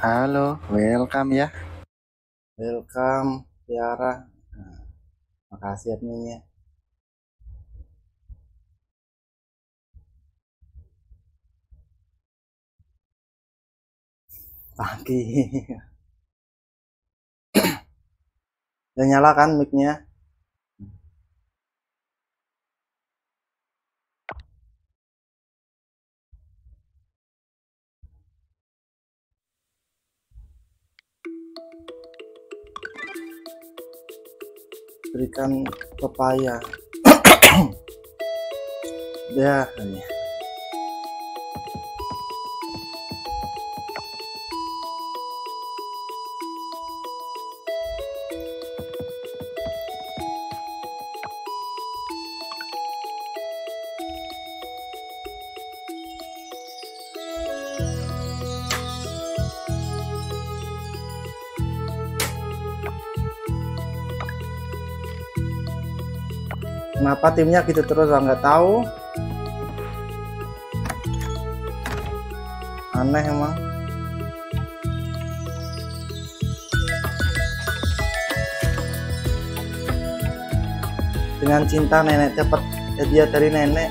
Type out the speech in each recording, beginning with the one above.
Halo, welcome ya. Welcome, Tiara. Nah, makasih adminnya. Pagi. Udah nyala kan mic-nya? Berikan pepaya. Ya, ini. Kenapa timnya gitu terus? Nggak tahu. Aneh emang. Dengan cinta nenek dapat hadiah dari nenek.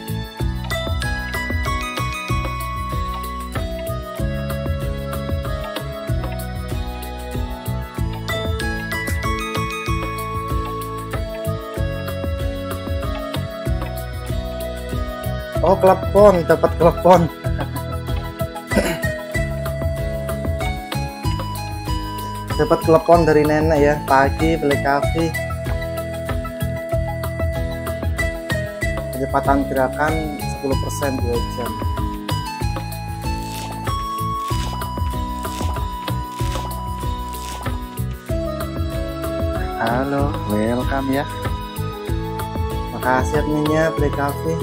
Oh, klepon, dapat klepon. Dapat klepon dari nenek ya, pagi beli kafe. Kecepatan gerakan 10% 2 jam. Halo, welcome ya. Makasih adminnya beli kafe.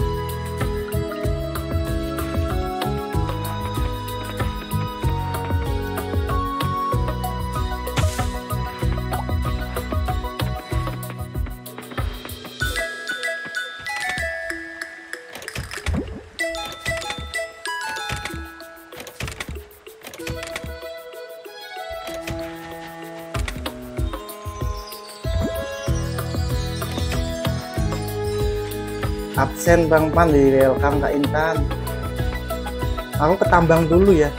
Absen Bang Pan, di welcome Kak Intan. Aku ke tambang dulu ya.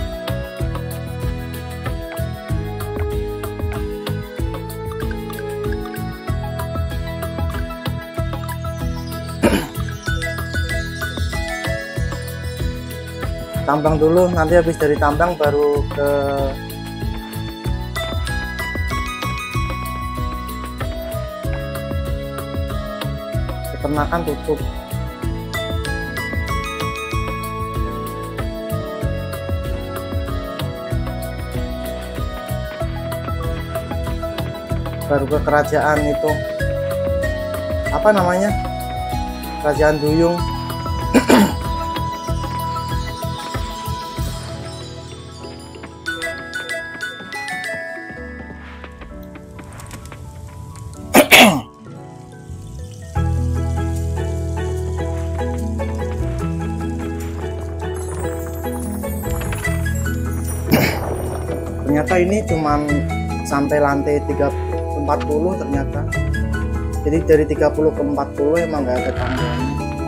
Tambang dulu, nanti habis dari tambang baru ke peternakan tutup. Baru ke kerajaan itu. Apa namanya? Kerajaan Duyung. Ternyata ini cuman sampai lantai 40 ternyata. Jadi dari 30 ke 40 emang nggak ada tangganya.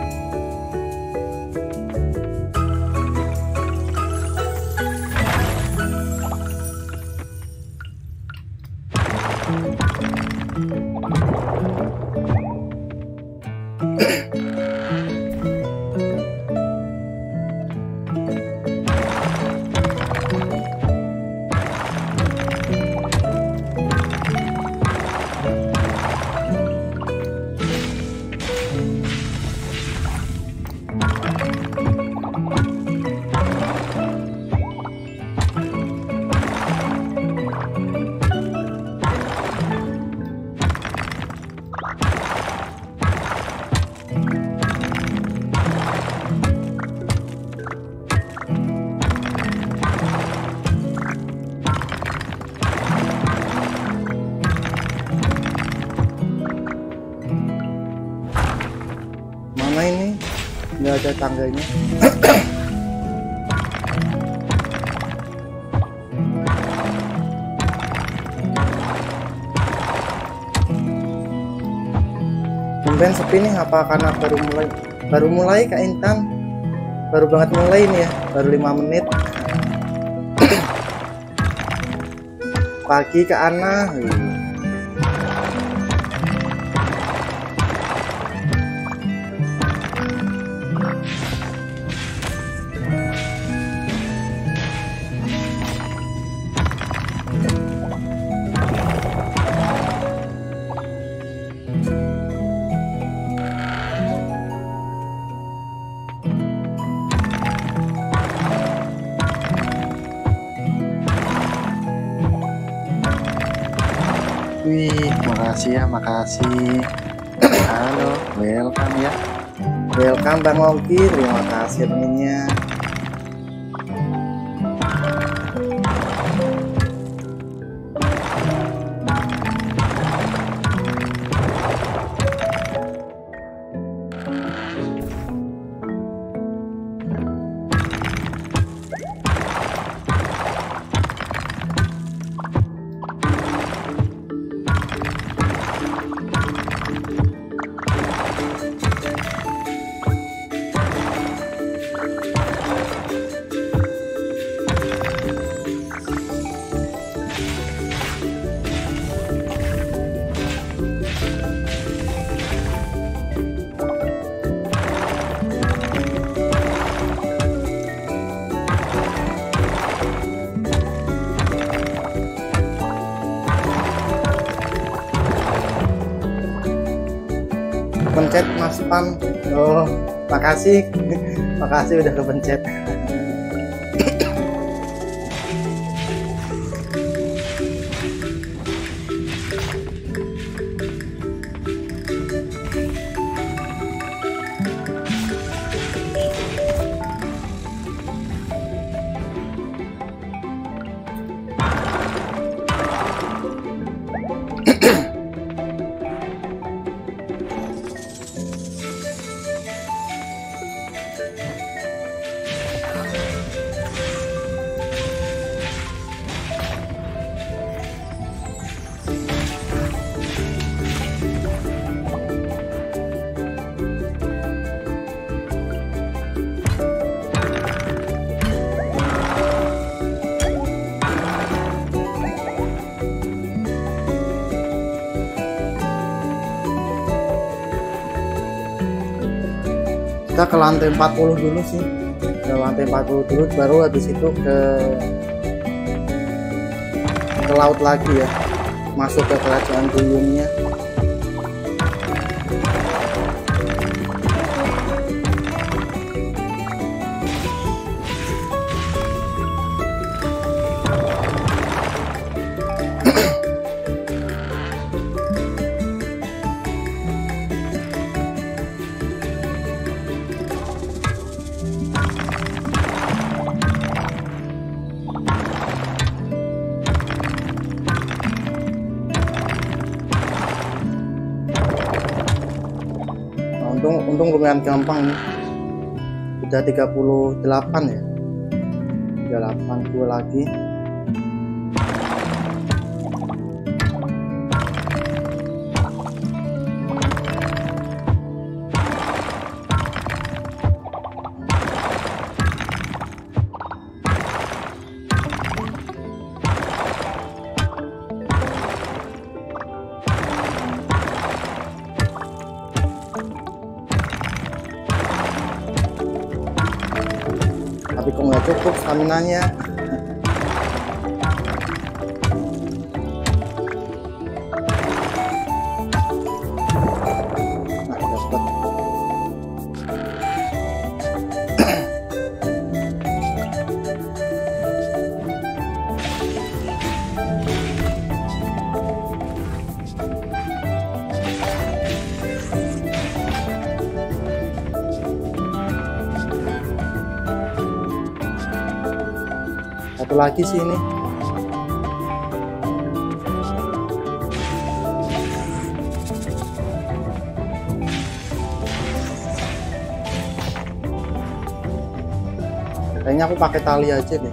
Mana ini? Nggak ada tangganya. tumben sepi nih, apa karena baru mulai Kak Intan, baru banget mulai nih ya, baru 5 menit. Pagi Kak Ana. Wih, makasih ya, makasih. Halo, welcome ya. Welcome Bang Ogi, terima kasih adminnya. Pencet Mas Pan. Oh, makasih. Makasih udah kepencet. Kita ke lantai 40 dulu sih, ke lantai 40 dulu, baru habis itu ke laut lagi ya, masuk ke kerajaan duyungnya. Untung lumayan gampang nih, udah 38 ya, 38 dua lagi. Tapi kok nggak cukup stamina-nya. Nah, dapat. Satu lagi sih ini. Kayaknya aku pakai tali aja deh.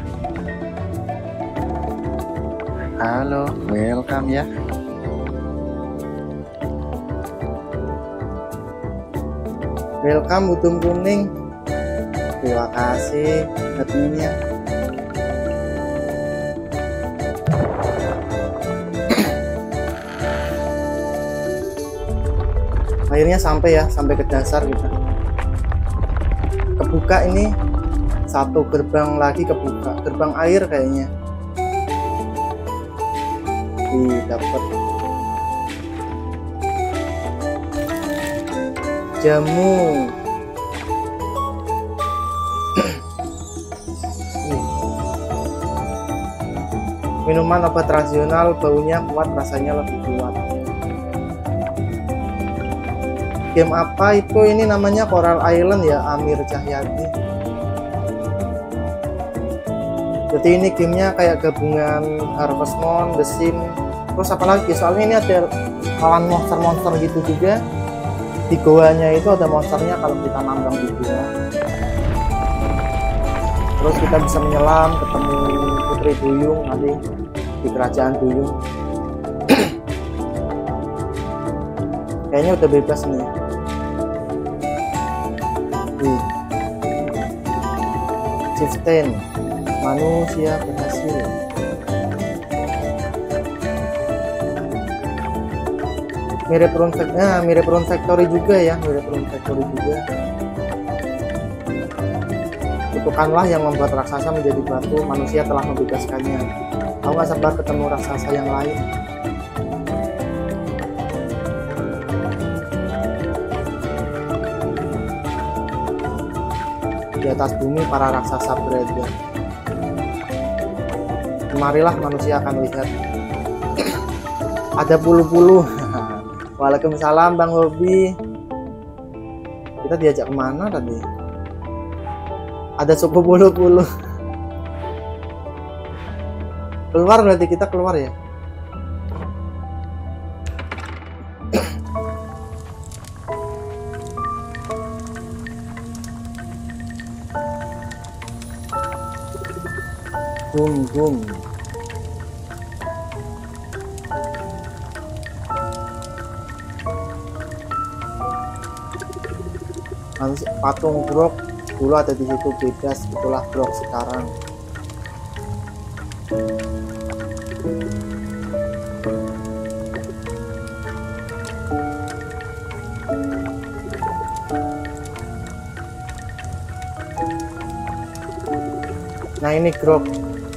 Halo, welcome ya. Welcome Udung Kuning. Terima kasih adminnya. Akhirnya sampai ya, sampai ke dasar kita. Kebuka ini satu gerbang lagi kebuka, gerbang air kayaknya. Dapat jamu. Minuman obat tradisional, baunya kuat, rasanya lebih kuat. Game apa itu? Ini namanya Coral Island ya, Amir Cahyadi. Jadi ini gamenya kayak gabungan Harvest Moon, The Sims, terus apalagi soalnya ini ada lawan monster-monster gitu juga. Di goanya itu ada monsternya kalau kita nambang di goa. Terus kita bisa menyelam, ketemu Putri Duyung nanti di Kerajaan Duyung. Kayaknya udah bebas nih. Chieftain, manusia berhasil. Mirip Rune Factory juga ya, mirip Rune Factory juga. Kutukanlah yang membuat raksasa menjadi batu, manusia telah membebaskannya. Aku nggak sabar ketemu raksasa yang lain. Di atas bumi para raksasa berada. Kemarilah manusia akan lihat. Ada bulu-bulu. Waalaikumsalam Bang Hobi. Kita diajak kemana tadi? Ada suku bulu-bulu. Keluar berarti kita keluar ya. Gum. Patung Grok dulu ada di situ, bebas, itulah Grok sekarang. Nah ini Grok,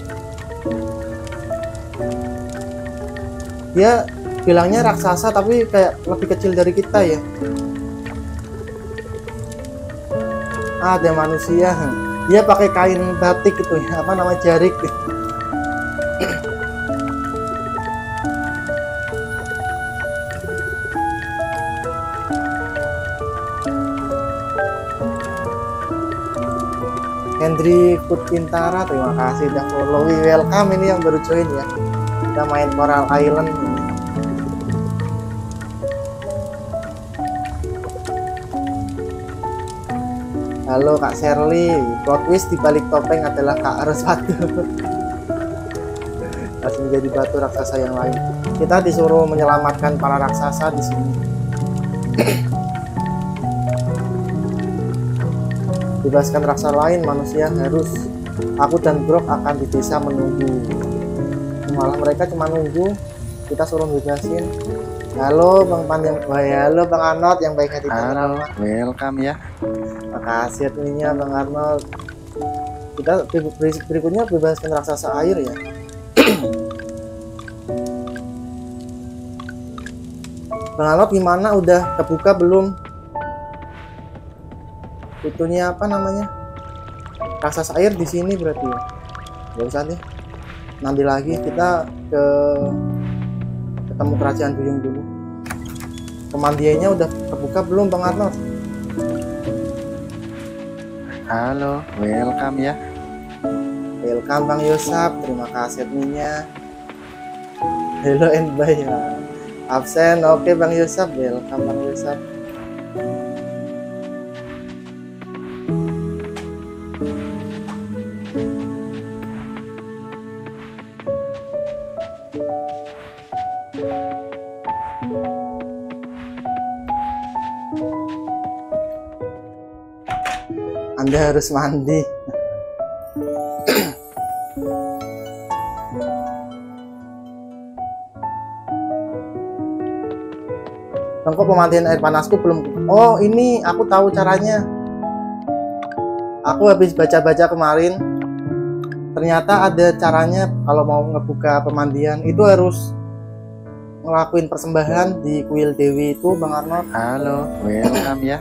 dia bilangnya raksasa tapi kayak lebih kecil dari kita ya. Ada manusia, dia pakai kain batik itu ya, apa namanya, jarik. Hendri Food Pintara, terima kasih udah follow. Welcome ini yang baru join ya. Kita main Coral Island ini. Halo Kak Shirley, plot twist di balik topeng adalah Kak Arswatu. Masih menjadi batu raksasa yang lain. Kita disuruh menyelamatkan para raksasa di sini. Bebaskan raksasa lain, manusia harus. Aku dan Grok akan di desa menunggu. Malah mereka cuma nunggu, kita suruh bebasin. Halo Bang Panjang, halo Bang Arnold yang baik hati. Halo, welcome ya. Makasih adminnya Bang Arnold. Kita berikutnya bebaskan raksasa air ya. Bang Arnold gimana, udah kebuka belum? Itunya apa namanya? Raksasa air di sini berarti ya. Gak usah deh. Nanti lagi kita ketemu Kerajaan Duyung dulu. Pemandiannya udah kebuka belum Bang Arnold? Halo, welcome ya. Welcome Bang Yosap, terima kasih adminnya. Hello and bye ya. Absen, oke Bang Yosap, welcome Bang Yosap. harus mandi. Kok pemandian air panasku belum. Oh ini aku tahu caranya. Aku habis baca-baca kemarin, ternyata ada caranya. Kalau mau ngebuka pemandian itu harus ngelakuin persembahan di kuil dewi itu, Bang Arnold. Halo, welcome ya.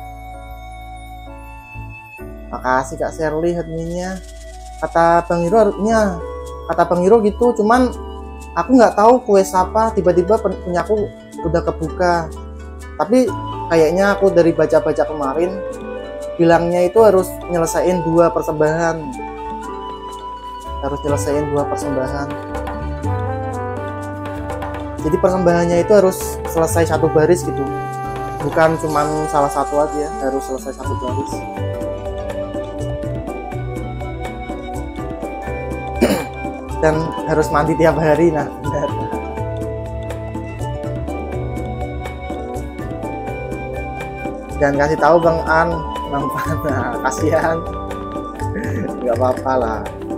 Makasih Kak Shirley adminnya. Kata Bang Hiro gitu, cuman aku nggak tahu quest apa tiba-tiba punya aku udah kebuka. Tapi kayaknya aku dari baca-baca kemarin bilangnya itu harus nyelesain 2 persembahan. Jadi persembahannya itu harus selesai 1 baris gitu. Bukan cuman salah satu aja, harus selesai 1 baris. Dan harus mandi tiap hari. Nah benar. Jangan kasih tahu Bang An, Bang Pana, kasihan. Nggak apa-apa lah.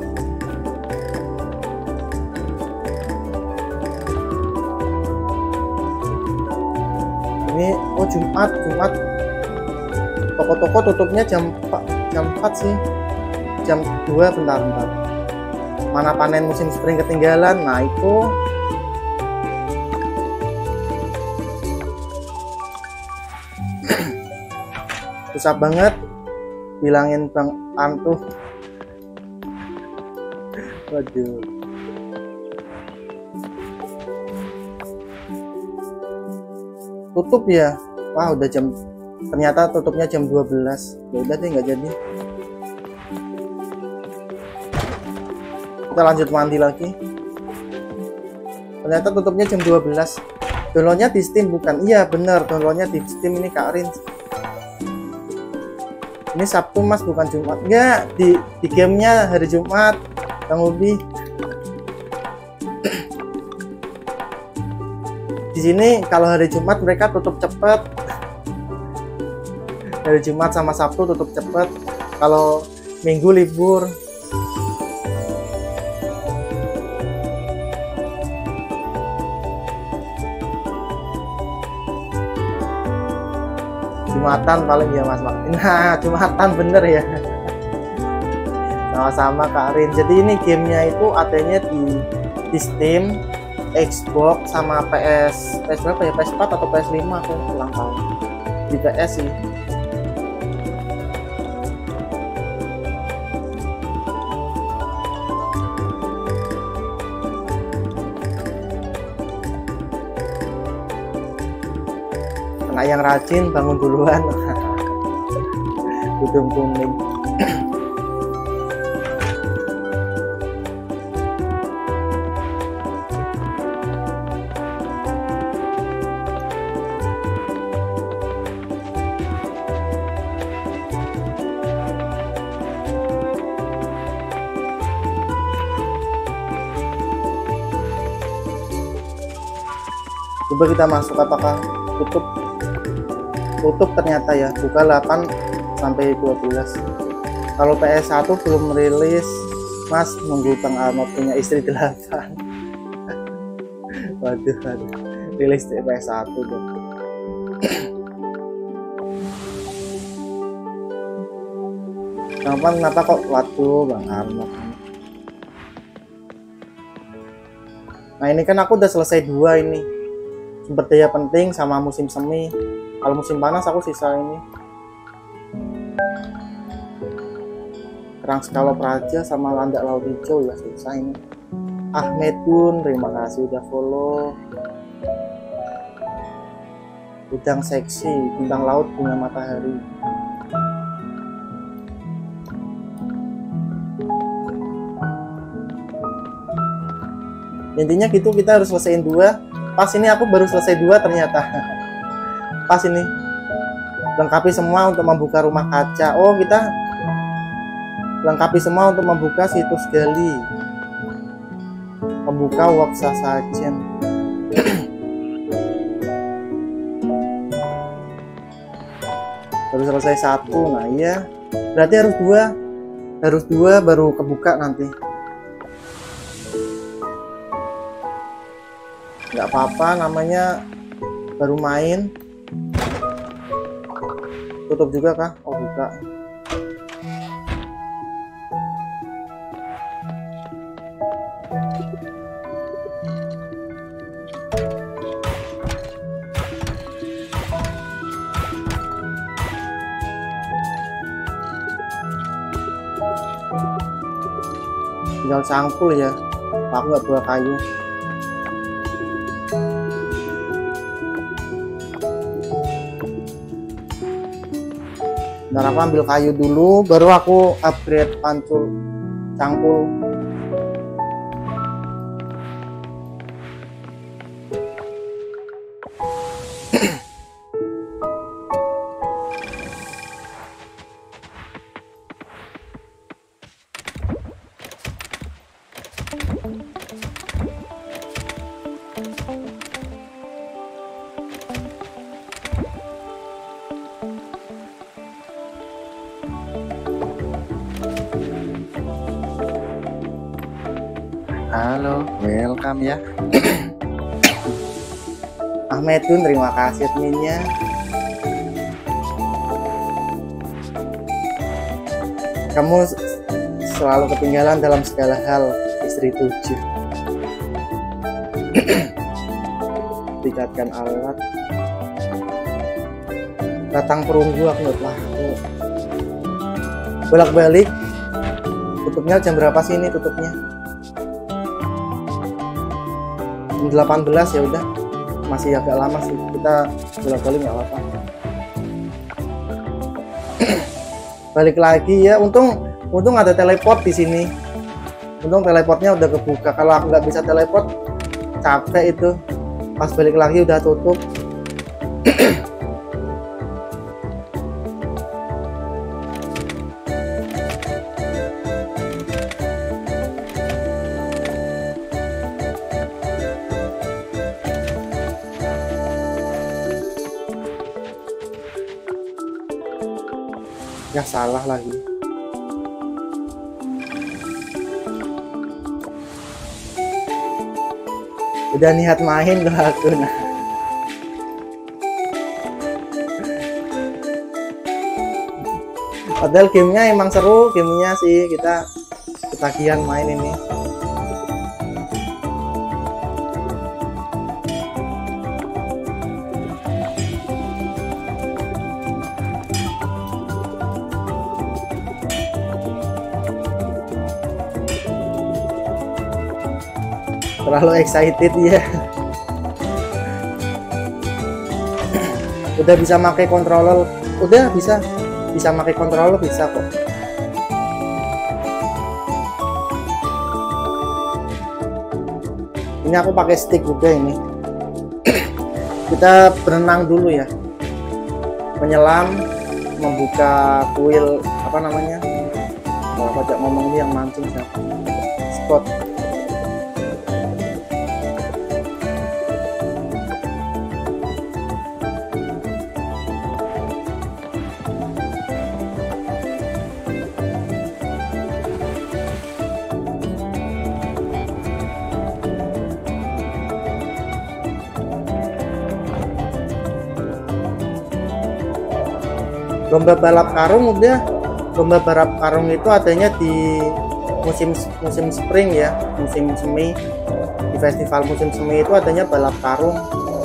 Ini Jumat. Toko-toko tutupnya jam 4 sih. Jam 2 bentar. Mana panen musim spring ketinggalan. Nah itu susah banget bilangin Bang Antuh. Waduh. Tutup ya. Wah udah ternyata tutupnya jam 12. Ya udah deh, nggak jadi. Kita lanjut mandi lagi. Ternyata tutupnya jam 12. Downloadnya di Steam bukan? Iya bener, downloadnya di Steam ini Kak Rin. Ini Sabtu Mas, bukan Jumat. Enggak, di gamenya hari Jumat, Kang Ubi. Di sini kalau hari Jumat mereka tutup cepat. Hari Jumat sama Sabtu tutup cepat. Kalau Minggu libur. Jumatan paling ya Mas. Nah Jumatan bener ya. Sama-sama Kak Rin. Jadi ini gamenya itu adanya di Steam, Xbox sama PS berapa ya? PS4 atau PS5 aku kurang tahu. Di PS sih. Anak yang rajin bangun duluan. Udung kuning. Coba kita masuk, apakah tutup ternyata ya, buka 8 sampai 12. Kalau PS1 belum rilis Mas, nunggu Bang Arnold punya istri 8. waduh rilis di PS1 tuh. Kenapa kok waduh Bang Arnold. Nah ini kan aku udah selesai 2 ini, sumber daya penting sama musim semi. Kalau musim panas aku sisa ini kerang skalop raja sama landak laut hijau ya, susah ini. Ahmedun, terima kasih udah follow. Udang seksi, bintang laut, bunga matahari. Intinya gitu, kita harus selesaiin 2. Pas ini aku baru selesai 2 ternyata. Pas ini lengkapi semua untuk membuka rumah kaca. Oh kita lengkapi semua untuk membuka situs gali, membuka waksa sajen. Baru selesai 1. Nah iya Berarti harus dua baru kebuka nanti. Nggak apa-apa, namanya baru main. Tutup juga kah? Oh, buka. Tinggal cangkul ya, aku nggak bawa kayu. Ntar aku ambil kayu dulu, baru aku upgrade pancul cangkul. Halo, welcome ya. Ahmedun, terima kasih adminnya. Kamu selalu ketinggalan dalam segala hal, istri 7. Tingkatkan alat. Datang perunggu, aku nggak tahu. Bolak-balik. Tutupnya jam berapa sih ini tutupnya? Jam 18 ya udah. Masih agak lama sih, kita bolak-balik nggak apa-apa. Balik lagi ya, untung ada teleport di sini. Untung teleportnya udah kebuka. Kalau aku nggak bisa teleport, capek itu. Pas balik lagi udah tutup. Ya salah lagi. Udah niat main loh aku. Nah. Padahal gamenya emang seru, gamenya sih kita ketagihan main ini. Terlalu excited ya. Udah bisa pakai controller, udah bisa pakai controller, bisa kok. Ini aku pakai stick juga ini. Kita berenang dulu ya, menyelam, membuka kuil apa namanya, kalau pajak ngomong ini yang mancing siapa, spot. Lomba balap karung udah. Lomba balap karung itu adanya di musim spring ya, musim semi. Di festival musim semi itu adanya balap karung.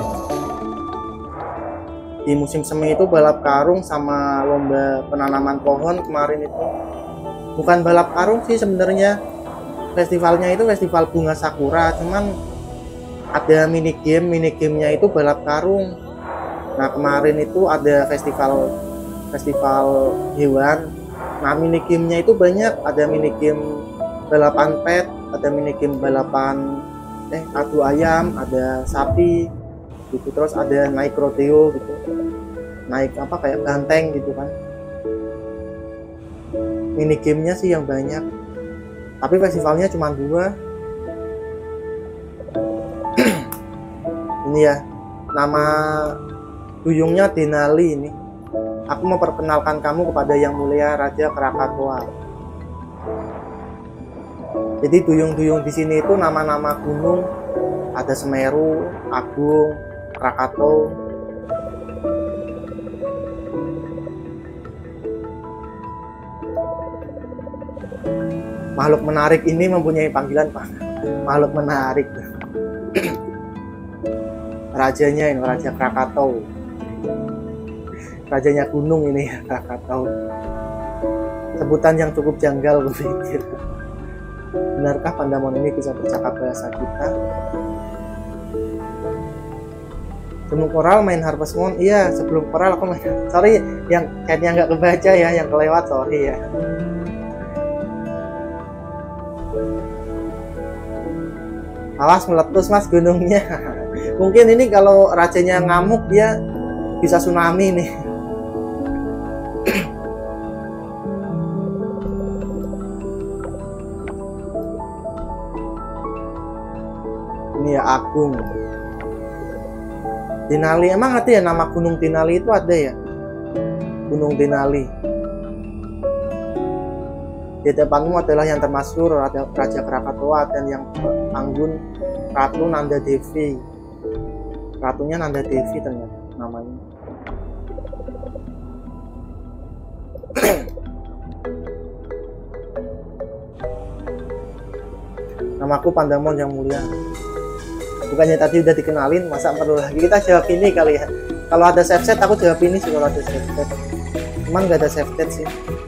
Di musim semi itu balap karung sama lomba penanaman pohon kemarin itu. Bukan balap karung sih sebenarnya. Festivalnya itu festival bunga sakura, cuman ada mini gamenya itu balap karung. Nah, kemarin itu ada festival hewan. Nah, mini gamenya itu banyak, ada mini game balapan pet, ada mini game balapan adu ayam, ada sapi gitu, terus ada naik rodeo gitu, naik apa kayak banteng gitu kan. Mini gamenya sih yang banyak, tapi festivalnya cuma 2. Ini ya, nama duyungnya Denali ini. Aku memperkenalkan kamu kepada Yang Mulia Raja Krakatoa. Jadi duyung-duyung di sini itu nama-nama gunung, ada Semeru, Agung, Krakatau. Makhluk menarik ini mempunyai panggilan makhluk menarik. Rajanya ini Raja Krakatau. Rajanya gunung ini Krakatau. Sebutan yang cukup janggal berpikir. Benarkah Pandamon ini bisa bercakap bahasa kita? Sebelum koral main Harvest Moon? Iya, sebelum koral aku main. Sorry, yang chatnya nggak kebaca ya, yang kelewat, sorry ya. Awas meletus mas gunungnya. Mungkin ini kalau rajanya ngamuk dia bisa tsunami nih. Ini ya Agung. Denali, emang ada ya nama Gunung Denali itu ada ya? Gunung Denali. Di depanmu adalah yang termasyhur Raja Krakatoa dan yang anggun Ratu Nanda Devi. Ratunya Nanda Devi ternyata namanya. Namaku Pandamon yang mulia. Bukannya tadi udah dikenalin, masa perlu lagi? Kita jawab ini kali ya. Kalau ada save set aku jawab ini sih kalau ada save set. Cuman nggak ada save set sih.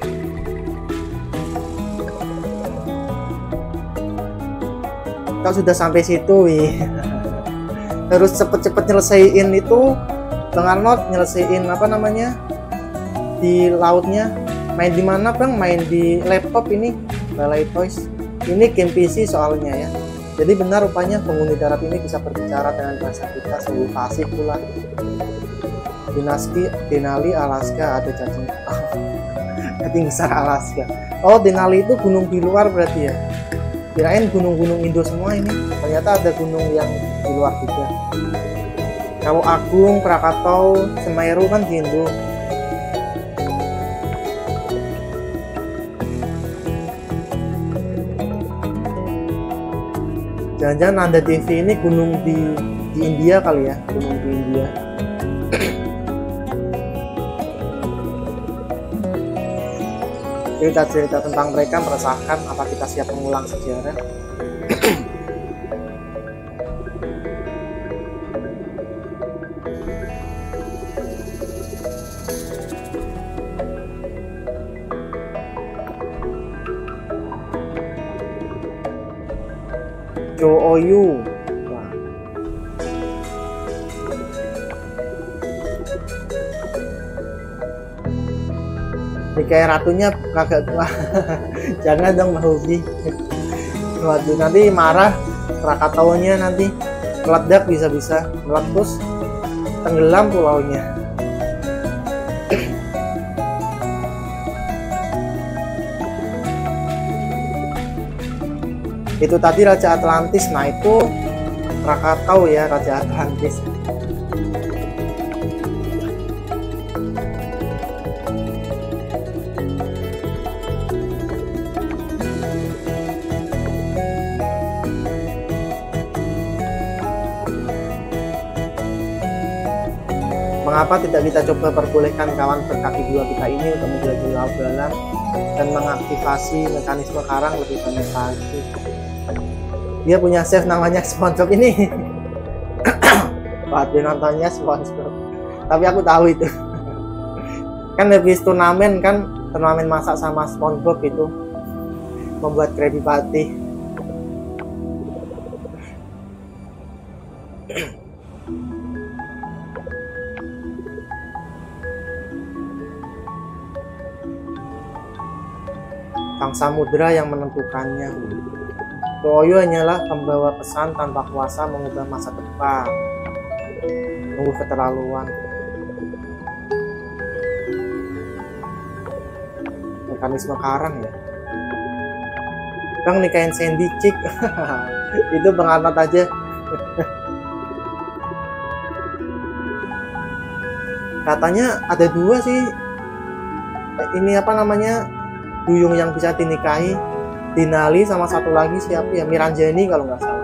Kalau sudah sampai situ, harus cepet-cepet nyelesain itu. Bang Arnold nyelesain apa namanya di lautnya. Main di mana bang? Main di laptop ini, Balai Toys. Ini game PC soalnya ya. Jadi benar rupanya penghuni darat ini bisa berbicara dengan bahasa kita, sungguh fasih pula. Dinasti Denali Alaska, ada cacing. Cacing besar Alaska. Oh Denali itu gunung di luar berarti ya. Kirain gunung-gunung Indo semua ini, ternyata ada gunung yang di luar juga. Kalau Agung, Krakatau, Semeru kan di Indo. Jangan-jangan Nanda Devi ini gunung di India kali ya, gunung di India. Cerita-cerita tentang mereka meresahkan. Apa kita siap mengulang sejarah? Jo Oyu. Wah. Ini kayak ratunya kagak tua. Jangan dong Mbak Hobi. Waduh, nanti marah Krakataunya, nanti meledak, bisa-bisa meletus, tenggelam pulaunya. Itu tadi Raja Atlantis. Nah itu Krakatau ya, Raja Atlantis. Mengapa tidak kita coba perbolehkan kawan berkaki dua kita ini untuk menjelajahi laut dalam dan mengaktifasi mekanisme karang lebih banyak lagi. Dia punya save namanya SpongeBob ini. Wah, dia nontonnya SpongeBob. Tapi aku tahu itu. Kan habis turnamen kan, turnamen masak sama SpongeBob itu membuat Krabby Patty. Sang samudera yang menentukannya. Toyo hanyalah pembawa pesan tanpa kuasa mengubah masa depan. Tunggu keterlaluan. Mekanisme karang ya. Bang nikahin Sandy Chick. Itu Bang Arnold aja. Katanya ada dua sih ini apa namanya, duyung yang bisa dinikahi, Dinali sama satu lagi siapa ya, Miranjani kalau nggak salah.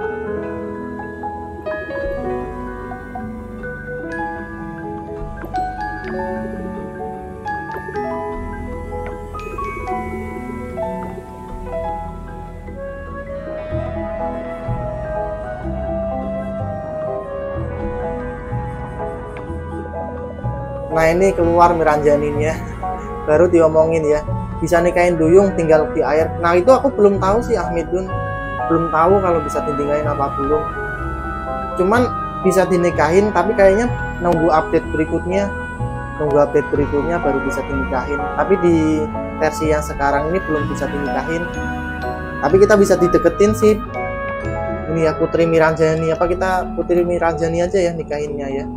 Nah ini keluar Miranjaninya, baru diomongin ya, bisa nikahin duyung tinggal di air. Nah itu aku belum tahu sih Ahmedun, belum tahu kalau bisa dinikahin apa belum. Cuman bisa dinikahin, tapi kayaknya nunggu update berikutnya, baru bisa dinikahin. Tapi di versi yang sekarang ini belum bisa dinikahin. Tapi kita bisa dideketin sih. Ini ya Putri Miranjani, apa kita Putri Miranjani aja ya nikahinnya ya.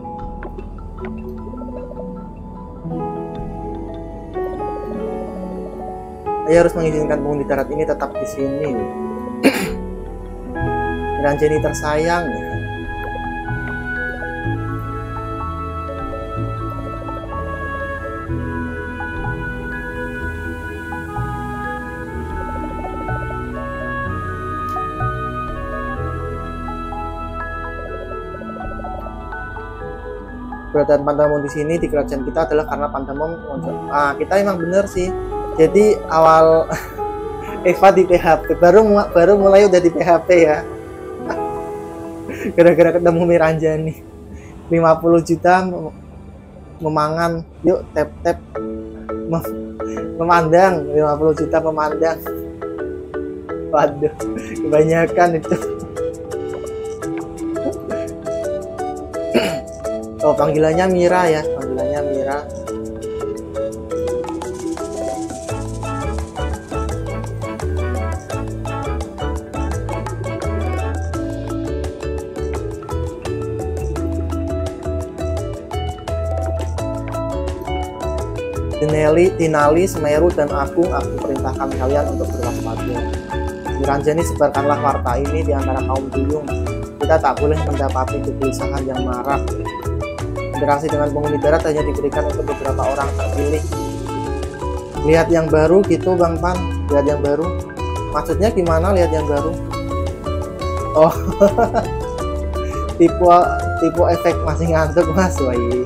Saya harus mengizinkan penghuni darat ini tetap di sini. Miranjani tersayang. Keberadaan Pantamon di sini di kerajaan kita adalah karena Pantamon. Kita emang bener sih. Jadi awal Eva di PHP, baru mulai udah di PHP ya. Gara-gara ketemu Miranjani. 50 juta memangan, yuk tap memandang, 50 juta memandang. Waduh, kebanyakan itu. Oh, panggilannya Mira ya, panggilannya Mira. Dinali, Semeru, dan Agung, aku perintahkan kalian untuk berwaspada. Miranjani, sebarkanlah warta ini di antara kaum duyung. Kita tak boleh mendapati kegelisahan yang marak. Interaksi dengan penghuni darat hanya diberikan untuk beberapa orang terpilih. Lihat yang baru gitu Bang Pan, lihat yang baru. Maksudnya gimana lihat yang baru? Oh, tipe efek masih ngantuk Mas. Woi.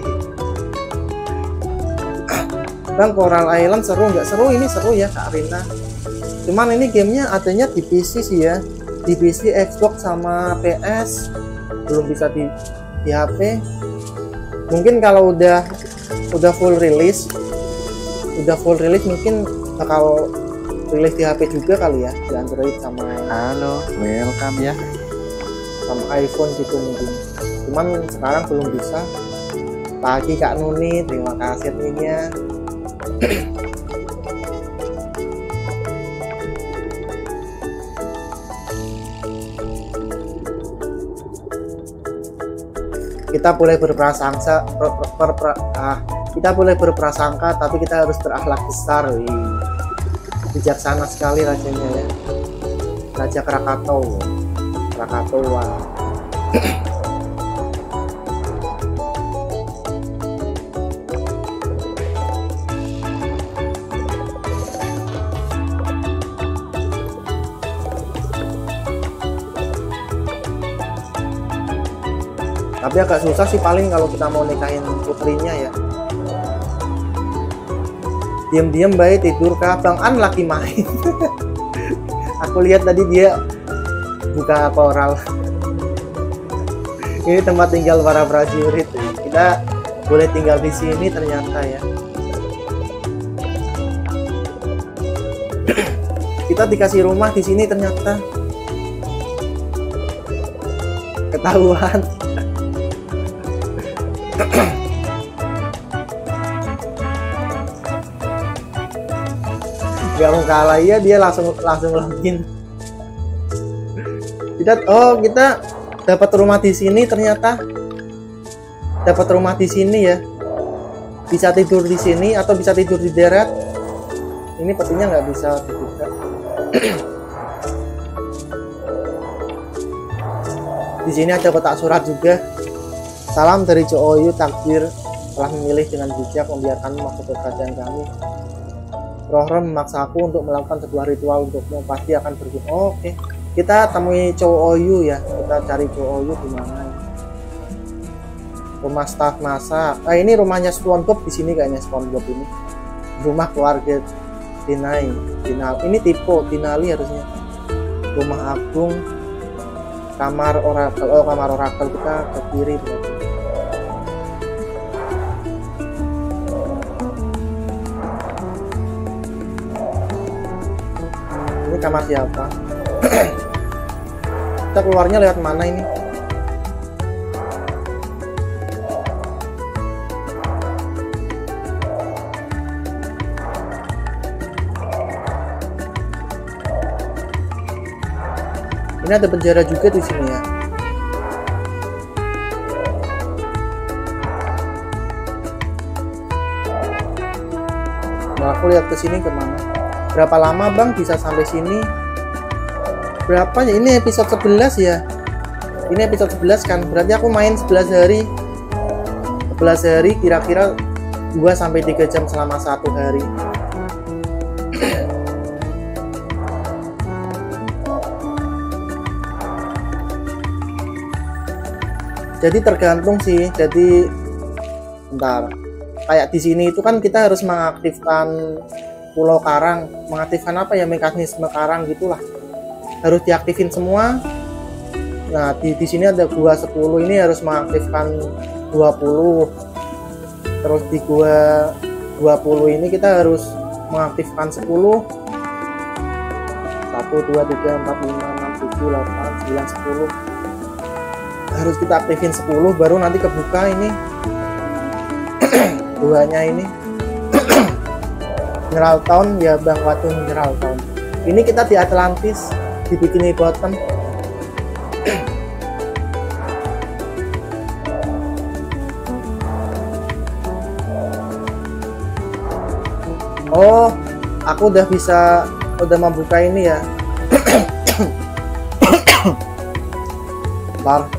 Bang, Coral Island seru nggak? Seru, ini seru ya Kak Rina. Cuman ini gamenya adanya di PC sih ya, di PC, Xbox sama PS, belum bisa di HP. Mungkin kalau udah full release mungkin bakal rilis di HP juga kali ya, di Android sama Halo, welcome ya. Sama iPhone gitu mungkin. Cuman sekarang belum bisa. Pagi Kak Nuni, terima kasih adminnya. Kita boleh berprasangka, kita boleh berprasangka, tapi kita harus berakhlak besar. Bijaksana sekali rajanya ya, Raja Krakatoa. Tapi agak susah sih paling kalau kita mau nikahin putrinya ya. Diam-diam baik tidur kah? Bang An lagi main. Aku lihat tadi dia buka koral. Ini tempat tinggal para prajurit. Kita boleh tinggal di sini ternyata ya. Kita dikasih rumah di sini ternyata. Ketahuan. Gak mau kalah ya, dia langsung login. Kita dapat rumah di sini ternyata. Dapat rumah di sini ya. Bisa tidur di sini atau bisa tidur di darat. Ini petinya nggak bisa dibuka. Di sini ada kotak surat juga. Salam dari Cooyu, takbir telah memilih dengan bijak membiarkanmu masuk ke kerajaan kami. Roh-roh memaksa aku untuk melakukan sebuah ritual untukmu, pasti akan berguna. Oh, oke. Kita temui Chow Oyu ya. Kita cari Chow Oyu di mana? Rumah staf masa. Ini rumahnya SpongeBob di sini kayaknya SpongeBob ini. Rumah keluarga ini tipe Dinali harusnya. Rumah agung, kamar orakel. Oh, kamar orakel kita ke kiri berarti. Ini kamar siapa? Kita keluarnya lewat mana ini? Ini ada penjara juga di sini ya. Nah, aku lihat ke sini kemana? Berapa lama bang bisa sampai sini? Berapa ya? Ini episode 11 ya. Ini episode 11 kan. Berarti aku main 11 hari. 11 hari kira-kira 2-3 jam selama 1 hari. Jadi tergantung sih. Jadi bentar. Kayak di sini itu kan kita harus mengaktifkan Pulau Karang, mengaktifkan apa ya, mekanisme karang gitulah. Harus diaktifin semua. Nah, di sini ada gua 10 ini harus mengaktifkan 20. Terus di gua 20 ini kita harus mengaktifkan 10. 1 2 3 4 5 6 7 8 9 10. Harus kita aktifin 10 baru nanti kebuka ini. Duanya ini. Mineral Town ya Bang, Watu Mineral Town. Ini kita di Atlantis, di Bikini Bottom. Oh, aku udah membuka ini ya. Bentar.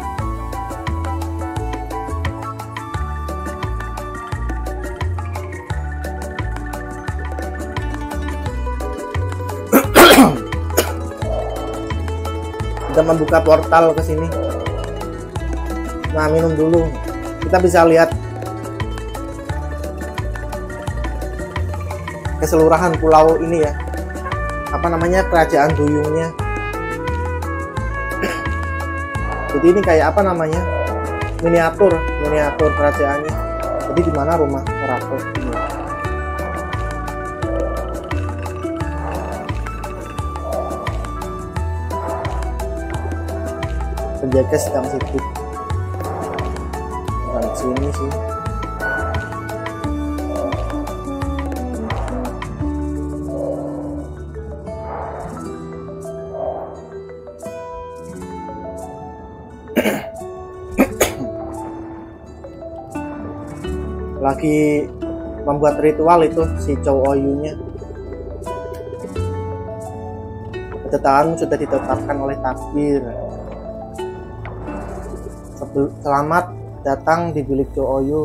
Kita membuka portal ke sini. Nah, minum dulu. Kita bisa lihat keseluruhan pulau ini ya. Apa namanya, kerajaan duyungnya. Jadi ini kayak apa namanya, miniatur kerajaannya. Jadi di mana rumah orakel ini. Penjaga sedang sibuk. Bukan sini sih. Lagi membuat ritual itu si Chow Oyu-nya. Kedatanganmu sudah ditetapkan oleh takdir. Selamat datang di bilik Chow Oyu.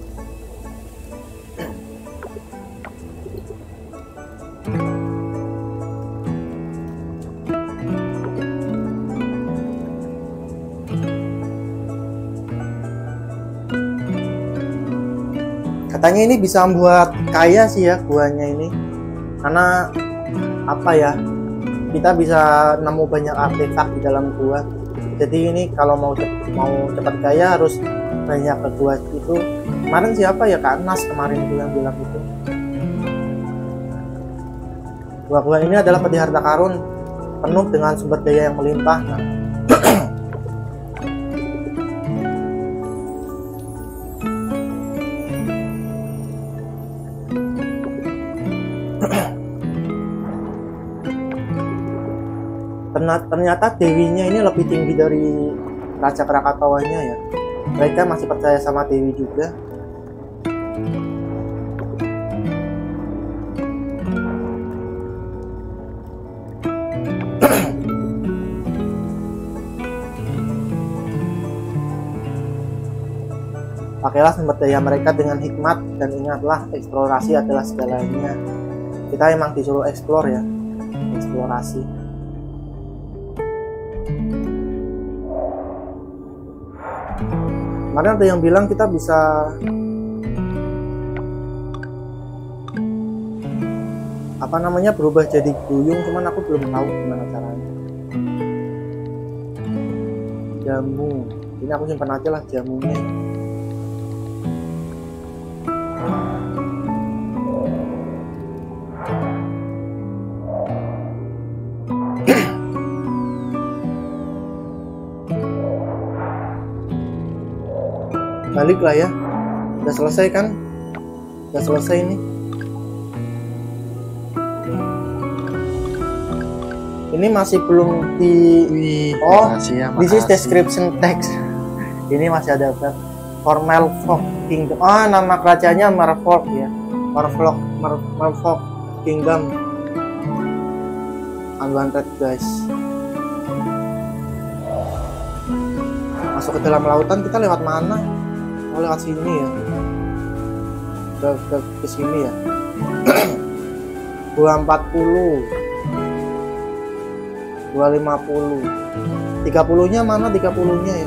Katanya ini bisa membuat kaya sih ya guanya ini, karena apa ya, kita bisa nemu banyak artefak di dalam gua. Jadi ini kalau mau cepat kaya harus banyak ke gua itu. Kemarin siapa ya, Kak Nas kemarin bilang itu. Gua ini adalah peti harta karun penuh dengan sumber daya yang melimpah. Nah, ternyata dewinya ini lebih tinggi dari Raja Krakatauanya ya. Mereka masih percaya sama dewi juga. Pakailah sumber daya mereka dengan hikmat dan ingatlah eksplorasi adalah segalanya. Kita emang disuruh eksplor ya, eksplorasi. Kemarin ada yang bilang kita bisa berubah jadi duyung, cuman aku belum tahu gimana caranya. Jamu, ini aku simpan aja lah jamunya. Balik lah ya, udah selesai kan? Udah selesai ini. Ini masih belum di this is description text. Ini masih ada for Merfolk Kingdom. Nama kerajaannya Merfolk ya, Merfolk Kingdom. Unwanted guys. Masuk ke dalam lautan kita lewat mana? Oh, lewat sini ya, ke sini ya. 240 250 30 nya mana? 30 nya ya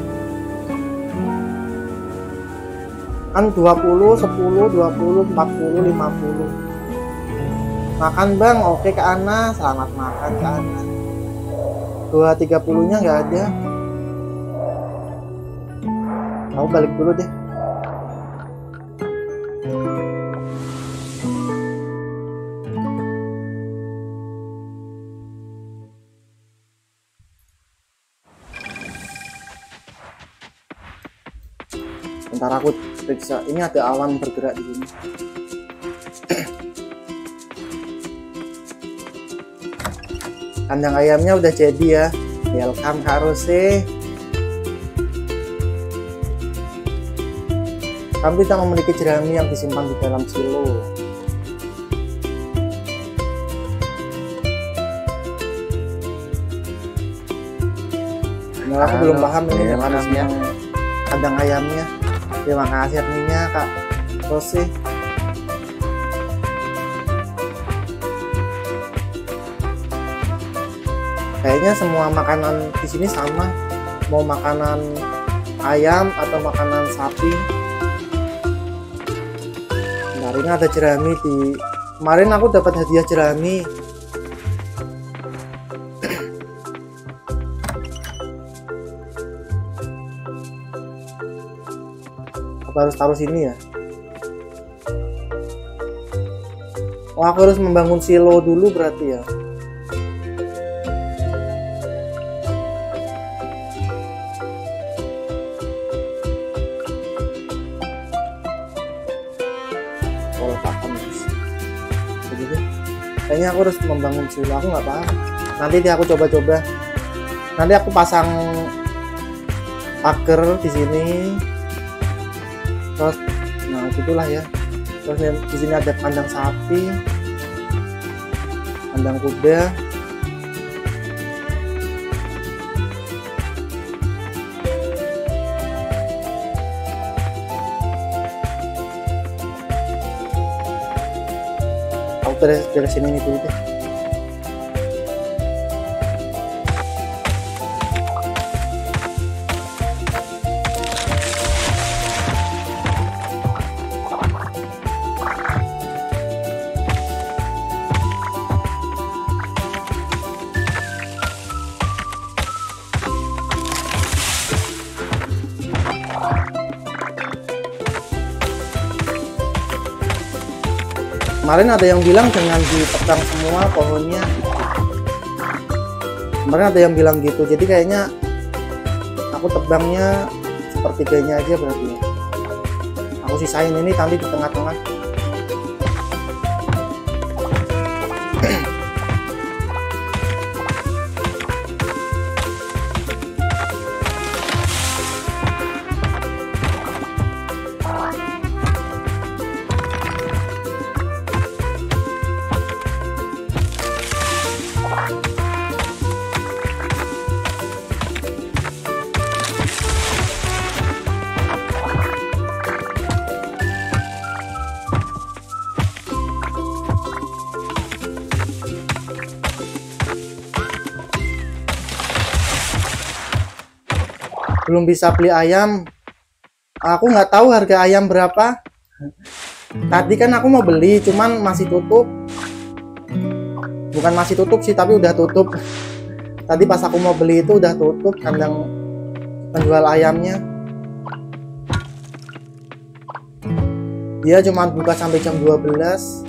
kan 20 10 20 40 50. Makan bang, oke ke Ana, selamat makan ke Ana. 230 nya nggak ada. Aku balik dulu deh. Bentar aku periksa. Ini ada awan bergerak di sini. Kandang ayamnya udah jadi ya. Welcome Kak Rose. Kami tidak memiliki jerami yang disimpan di dalam silo. Nah, aku belum paham ini mekanisme kandang ayamnya. Terima kasih adminnya Kak Rose. Kayaknya semua makanan di sini sama, mau makanan ayam atau makanan sapi. Bentar, ini ada jerami di. Kemarin aku dapat hadiah jerami. Harus taruh sini ya. Oh, aku harus membangun silo dulu berarti ya. Oh, letakkan begitu. Kayaknya aku harus membangun silo. Aku nggak paham. Nanti aku coba-coba. Nanti aku pasang pagar di sini. Terus, nah gitulah ya. Terus di sini ada kandang sapi, kandang kuda. Aku beresin ini dulu deh. Kemarin ada yang bilang jangan ditebang semua pohonnya. Kemarin ada yang bilang gitu. Jadi kayaknya aku tebangnya sepertiganya aja berarti ya. Aku sisain ini nanti di tengah-tengah. belum bisa beli ayam. Aku nggak tahu harga ayam berapa. Tadi kan aku mau beli, cuman masih tutup. Bukan masih tutup sih, tapi udah tutup. Tadi pas aku mau beli itu udah tutup kandang penjual ayamnya. Dia cuma buka sampai jam 12.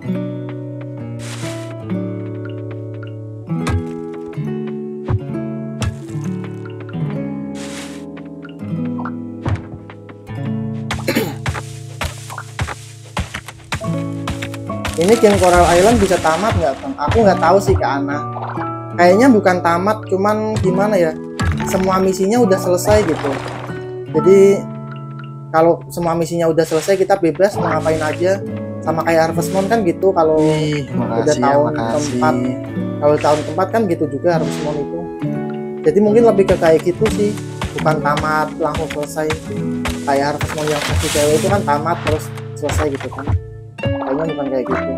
Ini game Coral Island bisa tamat nggak Bang? Aku nggak tahu sih Kak Ana. Kayaknya bukan tamat, cuman gimana ya? Semua misinya udah selesai gitu. Jadi kalau semua misinya udah selesai, kita bebas mau ngapain aja. Sama kayak Harvest Moon kan gitu. Kalau udah tahun keempat, kalau tahun keempat kan gitu juga Harvest Moon itu. Jadi mungkin lebih ke kayak gitu sih, bukan tamat langsung selesai. Kayak Harvest Moon yang versi cewek itu kan tamat terus selesai gitu kan. Kayaknya bukan kayak gitu.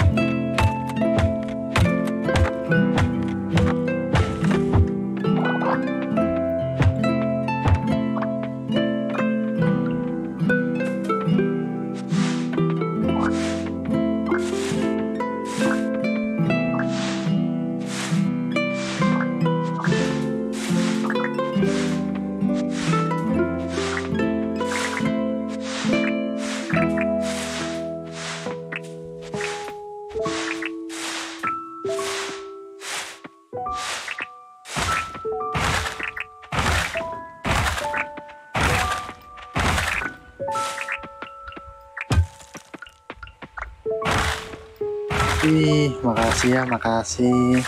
Ih, makasih ya, makasih.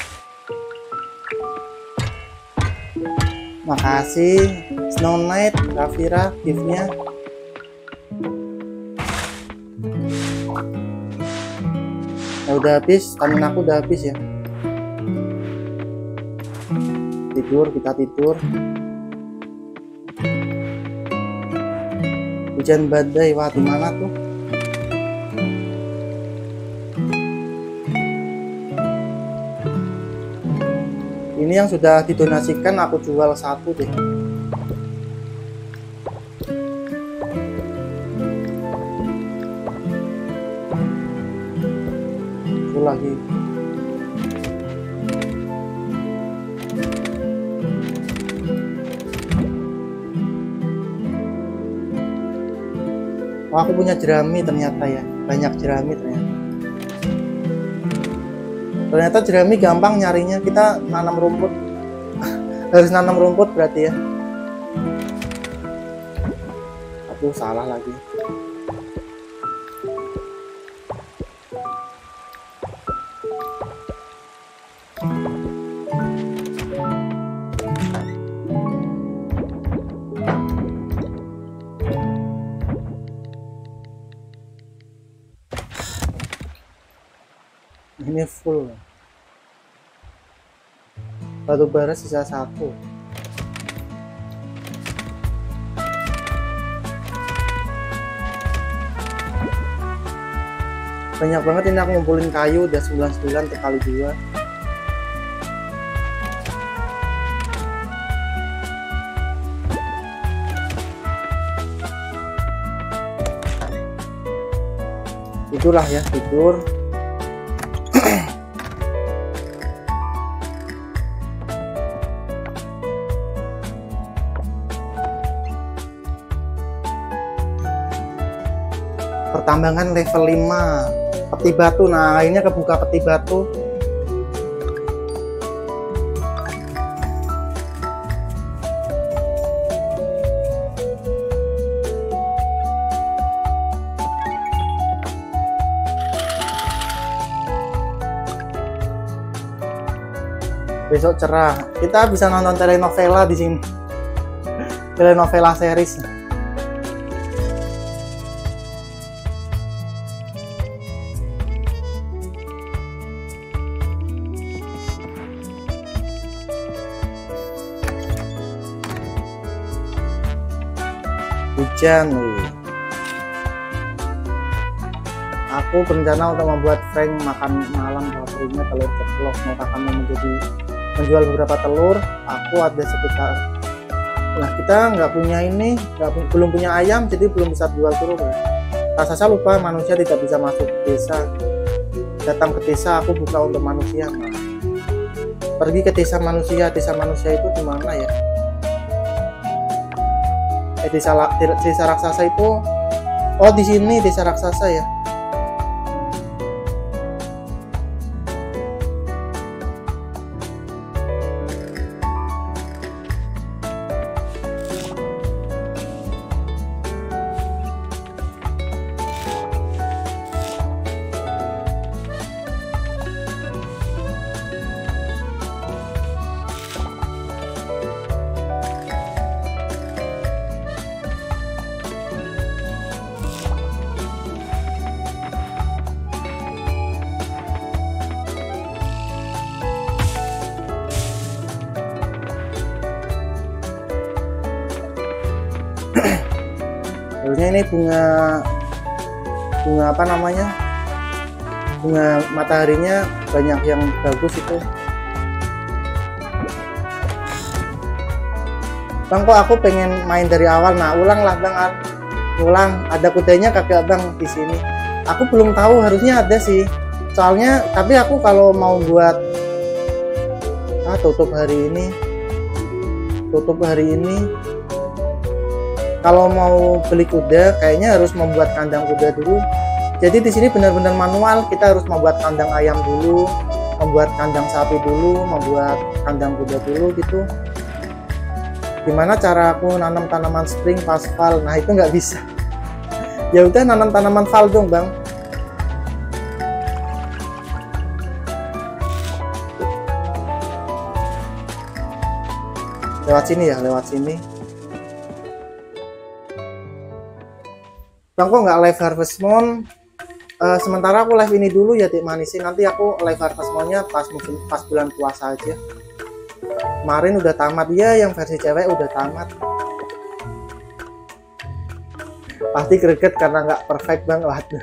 Makasih Snow Knight, Rafira, gift-nya. Ya udah habis, stamina aku udah habis ya. Tidur, kita tidur. Hujan badai, wah di mana tuh? Ini yang sudah didonasikan aku jual satu deh. Itu lagi. Oh, aku punya jerami ternyata ya. Banyak jerami ternyata. Ternyata jerami gampang nyarinya. Kita nanam rumput. Harus nanam rumput berarti ya. Aduh, salah lagi. Ini full. Batu bara sisa satu. Banyak banget ini aku ngumpulin kayu udah 99 kali 2. Itulah ya, tidur. Pertambangan level 5, peti batu. Nah, akhirnya kebuka peti batu. Besok cerah. Kita bisa nonton telenovela di sini. Telenovela series. Hujan. Aku berencana untuk membuat prank makan malam favoritnya telur ceplok. Maukah kamu menjadi menjual beberapa telur? Aku ada sekitar Nah kita nggak punya ini, belum punya ayam, jadi belum bisa jual turun. Raksasa lupa manusia tidak bisa masuk ke desa. Datang ke desa, aku buka untuk manusia. Nah, pergi ke desa manusia itu di mana ya? Desa raksasa itu, oh di sini desa raksasa ya. Harusnya ini bunga apa namanya, bunga mataharinya banyak yang bagus itu. Bang, kok aku pengen main dari awal. Nah ulang lah bang, ulang. Ada kudanya kagak bang di sini? Aku belum tahu, harusnya ada sih soalnya. Tapi aku kalau mau buat tutup hari ini, kalau mau beli kuda kayaknya harus membuat kandang kuda dulu. Jadi di sini benar-benar manual, kita harus membuat kandang ayam dulu, membuat kandang sapi dulu, membuat kandang kuda dulu gitu. Gimana cara aku nanam tanaman spring pas fall? Nah itu nggak bisa. Ya udah nanam tanaman fall dong bang. Lewat sini ya, lewat sini. Bang, kok nggak live Harvest Moon? Sementara aku live ini dulu ya Dik Manisi. Nanti aku live Harvest Moon-nya pas bulan puasa aja. Kemarin udah tamat ya, yang versi cewek udah tamat. Pasti greget karena nggak perfect bang. Waduh.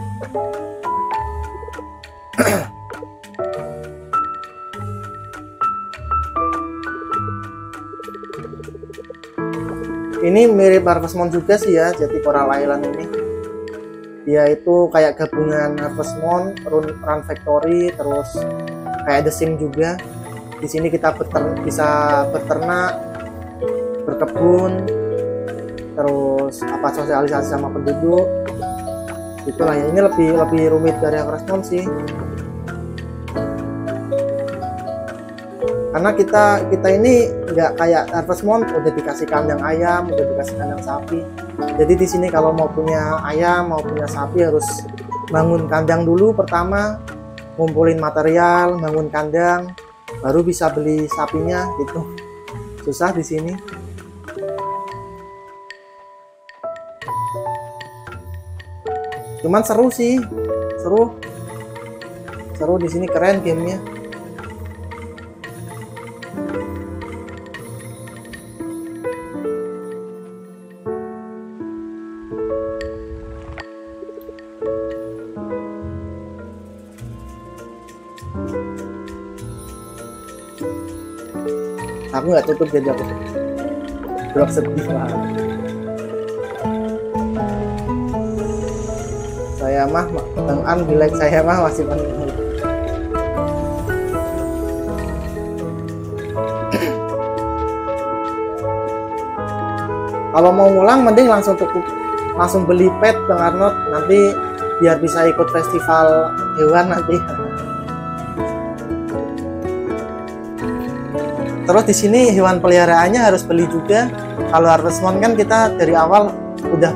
Ini mirip Harvest Moon juga sih ya, jadi Coral Island ini. Dia itu kayak gabungan Harvest Moon, Run Factory, terus kayak The Sims juga. Di sini kita bisa beternak, berkebun, terus apa sosialisasi sama penduduk. Itulah ya, ini lebih rumit dari Harvest Moon sih. Karena kita ini nggak kayak Harvest Moon udah dikasih kandang ayam, udah dikasih kandang sapi. Jadi di sini kalau mau punya ayam, mau punya sapi harus bangun kandang dulu pertama, ngumpulin material, bangun kandang, baru bisa beli sapinya gitu. Susah di sini. Cuman seru sih, seru di sini, keren gamenya. Aku nggak tutup jadi aku blok sedih banget. Saya mah Bang An bilang saya mah masih penuh. Kalau mau ngulang mending langsung beli pet Bang Arnold, nanti biar bisa ikut festival hewan nanti. Terus di sini hewan peliharaannya harus beli juga. Kalau Harvest Moon kan kita dari awal udah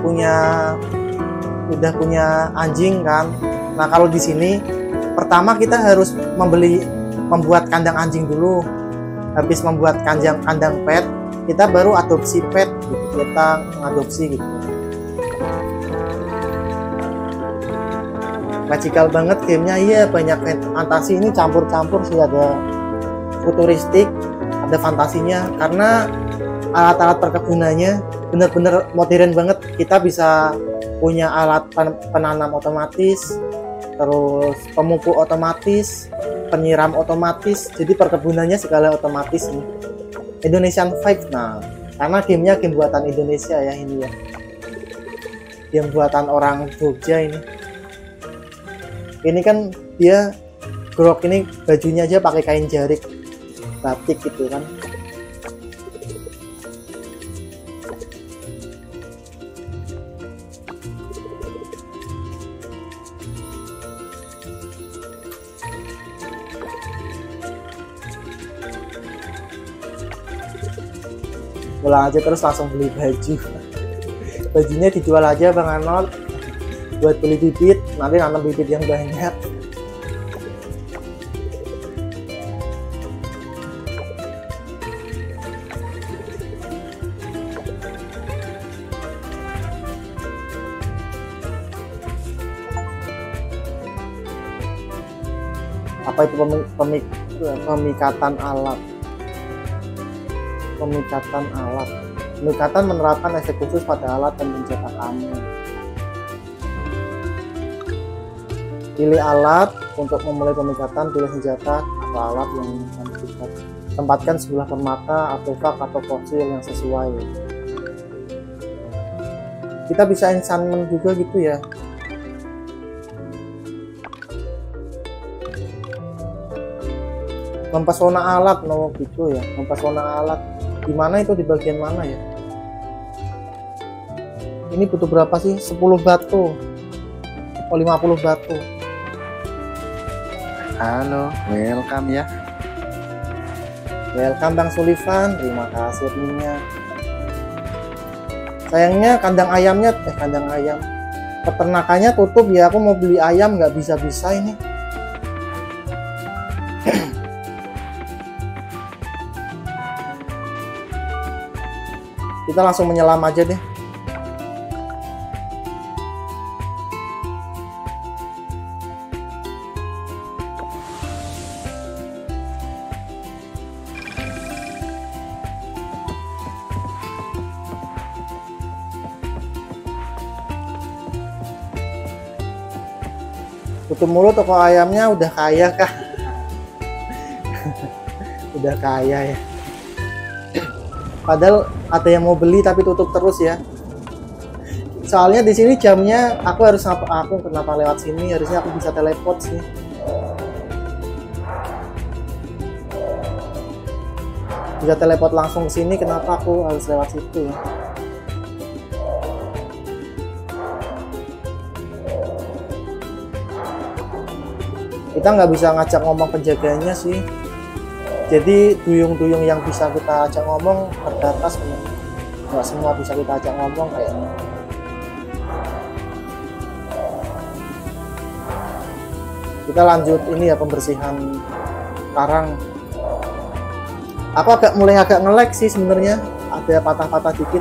punya anjing kan. Nah kalau di sini pertama kita harus membuat kandang anjing dulu. Habis membuat kandang pet, kita baru adopsi pet gitu. Kita mengadopsi gitu. Magical banget gamenya, iya, banyak fantasi. Ini campur-campur sih, ada futuristik, ada fantasinya, karena alat-alat perkebunannya bener-bener modern banget. Kita bisa punya alat penanam otomatis, terus pemupuk otomatis, penyiram otomatis, jadi perkebunannya segala otomatis nih. Indonesian Vibe. Nah Karena gamenya game buatan Indonesia ya ini ya. Game buatan orang Jogja ini. Ini kan dia Grok ini bajunya aja pakai kain jarik batik gitu kan. Pulang aja terus langsung beli baju. Bajunya dijual aja Bang Arnold buat beli bibit, nanti nanam bibit yang banyak. Apa itu pemikatan alat? Pemikatan alat. Pemikatan menerapkan efek khusus pada alat dan mencetak kamu. Pilih alat untuk memulai pemikatan, pilih senjata atau alat yang akan diikat. Tempatkan sebelah permata, artefak atau fosil yang sesuai. Kita bisa enchantment juga gitu ya. Mempesona alat, no gitu ya. Mempesona alat. Di mana itu, di bagian mana ya? Ini butuh berapa sih? 10 batu. Oh, 50 batu. Halo, welcome ya. Welcome Bang Sullivan, terima kasih adminnya. Sayangnya kandang ayamnya, kandang ayam peternakannya tutup ya. Aku mau beli ayam nggak bisa-bisa ini. Kita langsung menyelam aja deh. Tutup mulut, toko ayamnya udah kaya kah? Udah kaya ya. Padahal ada yang mau beli tapi tutup terus ya. Soalnya di sini jamnya aku kenapa lewat sini? Harusnya aku bisa teleport sih. Bisa teleport langsung ke sini, kenapa aku harus lewat situ ya? Kita nggak bisa ngajak ngomong penjaganya sih. Jadi duyung-duyung yang bisa kita ajak ngomong terbatas, nggak semua bisa kita ajak ngomong kayaknya. Kita lanjut ini ya, pembersihan karang. Aku mulai agak nge-lag sih sebenarnya, ada patah-patah dikit.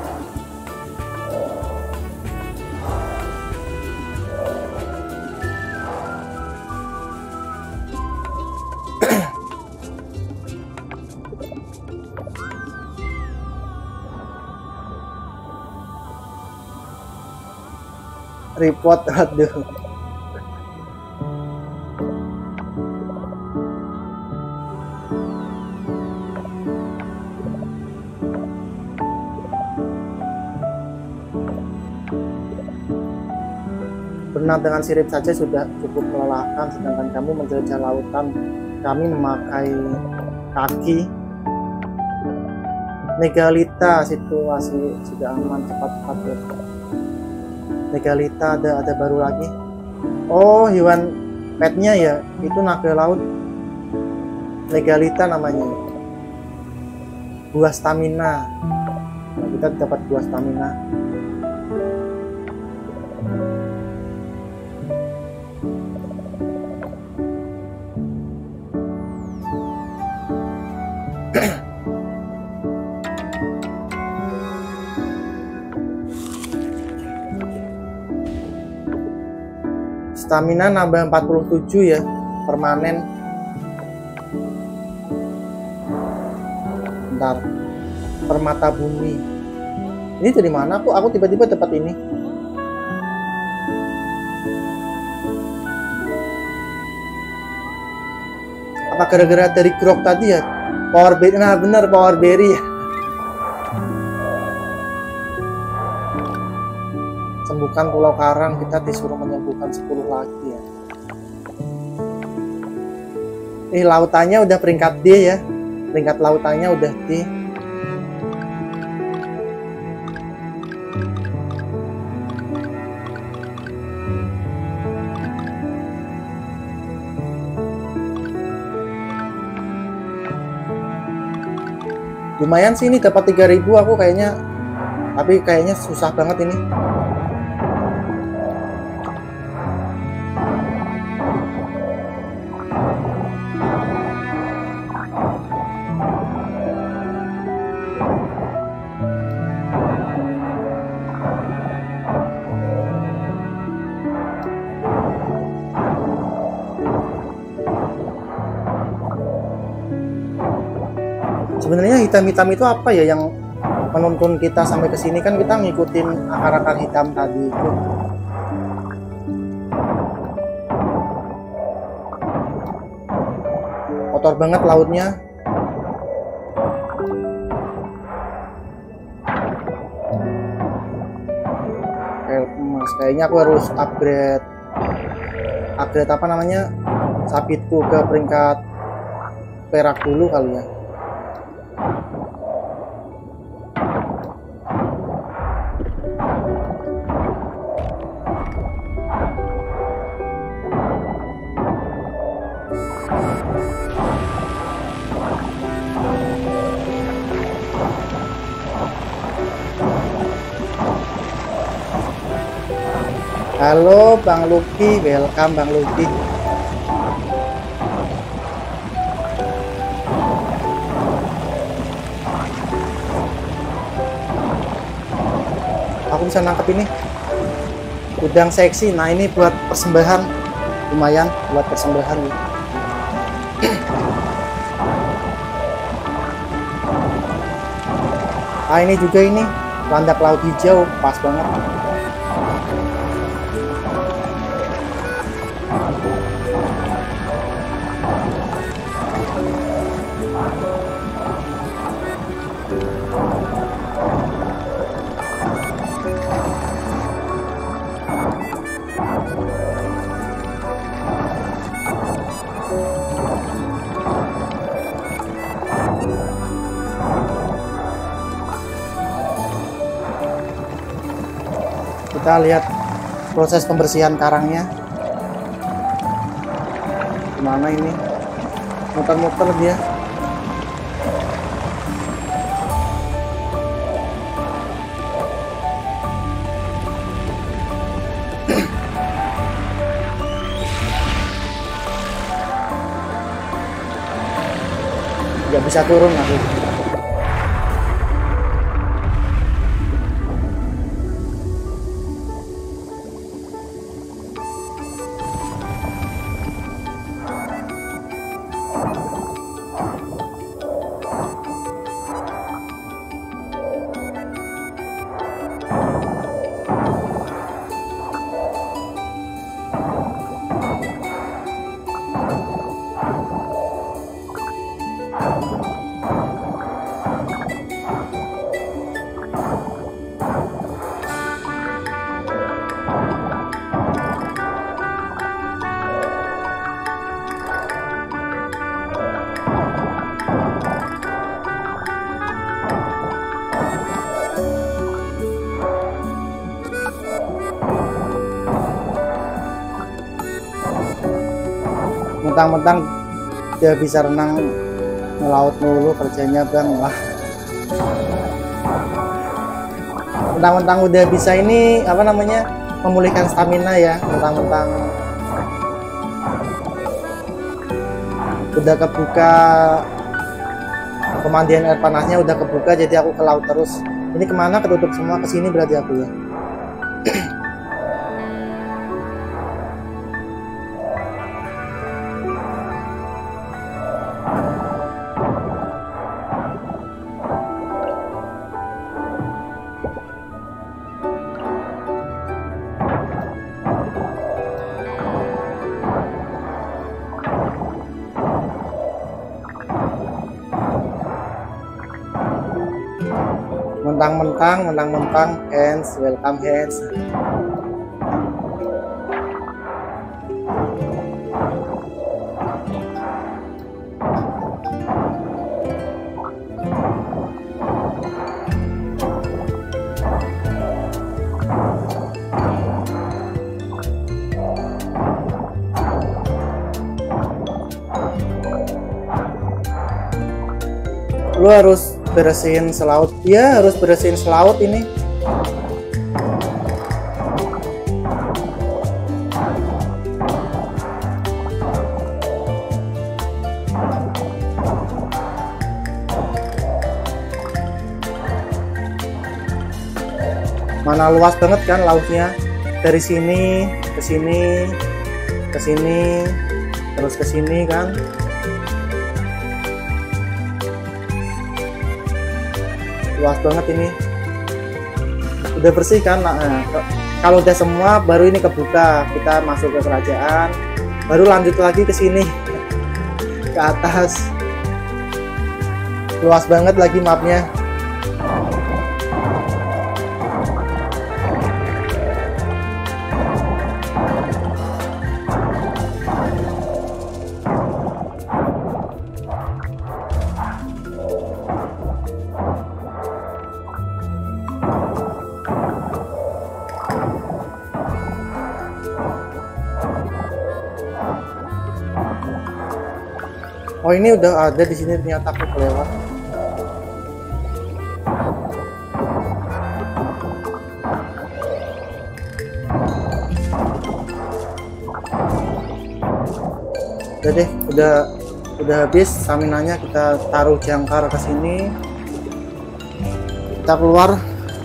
Report, aduh. Berenang dengan sirip saja sudah cukup melelahkan, sedangkan kamu menjelajah lautan. Kami memakai kaki. Megalita, situasi sudah aman, cepat-cepat ya. Megalita ada baru lagi. Oh, hewan petnya ya, itu naga laut. Megalita namanya. Buah stamina. Nah, kita dapat buah stamina. Stamina nambah 47 ya, permanen. Bentar. Permata bumi. Ini dari mana aku tiba-tiba dapat ini? Apa gara-gara dari grok tadi ya? Power berry, nah bener, power berry ya. sembuhkan Pulau Karang, kita disuruh menyembuhkan 10 lagi ya. Lautannya udah peringkat D ya, peringkat lautannya udah D. Lumayan sih ini dapat 3000 aku kayaknya, tapi kayaknya susah banget ini. Sebenarnya hitam-hitam itu apa ya yang menuntun kita sampai ke sini? Kan kita ngikutin akar-akar hitam tadi itu. Kotor banget lautnya. Emas, kayaknya aku harus upgrade apa namanya, sabitku ke peringkat perak dulu kali ya. Halo Bang Lucky, welcome Bang Lucky. Aku bisa nangkep ini udang seksi. Nah ini buat persembahan, lumayan buat persembahan nih. Ah ini juga ini landak laut hijau, pas banget. Kita lihat proses pembersihan karangnya gimana ini, muter-muter dia. Nggak bisa turun aku. Mentang-mentang dia bisa renang melaut mulu kerjanya Bang lah. Mentang-mentang udah bisa ini apa namanya, memulihkan stamina ya, mentang-mentang udah kebuka pemandian air panasnya, udah kebuka, jadi aku ke laut terus. Ini kemana, ketutup semua, kesini berarti aku ya. mentang-mentang hands, welcome hands. Lu harus bersihin selaut, ya harus bersihin selaut ini. Mana luas banget kan lautnya, dari sini ke sini ke sini terus ke sini kan. Luas banget ini. Udah bersih kan. Nah, kalau udah semua baru ini kebuka, kita masuk ke kerajaan, baru lanjut lagi ke sini ke atas. Luas banget lagi mapnya. Oh, ini udah ada di sini ternyata, aku kelewat. Udah deh, udah habis staminanya, kita taruh jangkar ke sini. Kita keluar.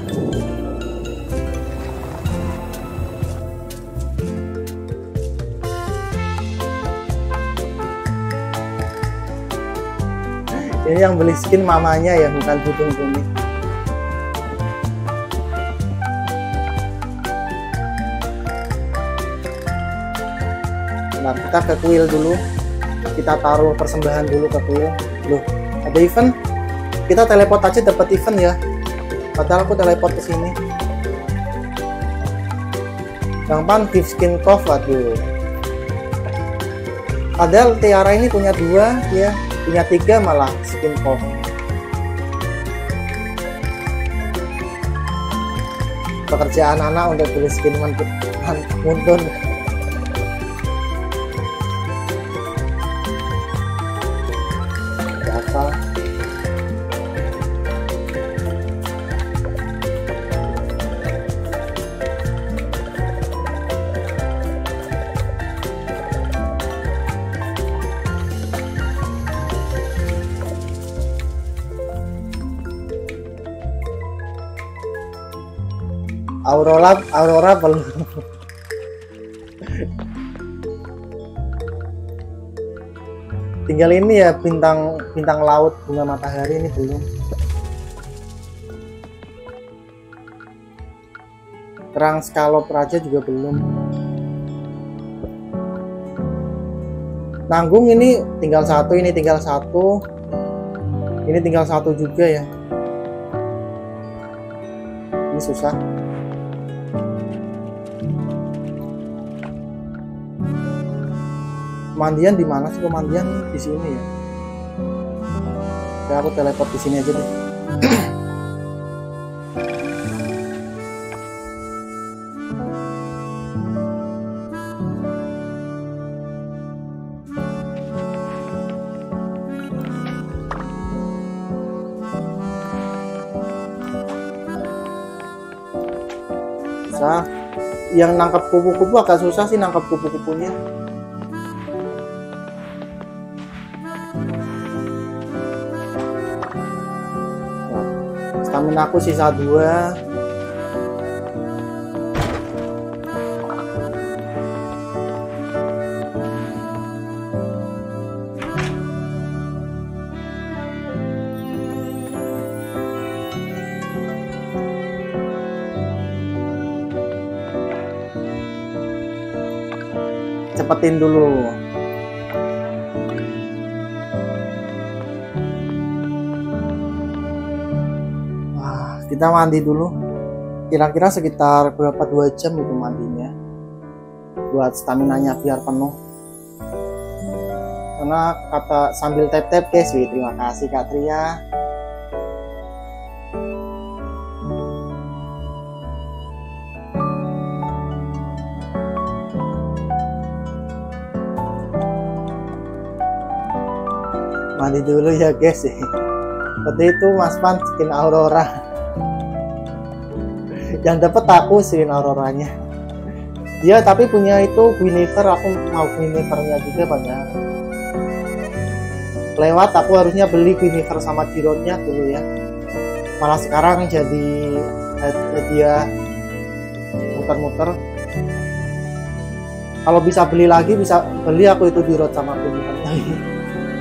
Ini yang beli skin mamanya ya, bukan Budung Bumi. Nah, kita ke kuil dulu. Kita taruh persembahan dulu ke kuil. Loh, ada event. Kita teleport aja dapat event ya. Padahal aku teleport ke sini. Gampang gift skin cove, waduh. Padahal Tiara ini punya 2 ya. Punya 3 malah skin cove. Pekerjaan anak untuk beli skin muntun. Apa? Aurora belum. Tinggal ini ya, bintang laut bunga matahari ini belum. Terang skalop raja juga belum. Nanggung ini tinggal 1, ini tinggal 1. Ini tinggal 1 juga ya. Ini susah. Pemandian di mana sih? Pemandian di sini ya. Oke, aku teleport di sini aja deh. Susah. Yang nangkap kupu-kupu agak susah sih, nangkap kupu-kupunya. Stamina aku sisa 2. Cepetin dulu. Kita Kita mandi dulu. Kira-kira sekitar berapa 2 jam itu mandinya. Buat stamina-nya biar penuh. Karena kata sambil tap-tap guys. Terima kasih Kak Tria. Mandi dulu ya guys. Seperti itu Mas Pan, skin Aurora. Yang dapat aku skin Auroranya. Dia tapi punya itu Guinevere, aku mau Guinevernya juga banyak. Lewat aku harusnya beli Guinevere sama Girodnya dulu ya. Malah sekarang jadi hadiah muter-muter. Kalau bisa beli lagi, bisa beli aku itu Girod sama Guinevernya.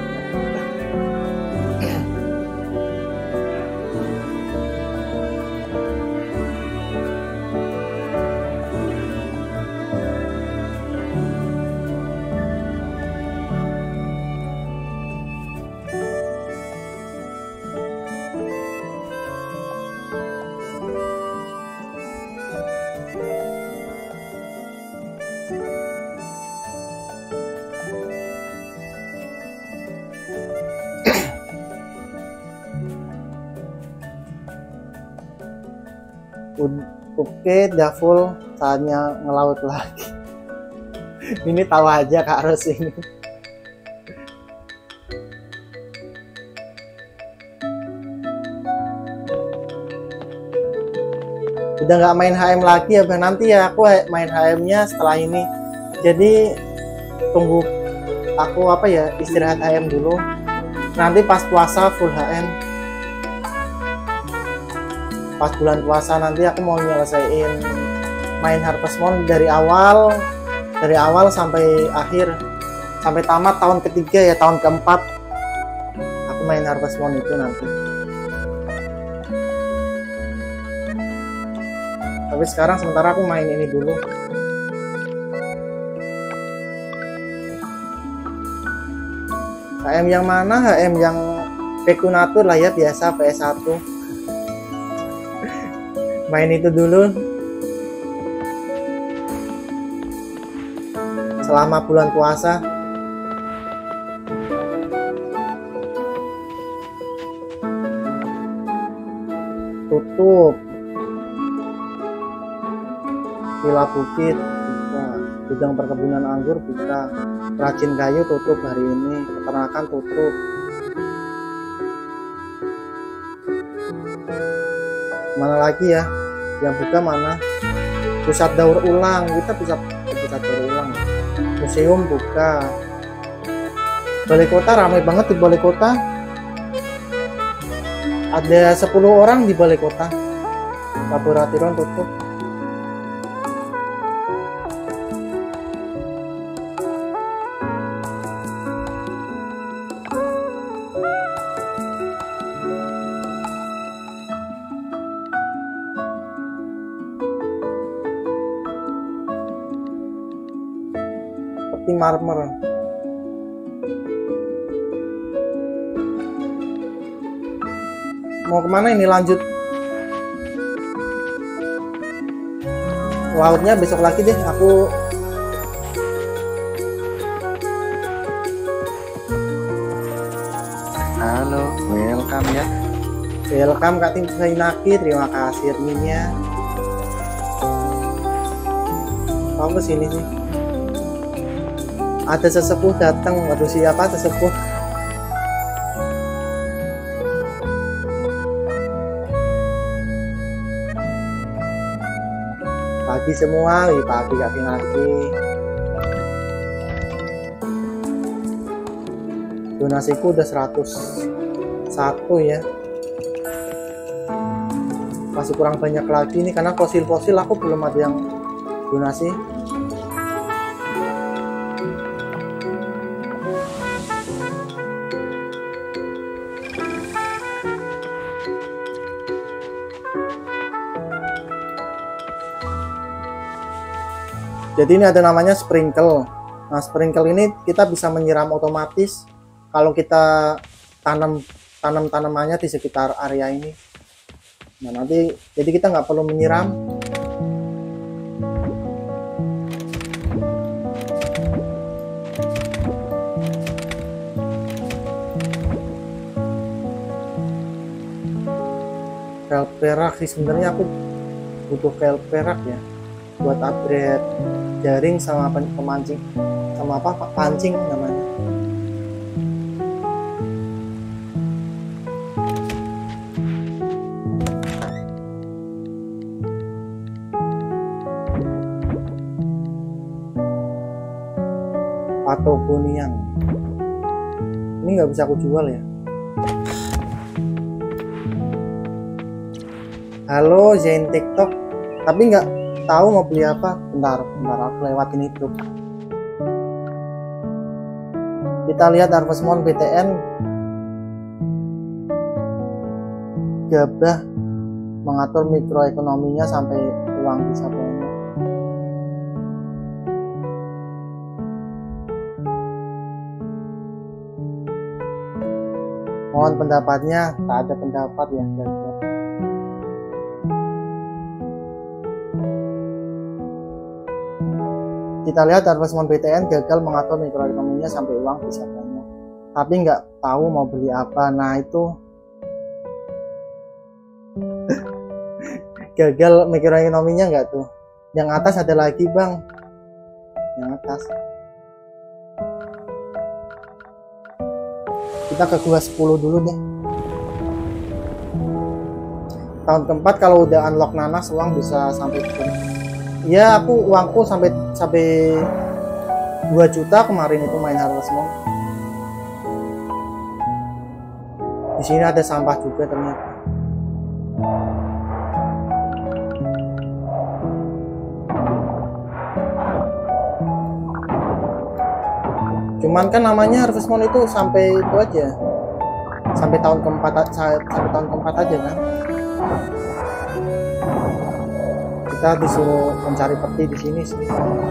Oke, udah full, saatnya ngelaut lagi. Ini tahu aja Kak Ros ini. Udah nggak main HM lagi ya, nanti ya aku main HM-nya setelah ini. Jadi tunggu aku istirahat HM dulu. Nanti pas puasa full HM. Pas bulan puasa nanti aku mau nyelesain main Harvest Moon dari awal sampai akhir, sampai tamat tahun ketiga ya, tahun keempat aku main Harvest Moon itu nanti. Tapi sekarang sementara aku main ini dulu. HM yang mana? HM yang Pekunatur lah ya, biasa PS1. Main itu dulu selama bulan puasa. Tutup Villa Bukit buka, gudang perkebunan anggur buka, perajin kayu tutup hari ini, peternakan tutup. Mana lagi ya yang buka? Mana? Pusat daur ulang, kita pusat daur ulang. Museum buka. Balai kota ramai banget di balai kota. Ada 10 orang di balai kota. Laboratorium tutup. Marmer. Mau kemana ini? Lanjut lautnya besok lagi deh. Aku halo, welcome ya. Welcome Kak Tim Sainaki, terima kasih adminnya. Kamu kesini sih? Ada sesepuh datang. Waduh, siapa sesepuh? Pagi semua, pagi Kak Pinaki. Donasiku udah 101 ya. Masih kurang banyak lagi nih karena fosil-fosil aku belum ada yang donasi. Jadi ini ada namanya sprinkle. Nah, sprinkle ini kita bisa menyiram otomatis kalau kita tanam tanamannya di sekitar area ini. Nah nanti jadi kita nggak perlu menyiram. Pel perak sih sebenarnya, aku butuh pel perak ya buat upgrade jaring sama pemancing, sama apa pancing namanya. Patogonian ini nggak bisa aku jual ya. Halo Zain TikTok, tapi nggak tahu mau beli apa. Bentar aku lewatin itu. Kita lihat Harvest Moon BTN. Gabah mengatur mikroekonominya sampai uang bisa banyak. Mohon pendapatnya. Tak ada pendapat ya guys. Kita lihat Harvest Moon BTN gagal mengatur mikroekonominya sampai uang bisa banyak, tapi nggak tahu mau beli apa. Nah itu gagal mikroekonominya nggak tuh. Yang atas ada lagi bang, yang atas. Kita ke gua 10 dulu deh. Tahun keempat kalau udah unlock nanas uang bisa sampai ya, aku uangku sampai 2 juta kemarin itu main Harvest Moon. Di sini ada sampah juga ternyata. Cuman kan namanya Harvest Moon itu sampai itu aja, sampai tahun keempat aja kan. Kita disuruh mencari peti di sini sih.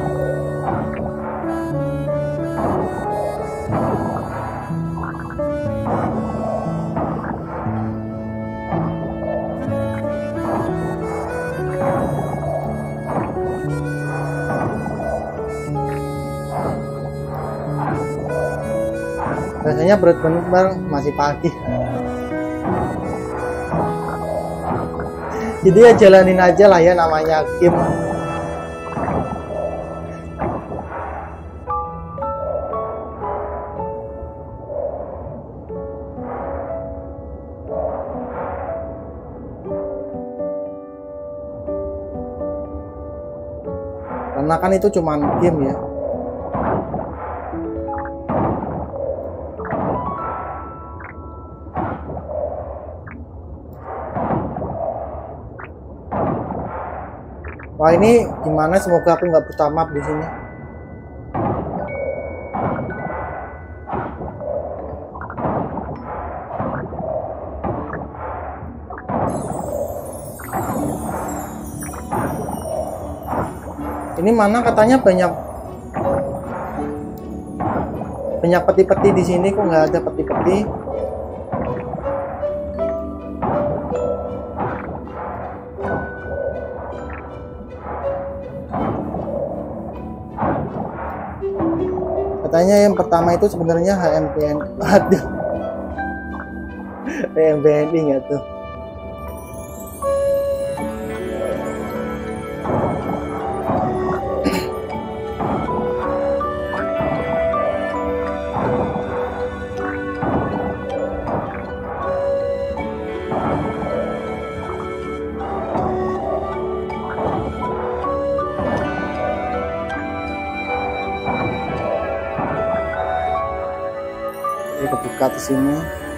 Rasanya berat bener masih pagi. Jadi ya jalanin aja lah ya, namanya game. Karena kan itu cuman game ya. Wah ini gimana? Semoga aku nggak buta map di sini. Ini mana katanya banyak peti-peti di sini, kok nggak ada peti-peti? Katanya yang pertama itu sebenarnya HMPN. Aduh. HMPN nggak tuh? Kebuka di sini.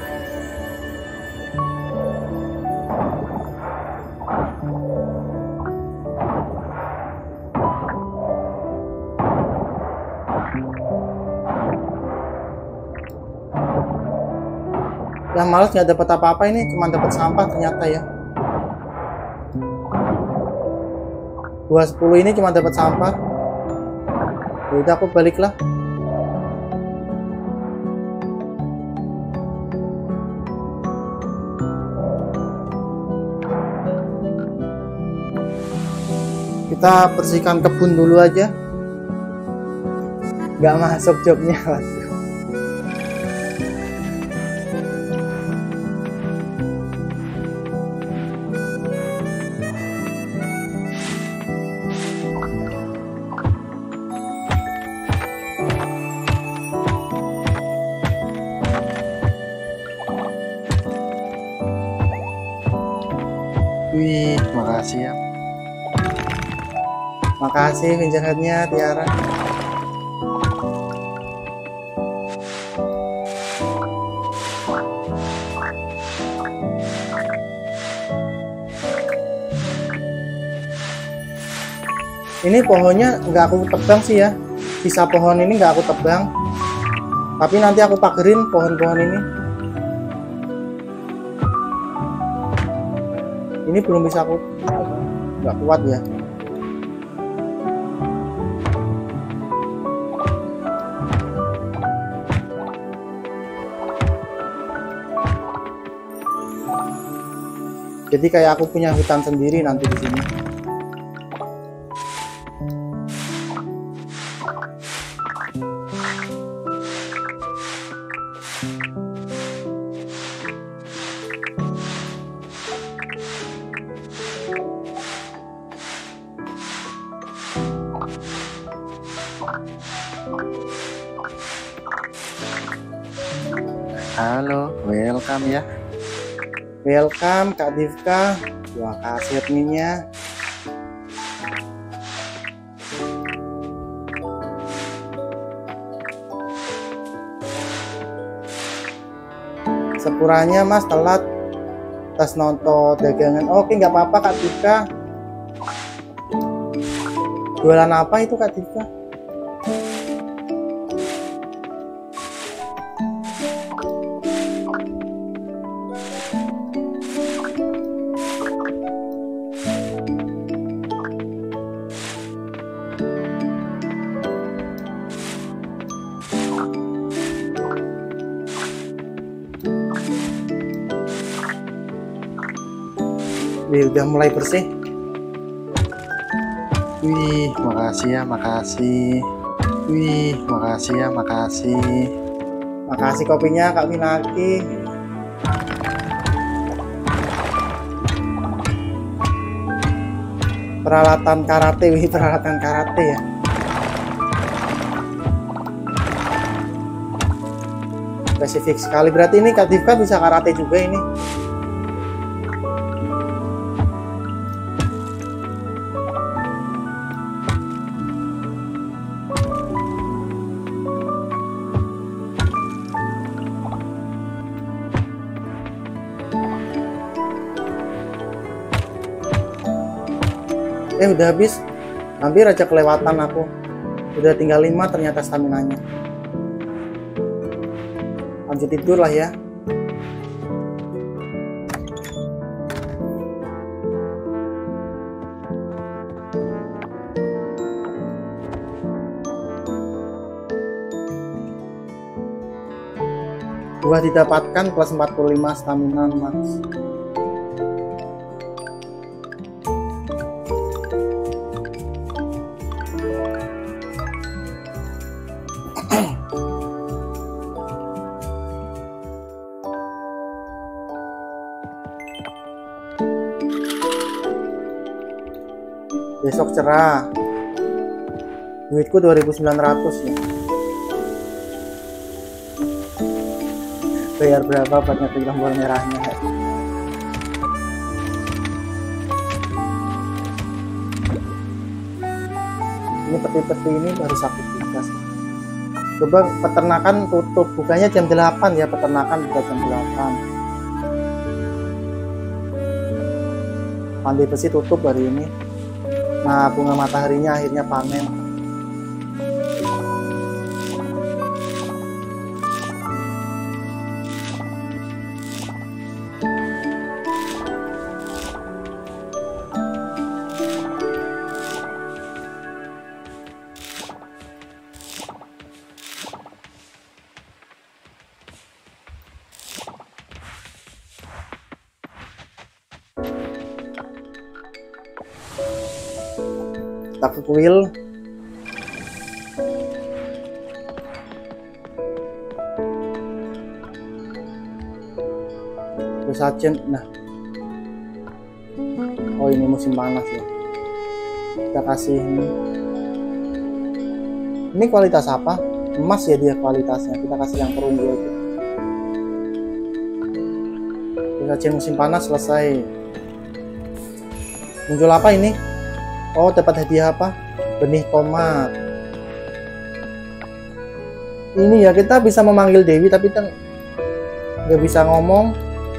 Yang males nggak dapat apa-apa ini, cuma dapat sampah ternyata ya. 210 ini cuma dapat sampah. Udah aku balik lah. Kita bersihkan kebun dulu aja. Nggak masuk jobnya. Wih, makasih ya. Makasih penjahatnya Tiara. Ini pohonnya nggak aku tebang sih ya. Sisa pohon ini nggak aku tebang. Tapi nanti aku pagerin pohon-pohon ini. Ini belum bisa aku, nggak kuat ya. Jadi kayak aku punya hutan sendiri nanti di sini. Halo, welcome ya. Welcome Kak Divka. Wah, kasih adminnya. Sepuranya Mas telat tas nonton dagangan. Oke, nggak apa-apa Kak Divka. Jualan apa itu Kak Divka? Wih, udah mulai bersih. Wih, makasih ya, makasih. Wih, makasih ya, makasih. Makasih kopinya Kak Winaki. Peralatan karate, wih peralatan karate ya. Spesifik sekali. Berarti ini Kak Divka bisa karate juga ini. Udah habis, hampir aja kelewatan aku. Udah tinggal 5 ternyata staminanya. Lanjut tidur lah ya. Buah didapatkan plus 45 stamina Mas. Besok cerah. Duitku 2.900 ya. Bayar berapa buat ngetik tombol merahnya? Ini peti-peti ini baru sakit juga sih. Coba peternakan tutup, bukannya jam 8 ya, peternakan buka jam 8. Pandai besi tutup hari ini. Nah, bunga mataharinya akhirnya panen. kita ke kuil. Terus aja, nah, oh ini musim panas ya, kita kasih ini kualitas apa, emas ya dia kualitasnya, kita kasih yang perunggu aja. Terus aja musim panas selesai. Muncul apa ini? Oh, dapat hadiah apa? Benih tomat. Ini ya, kita bisa memanggil Dewi tapi kan nggak bisa ngomong.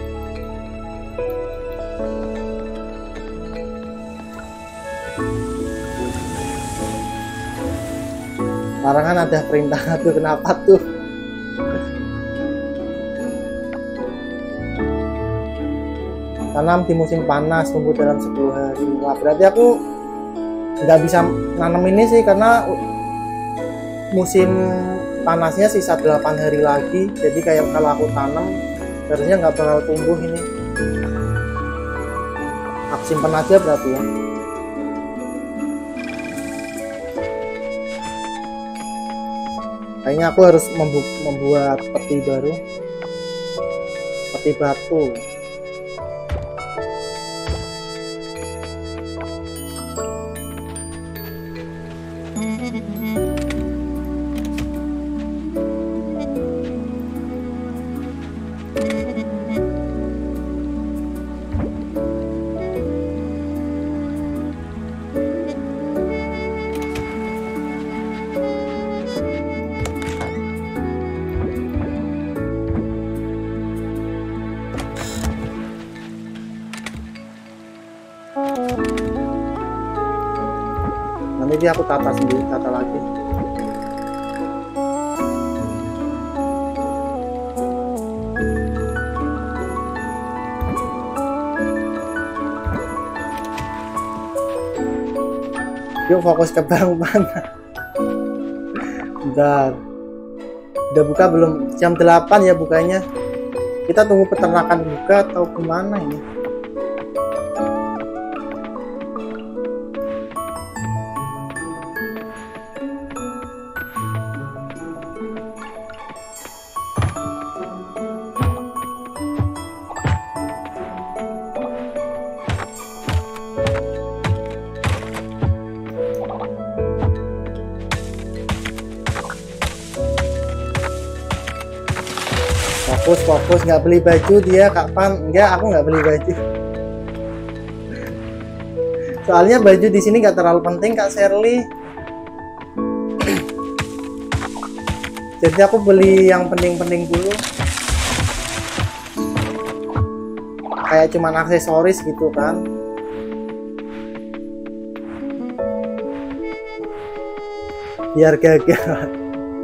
Larangan ada perintah tuh, kenapa tuh? Tanam di musim panas, tumbuh dalam 10 hari. Wah, berarti aku nggak bisa nanam ini sih karena musim panasnya sisa 8 hari lagi. Jadi kayak kalau aku tanam harusnya nggak bakal tumbuh ini. Aku simpan aja berarti ya. Kayaknya aku harus membuat peti baru, peti batu. Nanti dia aku tata sendiri, tata lagi. Yuk fokus ke barang mana? Bentar. Udah buka belum? Jam 8 ya bukanya. Kita tunggu peternakan buka atau kemana ini? Fokus nggak beli baju dia kapan? Enggak, aku nggak beli baju. Soalnya baju di sini nggak terlalu penting Kak Shirley. Jadi aku beli yang penting-penting dulu. Kayak cuman aksesoris gitu kan. Biar gagah.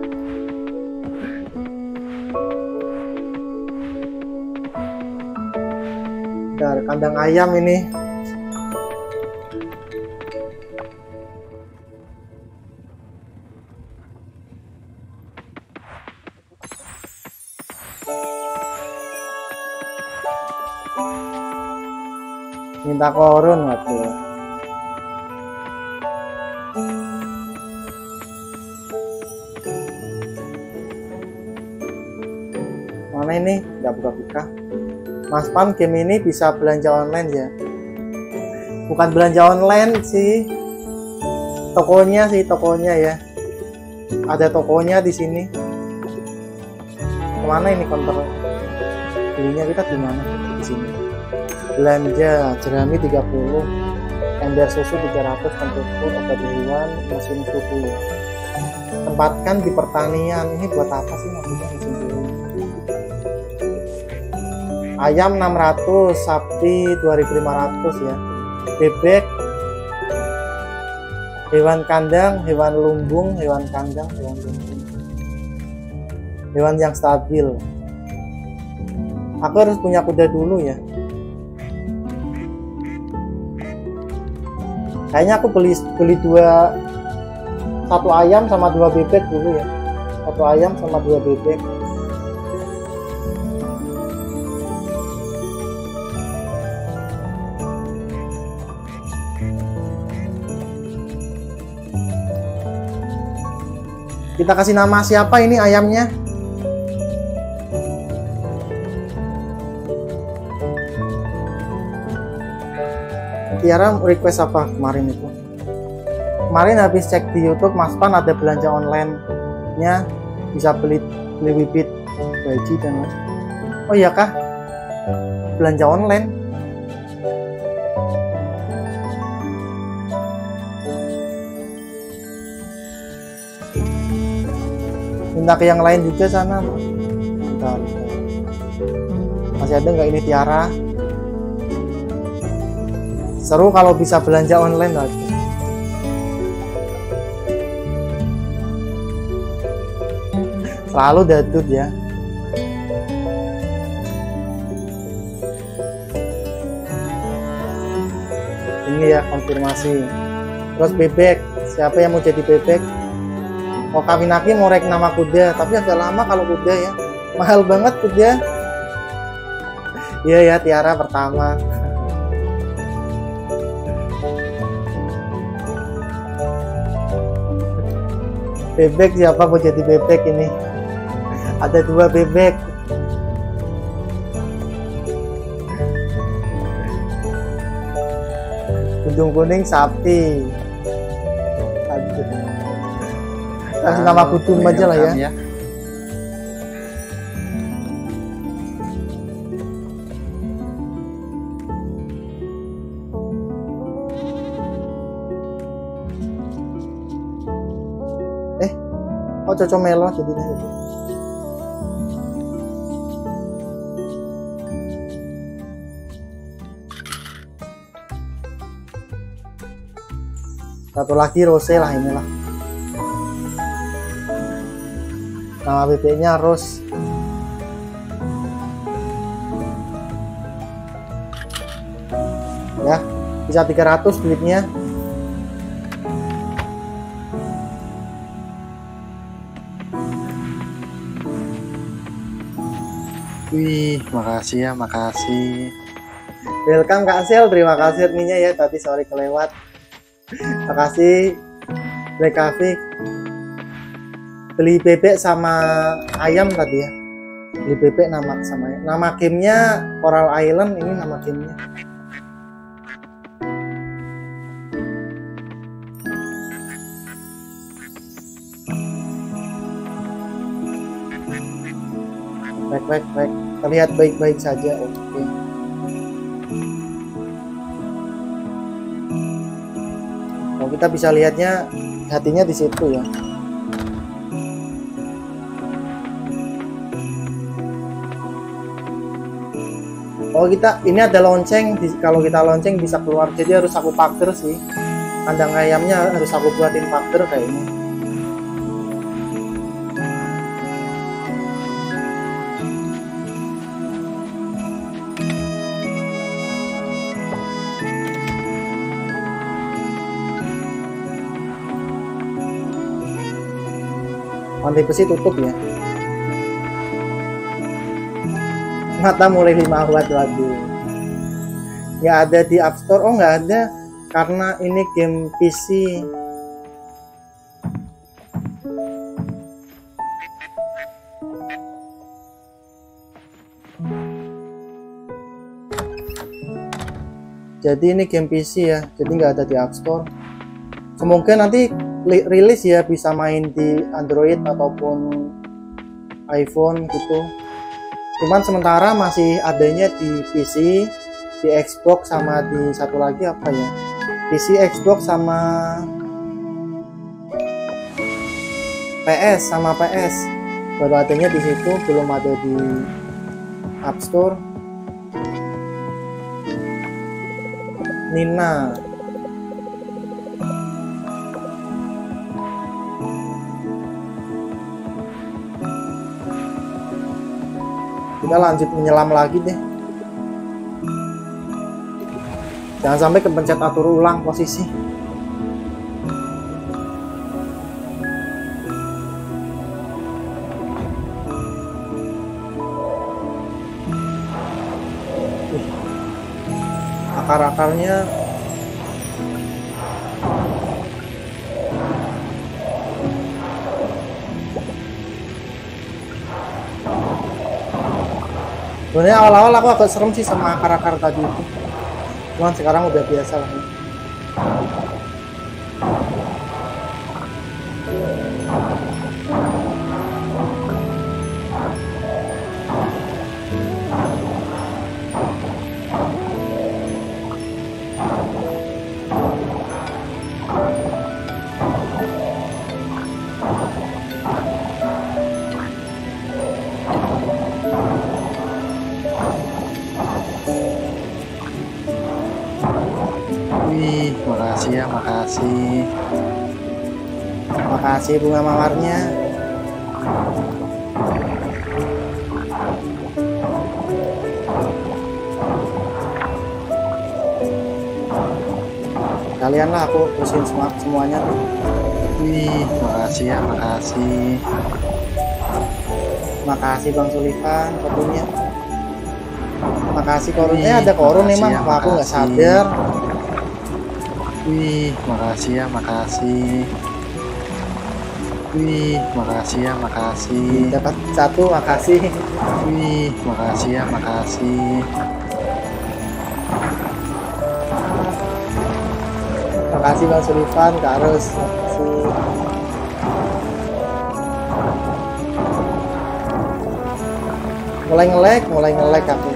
Kandang ayam ini. Minta korun waduh. Mana ini? Nggak buka-buka. Mas Pan, game ini bisa belanja online ya? Bukan belanja online sih, tokonya ya. Ada tokonya di sini. Kemana ini counter belinya, kita di mana? Di sini. Belanja jerami 30, ember susu 300, kentut obat hewan, mesin susu. Tempatkan di pertanian. Ini buat apa sih maksudnya mesin susu? Ayam 600, sapi 2500 ya. Bebek, hewan kandang, hewan lumbung, hewan kandang, hewan lumbung. Hewan yang stabil. Aku harus punya kuda dulu ya. Kayaknya aku beli satu ayam sama 2 bebek dulu ya. Satu ayam sama 2 bebek. Kita kasih nama siapa ini ayamnya? Tiara request apa kemarin itu? Kemarin habis cek di YouTube, Mas Pan ada belanja online-nya, bisa beli bibit gaji dan oh iya kah? Belanja online? Minta ke yang lain juga sana. Bentar. Masih ada nggak ini Tiara? Seru kalau bisa belanja online lagi. Selalu datut ya. Ini ya konfirmasi. Terus bebek, siapa yang mau jadi bebek? Oh Kawinaki ngorek nama kuda, tapi agak lama kalau kuda ya. Mahal banget kuda. Iya ya Tiara pertama. Bebek siapa mau jadi bebek ini? Ada 2 bebek. Ujung kuning sapi. Aduh. Kasih nama kudum aja lah ya. Oh cocok melo jadinya itu. Satu lagi Rose lah inilah. Nama bebeknya Rose. Ya, bisa 300 duitnya. Wih, makasih ya, makasih. Welcome Kak Sel, terima kasih adminnya ya, tadi sorry kelewat. Makasih Black Cafe. Beli bebek sama ayam tadi ya. Beli bebek nama gamenya Coral Island, ini nama gamenya. Baik. Terlihat baik-baik saja. Oke. Oh, kita bisa lihatnya hatinya di situ ya. Oh ini ada lonceng. Kalau kita lonceng bisa keluar. Jadi harus aku pagar sih. Kandang ayamnya harus aku buatin pagar kayak ini. Pantai besi tutup ya. Mata mulai 5 watt lagi. Nggak ada di App Store. Oh nggak ada karena ini game PC. Jadi ini game PC ya. Jadi nggak ada di App Store. Semoga nanti rilis ya bisa main di Android ataupun iPhone gitu. Cuman sementara masih adanya di PC, di Xbox sama di satu lagi apa ya? PC, Xbox sama PS baru adanya di situ, belum ada di App Store. Nina. Kita lanjut menyelam lagi deh. Jangan sampai kepencet atur ulang posisi. Akar-akarnya Sebenarnya awal-awal aku agak serem sih sama akar-akar tadi itu. Cuman sekarang udah biasa lah. Wih, makasih ya, makasih. Makasih bunga mawarnya. Kalian lah, aku terusin semuanya tuh. Wih, makasih ya, makasih. Makasih Bang Sulifan kopinya. Makasih korunnya, ada korun nih Mang. Ya, Wah, aku nggak makasih. sadar. Wih, makasih ya, makasih. Wih, makasih ya, makasih. Dapat satu, makasih. Wih, makasih ya, makasih. Makasih Bang Sulifan, Kak Ros. Makasih. Mulai ngelek aku.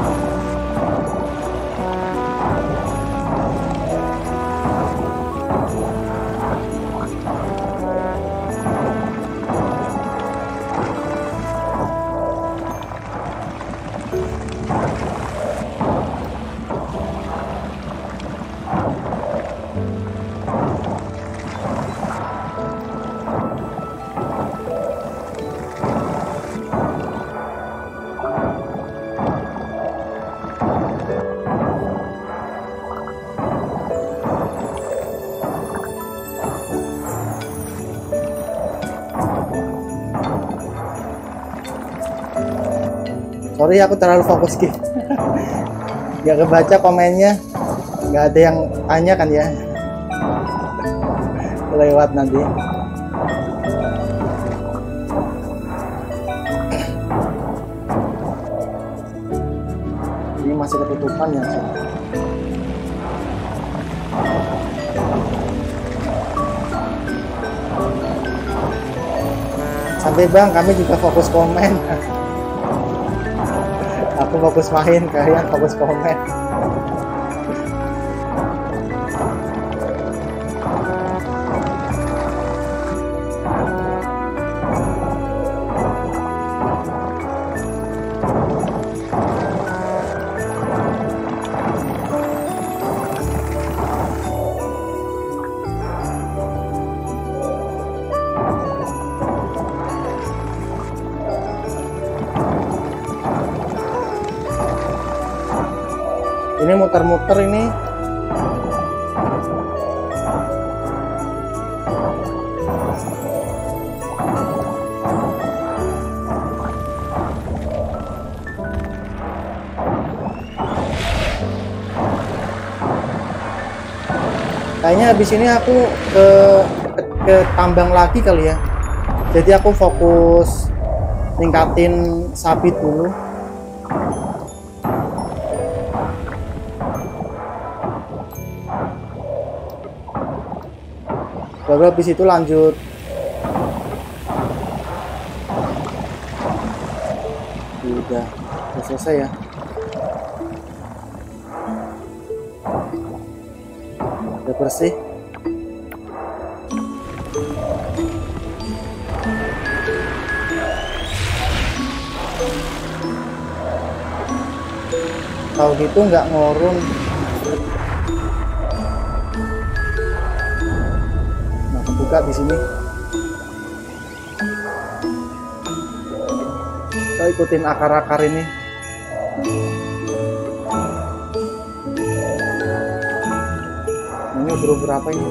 Sorry aku terlalu fokus gitu. Gak kebaca komennya. Gak ada yang tanya kan ya. Lewat nanti. Ini masih ketutupan ya. Santai Bang, kami juga fokus komen. Aku fokus main, kalian fokus komen. Ini muter-muter ini. Kayaknya habis ini aku ke tambang lagi kali ya. Jadi aku fokus ningkatin sabit dulu. Baru habis itu lanjut. Udah selesai ya. Udah bersih. Tahu gitu nggak ngurun. Nah, kebuka di sini. Kita ikutin akar-akar ini. Ini udah berapa ini?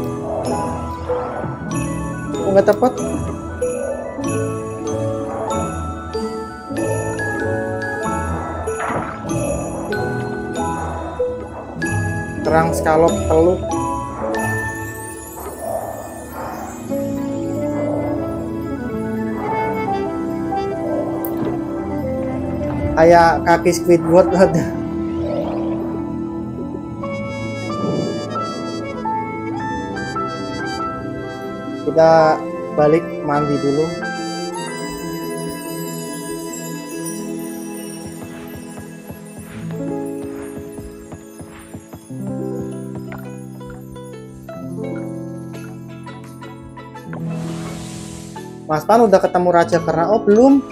Kok nggak tepat? Kerang skalop teluk. kayak kaki Squidward. Kita balik mandi dulu. Mas Pan udah ketemu Raja Kera? Oh belum.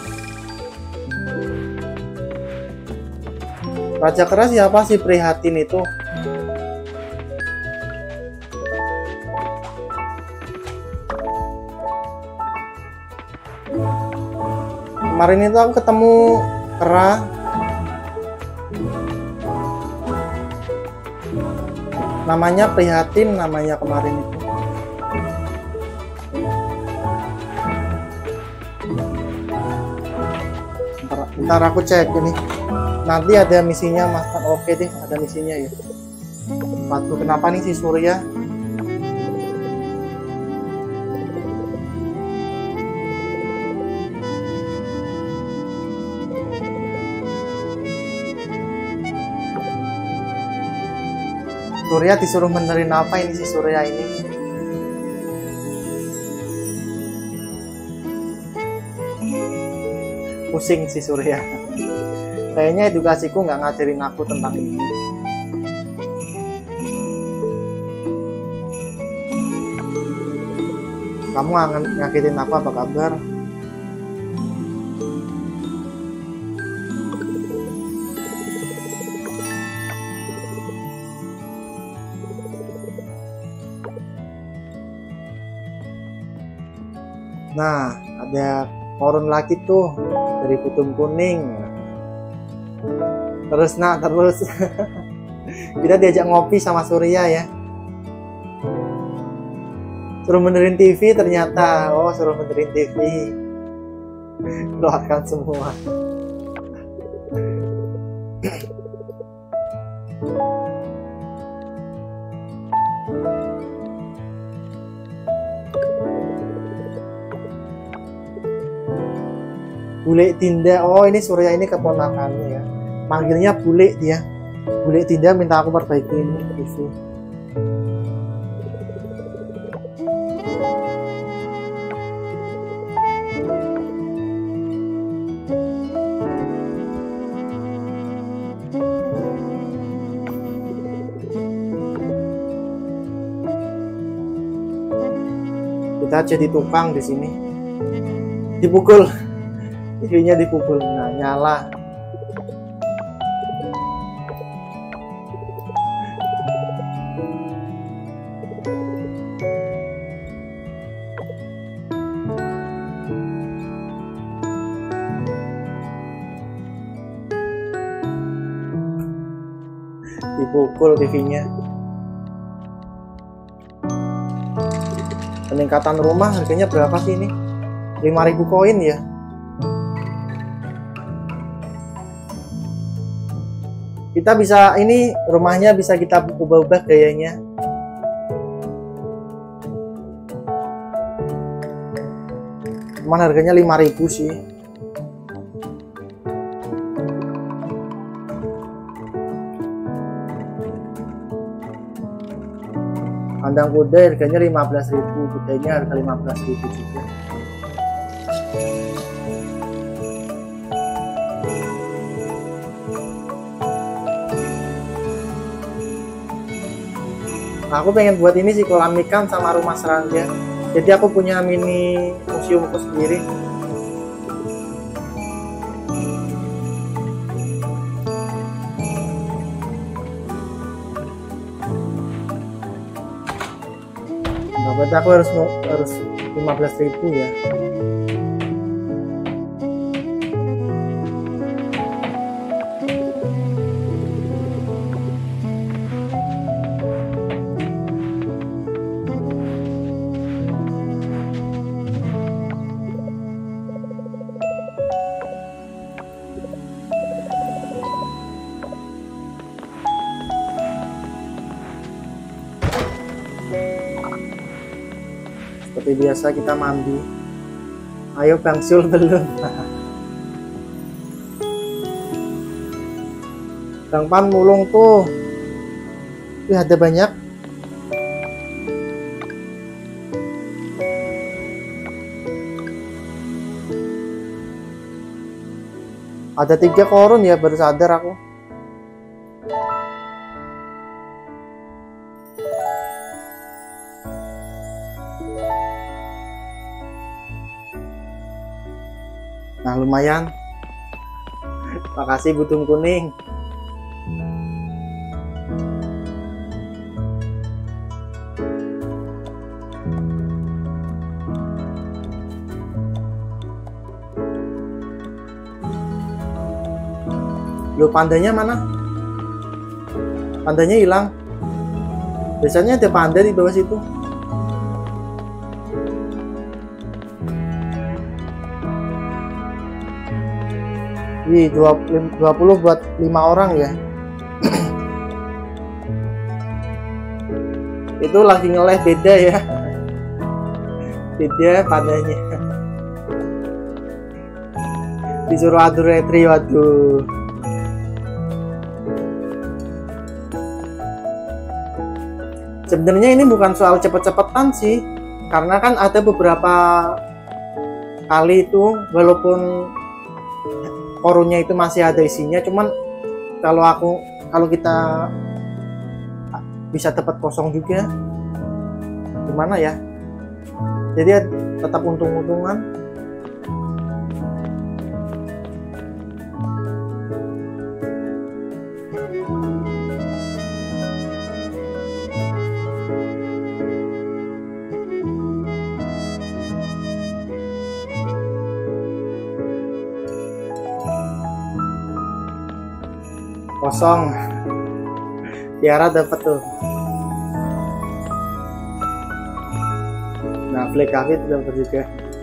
Raja Kera siapa sih? Prihatin itu. Kemarin itu aku ketemu Kera. Namanya Prihatin, namanya kemarin itu. Ntar aku cek ini. Nanti ada misinya Mas. Oke deh, ada misinya ya. Waduh, kenapa nih si Surya? Surya disuruh benerin apa ini si Surya ini? Pusing si Surya. Kayaknya edukasiku nggak ngajarin aku tentang ini. Kamu ngagetin aku, apa kabar? Nah, ada korun lagi tuh dari Putum Kuning. Terus kita diajak ngopi sama Surya ya. Suruh benerin TV ternyata. Oh, suruh benerin TV. Keluarkan semua. Bule Tinda. Oh, ini Surya ini keponakannya ya. Manggilnya Bule dia. Bule Tinda minta aku perbaikin TV. Kita jadi tukang di sini. Dipukul. TV-nya dipukul. Nah, nyala. Dipukul TV-nya. Peningkatan rumah harganya berapa sih ini? 5.000 koin ya. Kita bisa, ini rumahnya bisa kita ubah-ubah gayanya. Cuman harganya 5.000 sih. Kandang kuda harganya 15.000, kudanya harga 15.000 juga. Aku pengen buat ini sih, kolam ikan sama rumah serangga. Jadi aku punya mini museumku sendiri. Nah, berarti aku harus 15.000 ya. Seperti biasa kita mandi. Ayo Bang Sul belum. Bang Pan mulung tuh. Wih, ada banyak. Ada 3 korun ya, baru sadar aku. Nah, lumayan. Makasih butung kuning. Loh, pandanya mana? Pandanya hilang. Biasanya ada panda di bawah situ. Wih, 20 buat 5 orang ya. Itu lagi ngeleh beda ya. Beda pandanya. Disuruh atur retri, waduh. Sebenarnya ini bukan soal cepet-cepetan sih, karena kan ada beberapa kali itu walaupun korunnya itu masih ada isinya, cuman kalau kita bisa dapat kosong juga, gimana ya? Jadi tetap untung-untungan. Kosong. Tiara dapat tuh. Nah, Black Cafe dapat juga.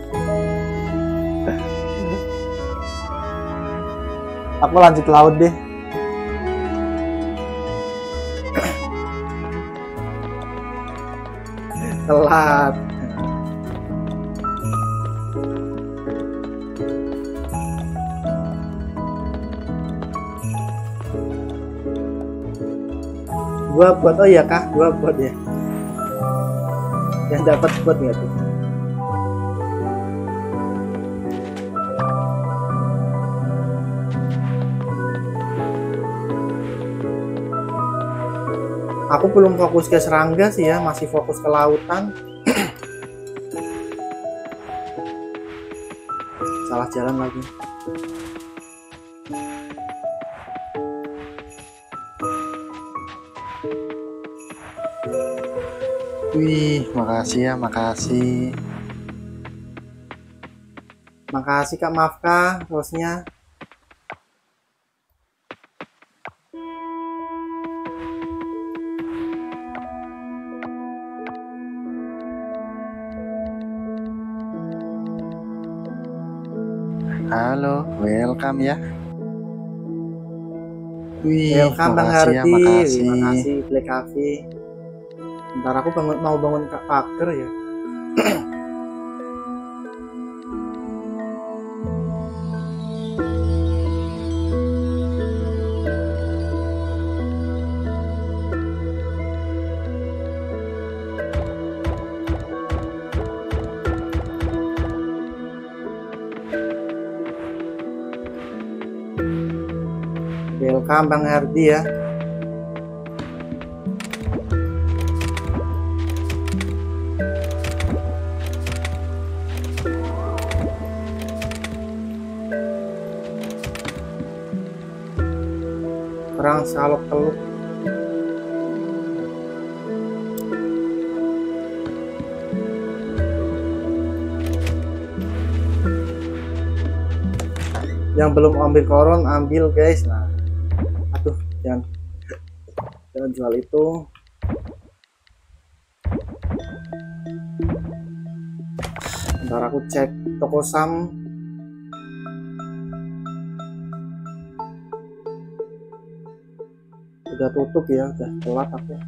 Aku lanjut laut deh. Telat. Gua buat, oh iya kah? Gua buat ya. Yang dapat buat nggak tuh? Aku belum fokus ke serangga sih ya, masih fokus ke lautan. Salah jalan lagi. Wih, makasih ya, makasih. Makasih Kak Mafka, rosnya. Halo, welcome ya. Wih, Welcome Bang makasih ya, Hardi, makasih. terima kasih Black Cafe. Ntar aku mau bangun pagar ya. Welcome Bang Hardi ya. Perang salok teluk. Yang belum ambil koron ambil guys. Nah, aduh, jangan jual itu. Ntar aku cek toko Sam. Udah tutup ya, udah telat aku.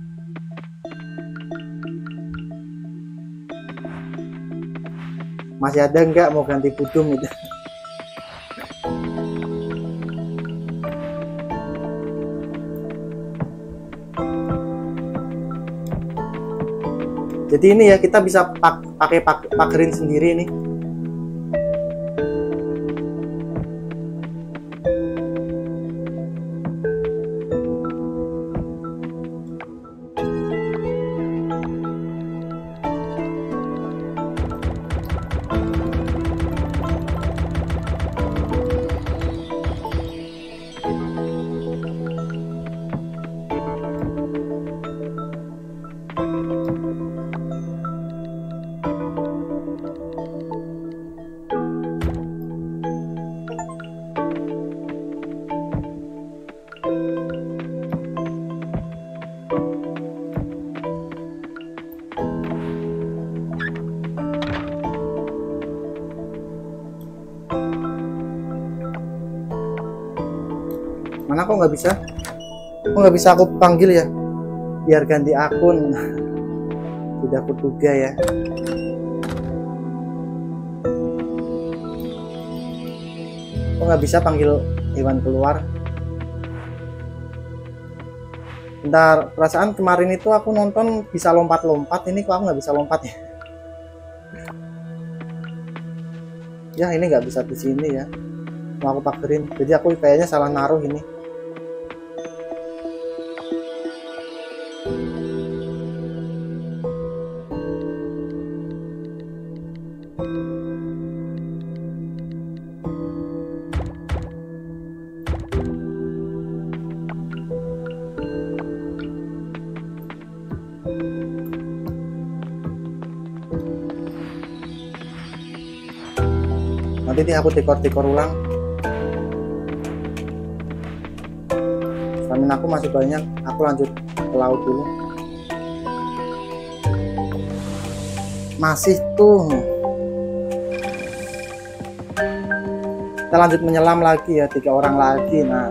Masih ada nggak mau ganti pudung itu? Jadi ini ya, kita bisa pakai pagerin sendiri nih. Mana kok nggak bisa? Kok nggak bisa aku panggil ya? Biar ganti akun. Sudah kuduga ya. Kok nggak bisa panggil hewan keluar? Bentar, perasaan kemarin itu aku nonton bisa lompat-lompat. Ini kok aku nggak bisa lompat ya? Ya ini nggak bisa di sini ya. Mau aku pagerin. Jadi aku kayaknya salah naruh ini. Nanti nih aku tekor ulang. Stamina aku masih banyak, aku lanjut ke laut dulu. Masih tuh. Kita lanjut menyelam lagi ya, 3 orang lagi. Nah,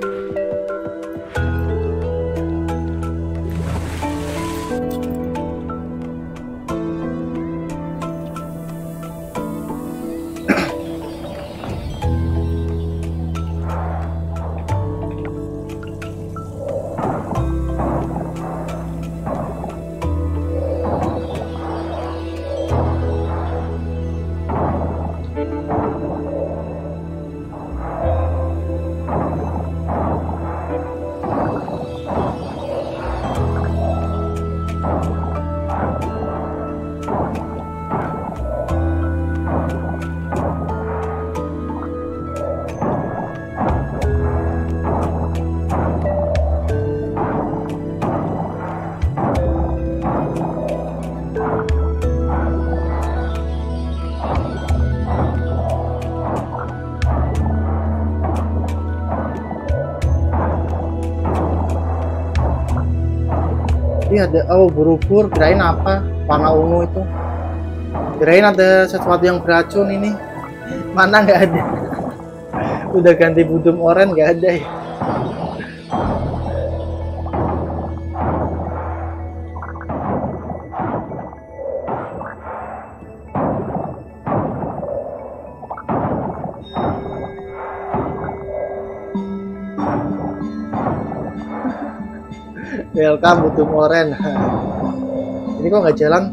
ini ada, oh berubur, kirain apa warna ungu itu, kirain ada sesuatu yang beracun ini. Mana nggak ada. Udah ganti budum oranye nggak ada ya. Welcome budum oranye. Ini kok nggak jalan?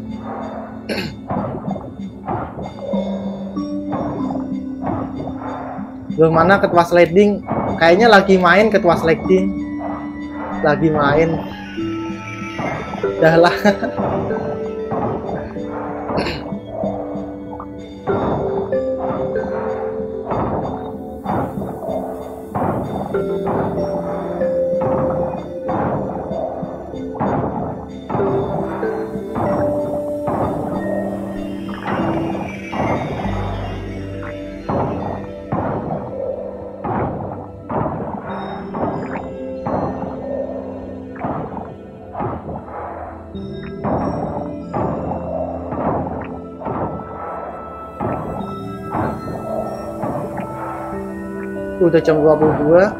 Belum, mana ketua sliding? Kayaknya lagi main ketua sliding. Lagi main. Dah lah. Udah jam 22.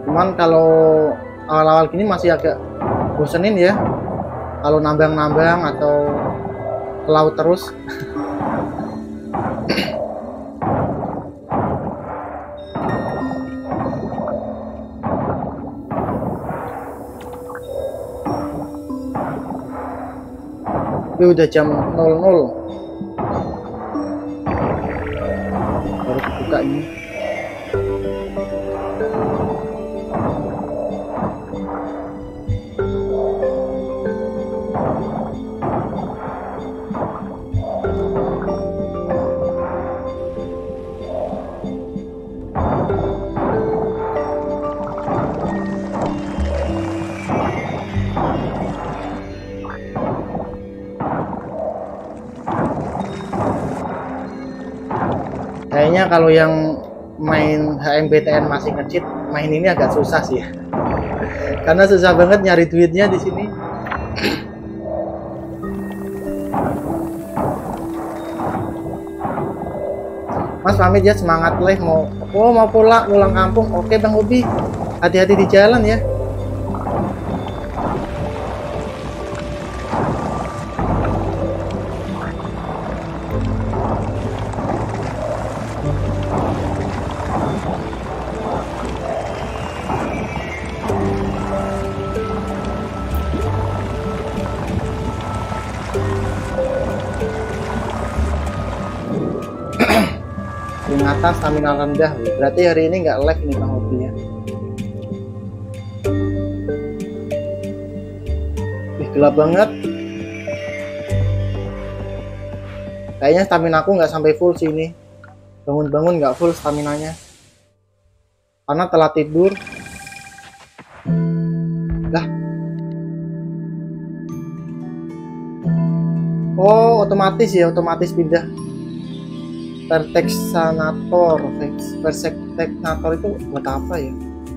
Cuman kalau awal-awal gini masih agak bosenin ya, kalau nambang-nambang atau ke laut terus. Tapi udah jam 00 baru buka ini. Kayaknya kalau yang main HMBTN masih nge-cheat, main ini agak susah sih ya. Karena susah banget nyari duitnya di sini. Mas pamit ya, semangat live, mau pulang kampung. Oke Bang Ubi, hati-hati di jalan ya. Peringatan stamina rendah, berarti hari ini nggak lag nih Bang Obi ya. Gelap banget. Kayaknya stamina aku nggak sampai full sih ini. Bangun-bangun nggak full staminanya, karena telat tidur. Lah. Oh, otomatis ya, otomatis pindah. Vertexanator itu buat apa ya?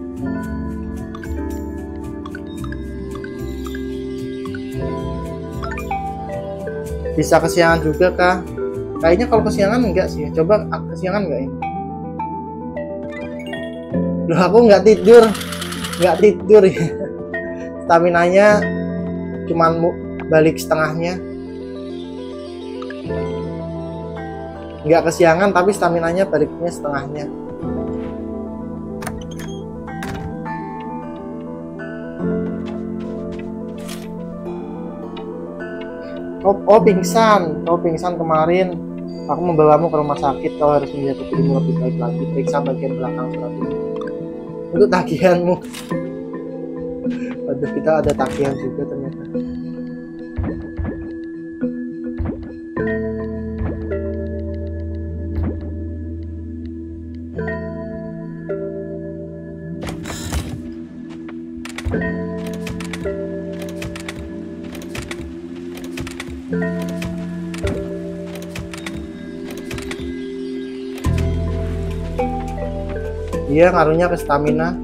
Bisa kesiangan juga kah? Kayaknya kalau kesiangan enggak sih. Coba kesiangan enggak ini? Loh, aku nggak tidur ya. Staminanya cuman balik setengahnya. Nggak kesiangan tapi staminanya baliknya setengahnya. Kau pingsan kemarin. Aku membawamu ke rumah sakit. Kau harus menjaga dirimu lebih baik lagi. Periksa bagian belakang surat ini untuk tagihanmu. Waduh, kita ada tagihan juga ternyata. Iya, ngaruhnya ke stamina.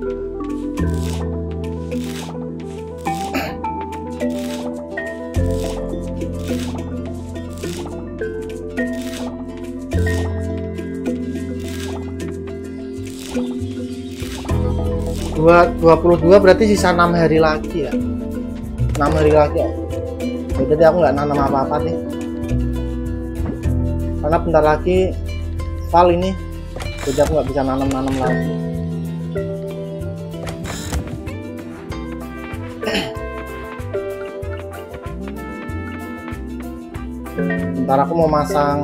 Dua 22 berarti sisa 6 hari lagi ya. 6 hari lagi ya. Jadi aku nggak nanam apa-apa nih. Karena bentar lagi fall ini. Jadi aku nggak bisa nanam-nanam lagi. Bentar aku mau masang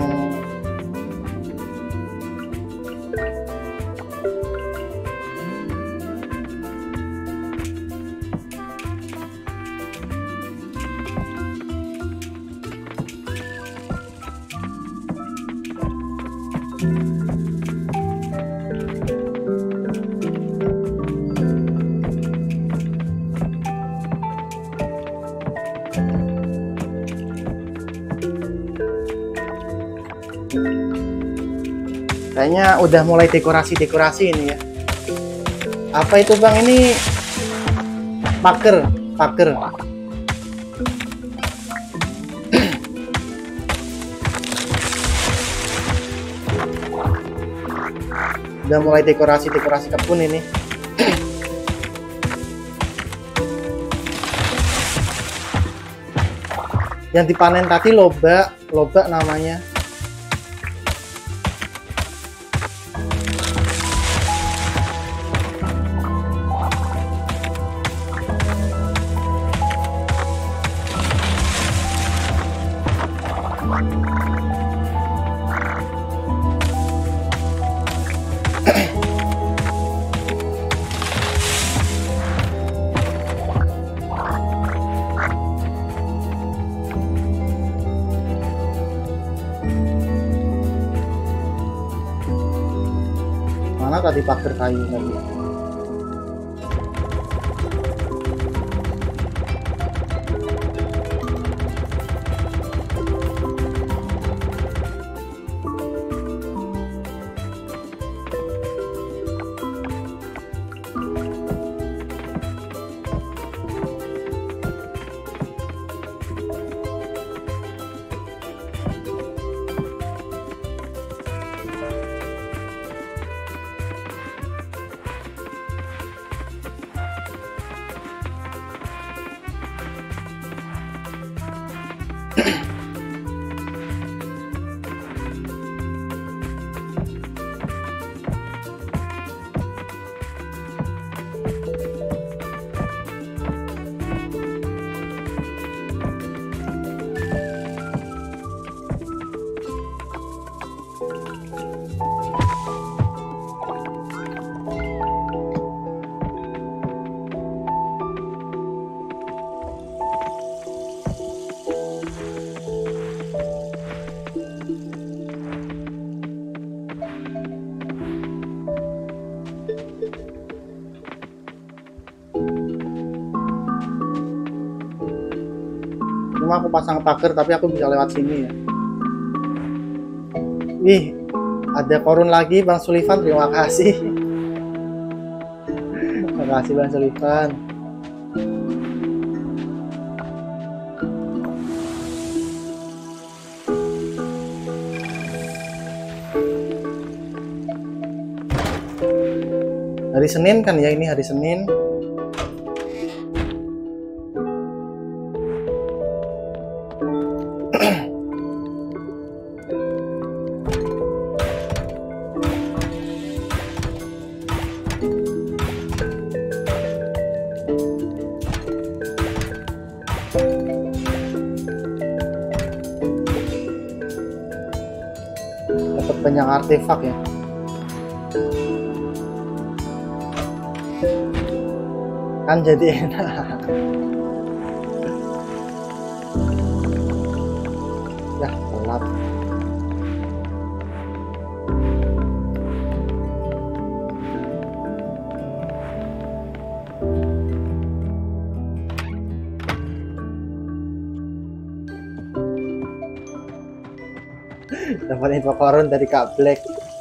kayaknya udah mulai dekorasi ini ya. Apa itu Bang? Ini pagar. Udah mulai dekorasi kebun ini. Yang dipanen tadi lobak namanya. Mana tadi pagar kayu tadi? Cuma aku pasang pagar tapi aku bisa lewat sini ya. Wih, ada korun lagi Bang Sullivan, terima kasih. Terima kasih Bang Sullivan. Hari Senin kan ya, ini hari Senin. Dapat banyak artefak ya. Kan jadi enak. Ya telat. Dapat info korun dari Kak Black.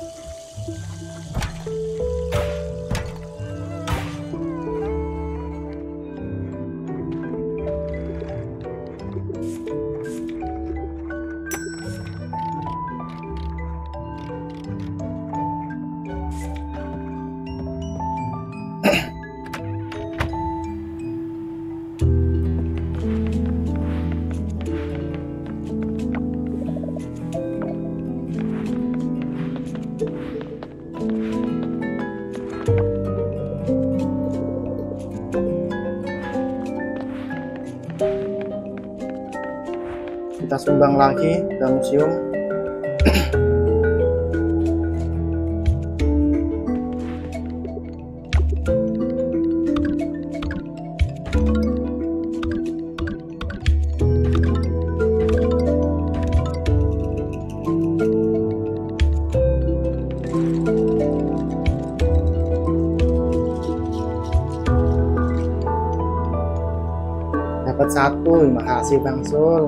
Kita sumbang lagi ke museum. Dapat satu, terima kasih Bang Sul.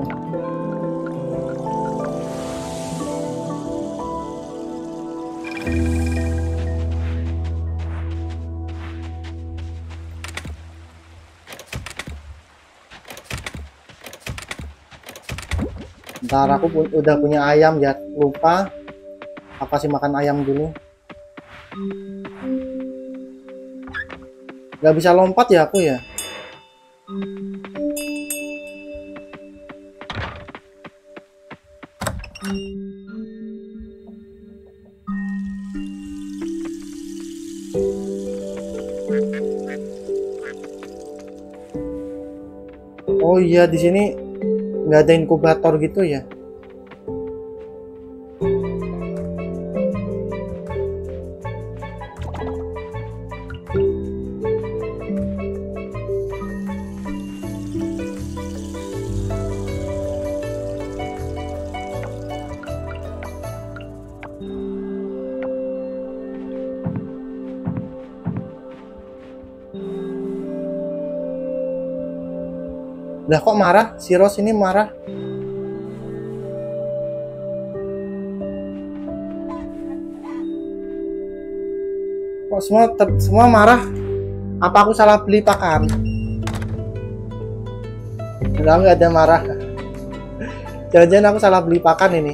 Ntar aku udah punya ayam ya, lupa apa sih makan ayam dulu. Gak bisa lompat ya aku ya. Oh iya, di sini nggak ada inkubator gitu ya. Lah kok marah? Si Rose ini marah. Kok semua marah? Apa aku salah beli pakan? Enggak, nggak ada marah. Jangan-jangan aku salah beli pakan ini.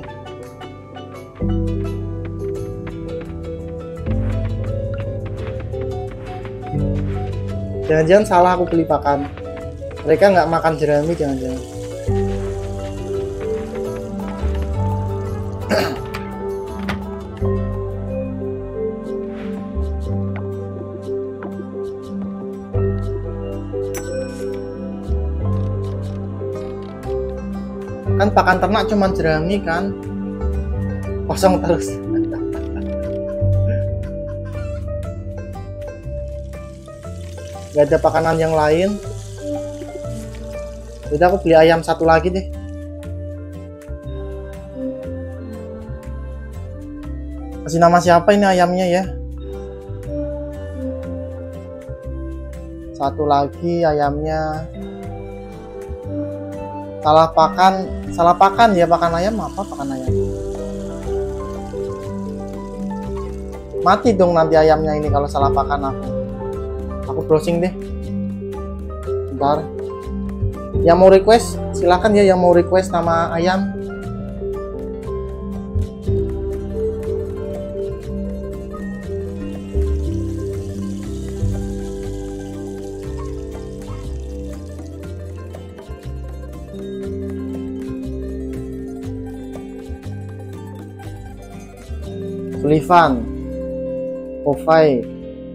Jangan-jangan salah aku beli pakan. Mereka nggak makan jerami, jangan-jangan. Kan pakan ternak cuman jerami kan, kosong terus. Gak ada pakanan yang lain. Udah, aku beli ayam satu lagi deh. Kasih nama siapa ini ayamnya ya? Satu lagi ayamnya. Salah pakan ya, pakan ayam apa? Pakan ayam. Mati dong nanti ayamnya ini kalau salah pakan aku. Aku browsing deh. Bentar. Yang mau request silahkan ya, yang mau request nama ayam. Sullivan, Ovai.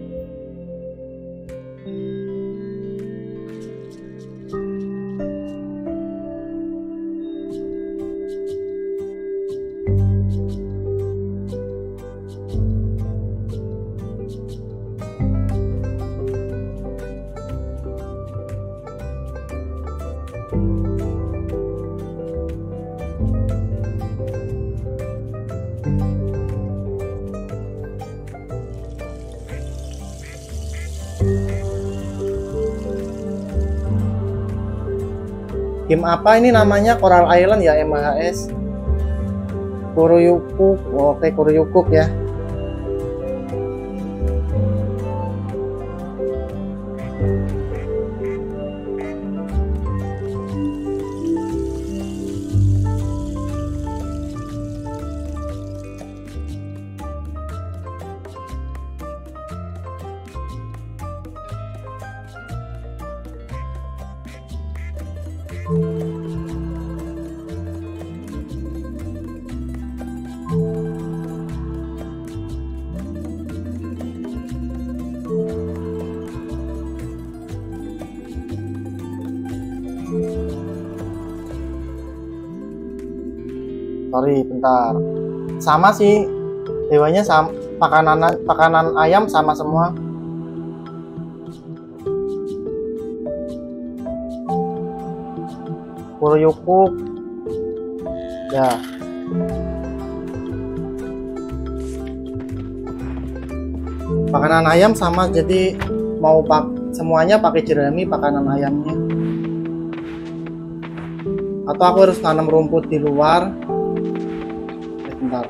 Game apa ini namanya? Coral Island ya, MHS. Kuroyukuk. Oke, Kuroyukuk ya. Sorry, bentar. Sama sih hewanya, sama pakanan ayam sama semua. Kuroyukuk ya. Pakanan ayam sama, jadi mau semuanya pakai jerami pakanan ayamnya. Atau aku harus tanam rumput di luar. Bentar.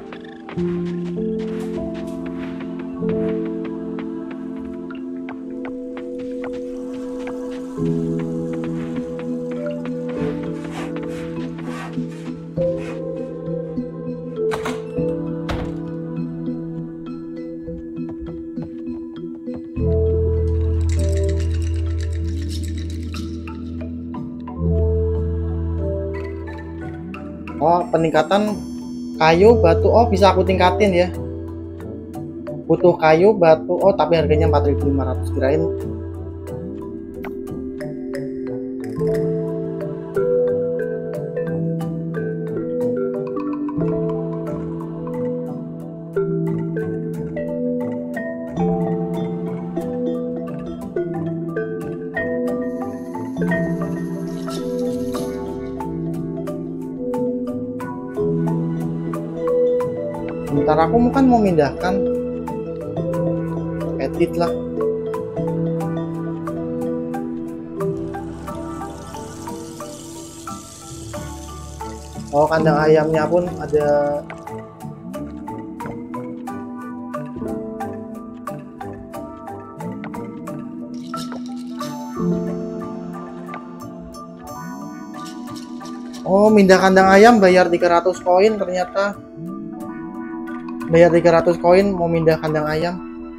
Oh, peningkatan kayu, batu. Oh, bisa aku tingkatin ya. Butuh kayu, batu. Oh, tapi harganya 4.500, kirain. Bentar, aku kan mau mindahkan. Edit lah. Oh, kandang ayamnya pun ada. Oh, mindah kandang ayam bayar 300 koin ternyata. Bayar 300 koin mau mindah kandang ayam.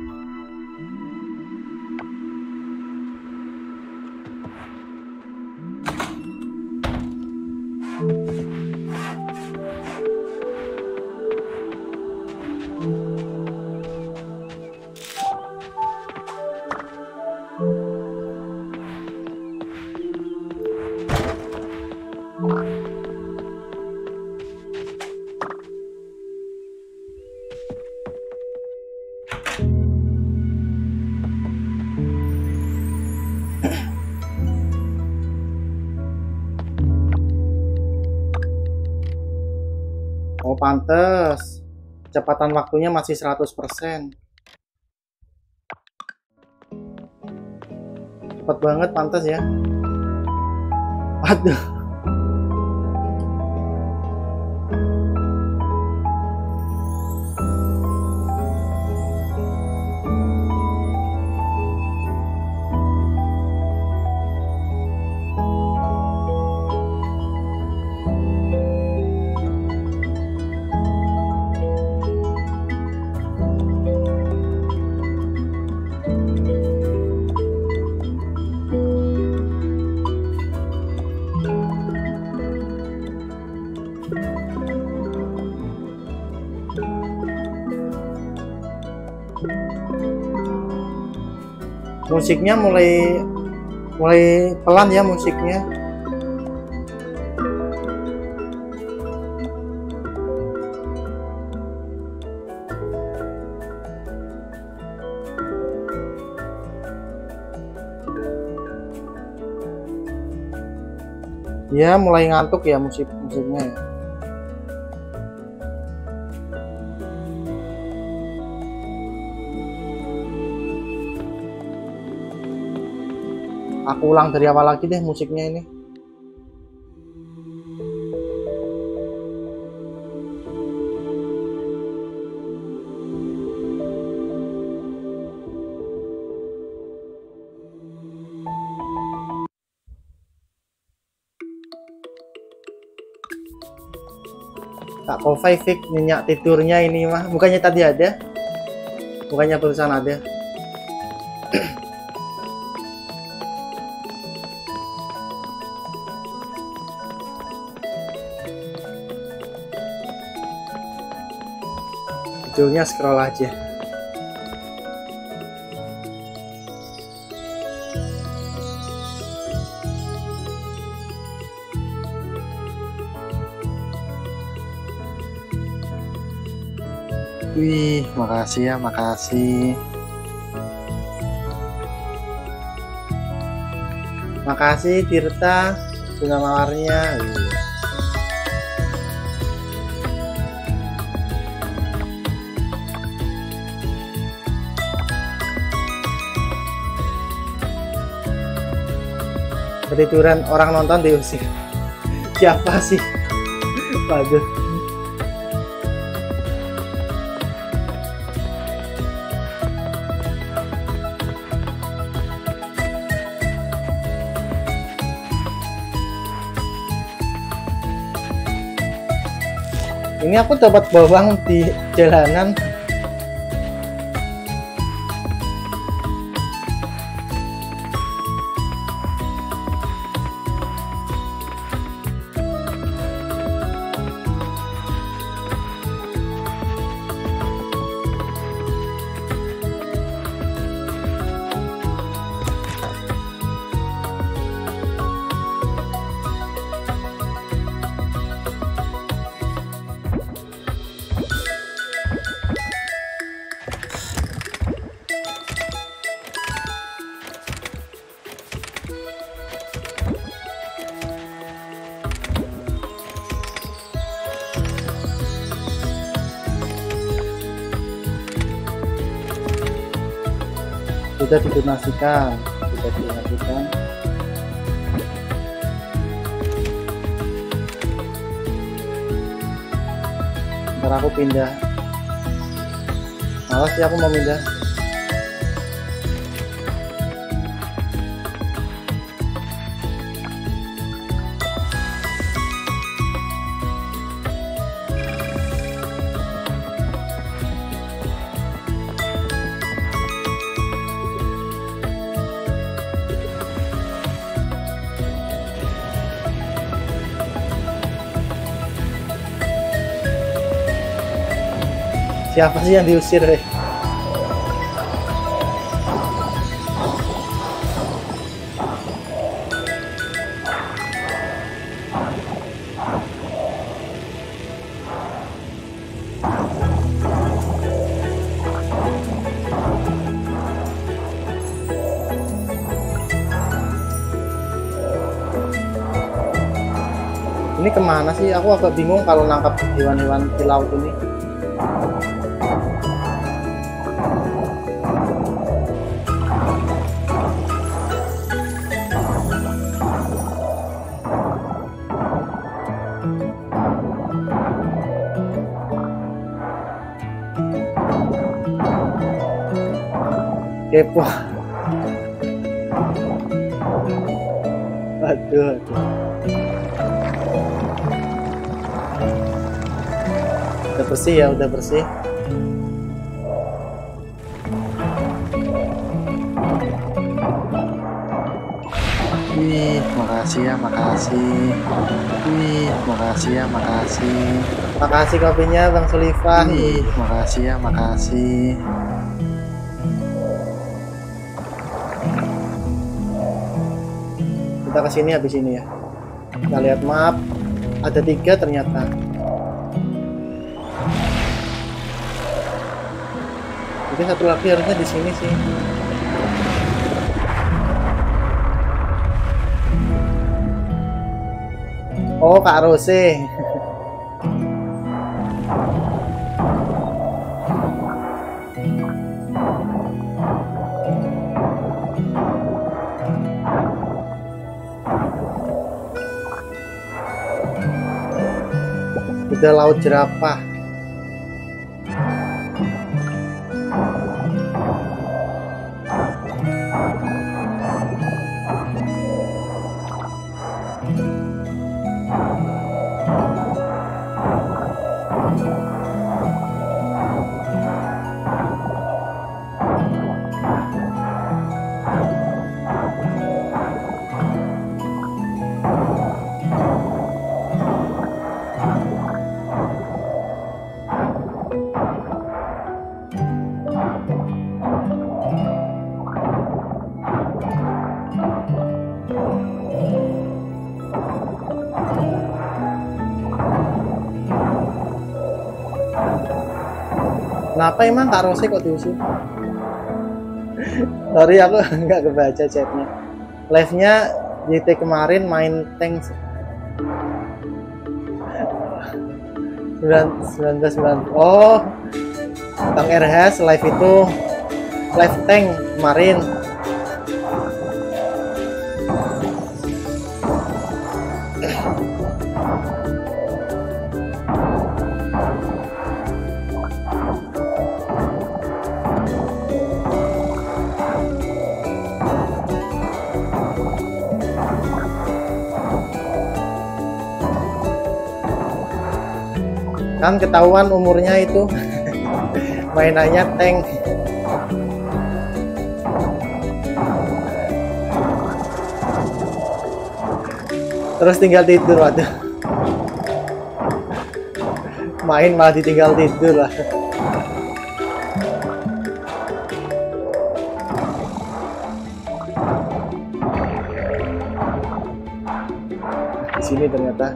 Oh, pantes. Kecepatan waktunya masih 100%. Cepet banget, pantes ya. Aduh. Musiknya mulai pelan ya musiknya. Ya, mulai ngantuk ya musiknya ya. Aku ulang dari awal lagi deh musiknya ini. Kak Kofai fix nyenyak tidurnya ini mah. Bukannya tadi ada? Bukannya barusan ada? Judulnya scroll aja. Wih, makasih ya, makasih. Makasih Tirta sudah mawarnya. Ketiduran orang nonton diusir. Siapa sih? Waduh. Ini aku dapat bawang di jalanan. sudah didonasikan. Ntar aku pindah. Malas sih aku mau pindah. Siapa sih yang diusir? Ini kemana sih? Aku agak bingung kalau nangkap hewan-hewan di laut ini. Kepo. Aduh. Udah bersih ya, udah bersih. Wih, makasih ya, makasih. Wih, makasih ya, makasih. Makasih kopinya Bang Sulifah. Wih, makasih ya, makasih. Kita kesini habis ini ya. Kita lihat map. Ada 3 ternyata. Mungkin satu lagi harusnya di sini sih. Oh, Kak Rose. Udah laut jerapah. Kenapa emang Kak Rose kok diusir? Sorry aku nggak kebaca chatnya. Live-nya JT kemarin main tank 1990. Oh, Bang RHS live itu live tank kemarin. Kan ketahuan umurnya itu mainannya tank. Terus tinggal tidur, waduh. Main malah ditinggal tidur lah. Di sini ternyata.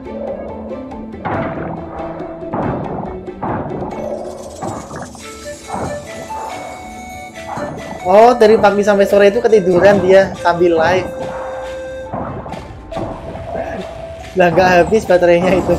Oh, dari pagi sampai sore itu ketiduran dia sambil live. Lah nggak habis baterainya itu.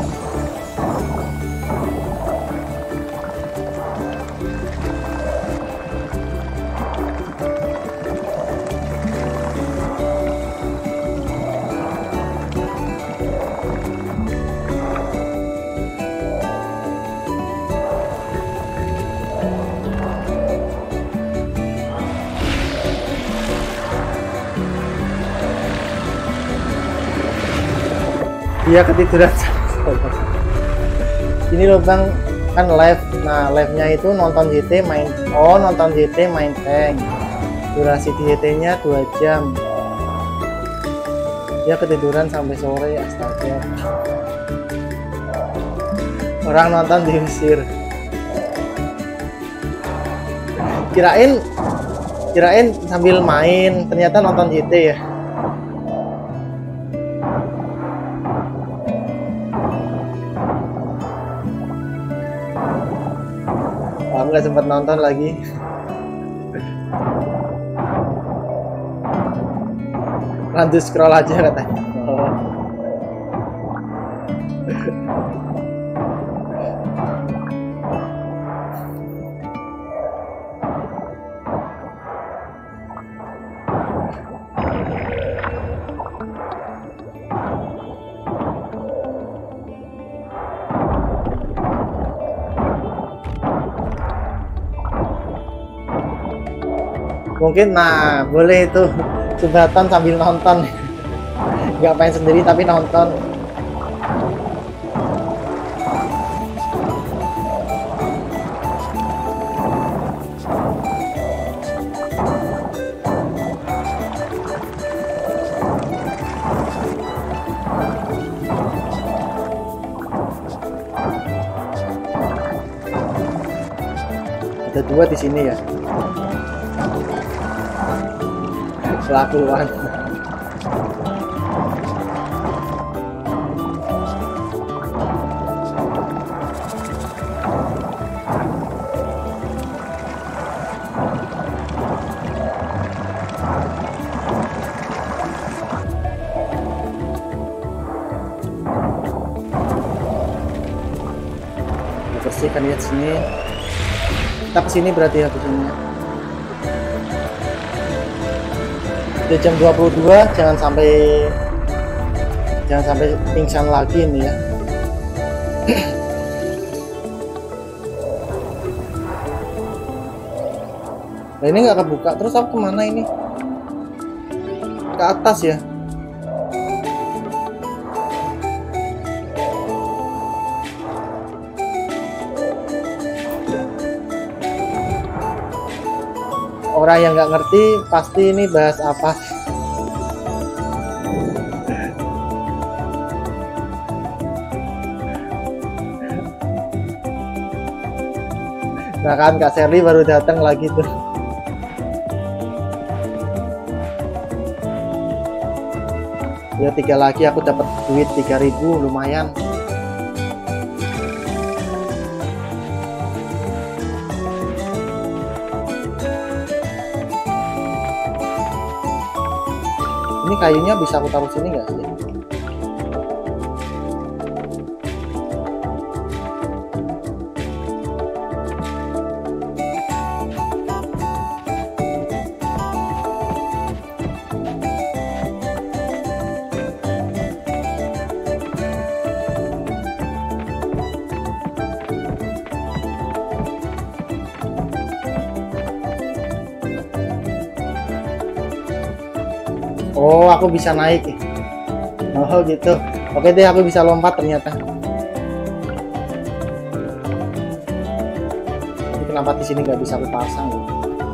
Dia ketiduran. Ini loh bang, kan live. Nah live nya itu nonton JT main, nonton JT main tank. Durasi JT nya 2 jam. Dia ketiduran sampai sore. Astaga, orang nonton diusir. Kirain sambil main, ternyata nonton JT ya. Nggak sempat nonton lagi. Lanjut scroll aja katanya. Mungkin nah boleh itu jembatan sambil nonton. Nggak main sendiri tapi nonton. Ada 2 di sini ya. Kelakuan. Bersihkan lihat sini. Kita kesini berarti ya kesini. Udah jam 22, jangan sampai pingsan lagi ini ya. Nah ini nggak kebuka, terus aku kemana ini? Ke atas ya. Orang yang nggak ngerti pasti ini bahas apa. Nah kan Kak Sherly baru datang lagi tuh. Ya 3 lagi aku dapat duit 3.000, lumayan. Ini kayunya bisa aku taruh sini nggak sih? Oh, aku bisa naik. Oh, gitu. Oke deh, aku bisa lompat ternyata. Tapi kenapa di sini nggak bisa aku pasang? Gitu?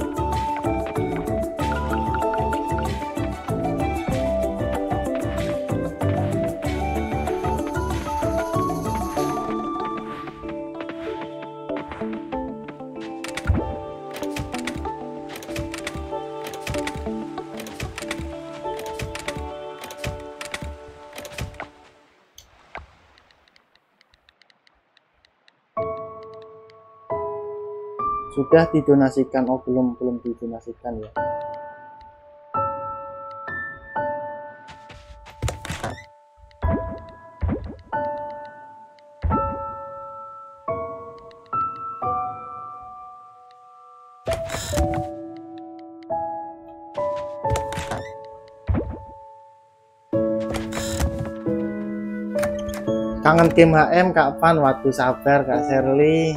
Sudah didonasikan. Oh belum didonasikan ya. Kangen game HM kapan? Waduh sabar Kak Sherly.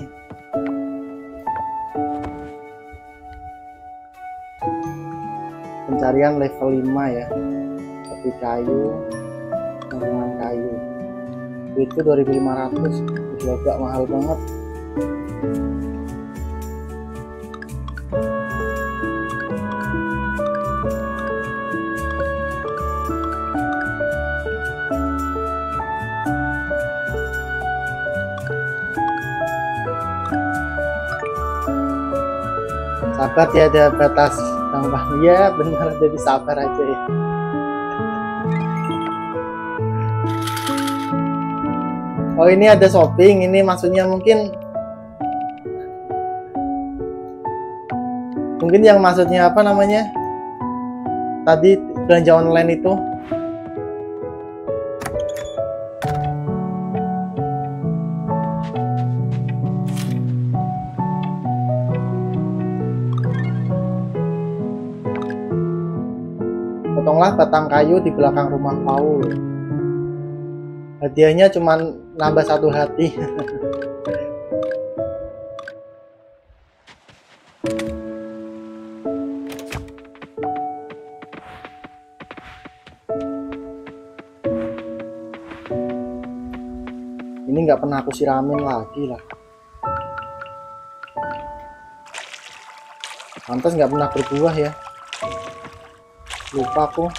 Pencarian level 5 ya. Seperti kayu, dengan kayu. Duitku 2.500. Gila, gak mahal banget. Sabar, tiada batas Bang Pan. Ya benar, jadi sabar aja ya. Oh ini ada shopping, ini maksudnya mungkin yang maksudnya apa namanya tadi, belanja online itu. Potonglah batang kayu di belakang rumah Paul. Hadiahnya cuma nambah 1 hati. Ini nggak pernah aku siramin lagi lah. Pantas nggak pernah berbuah ya. Lupa aku.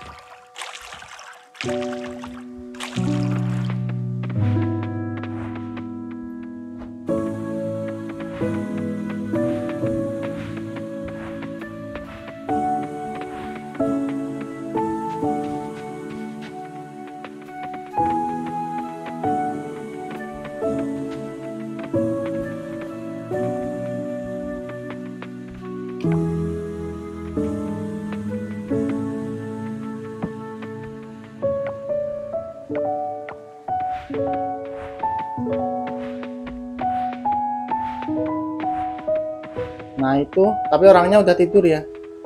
Nah itu, tapi orangnya udah tidur ya.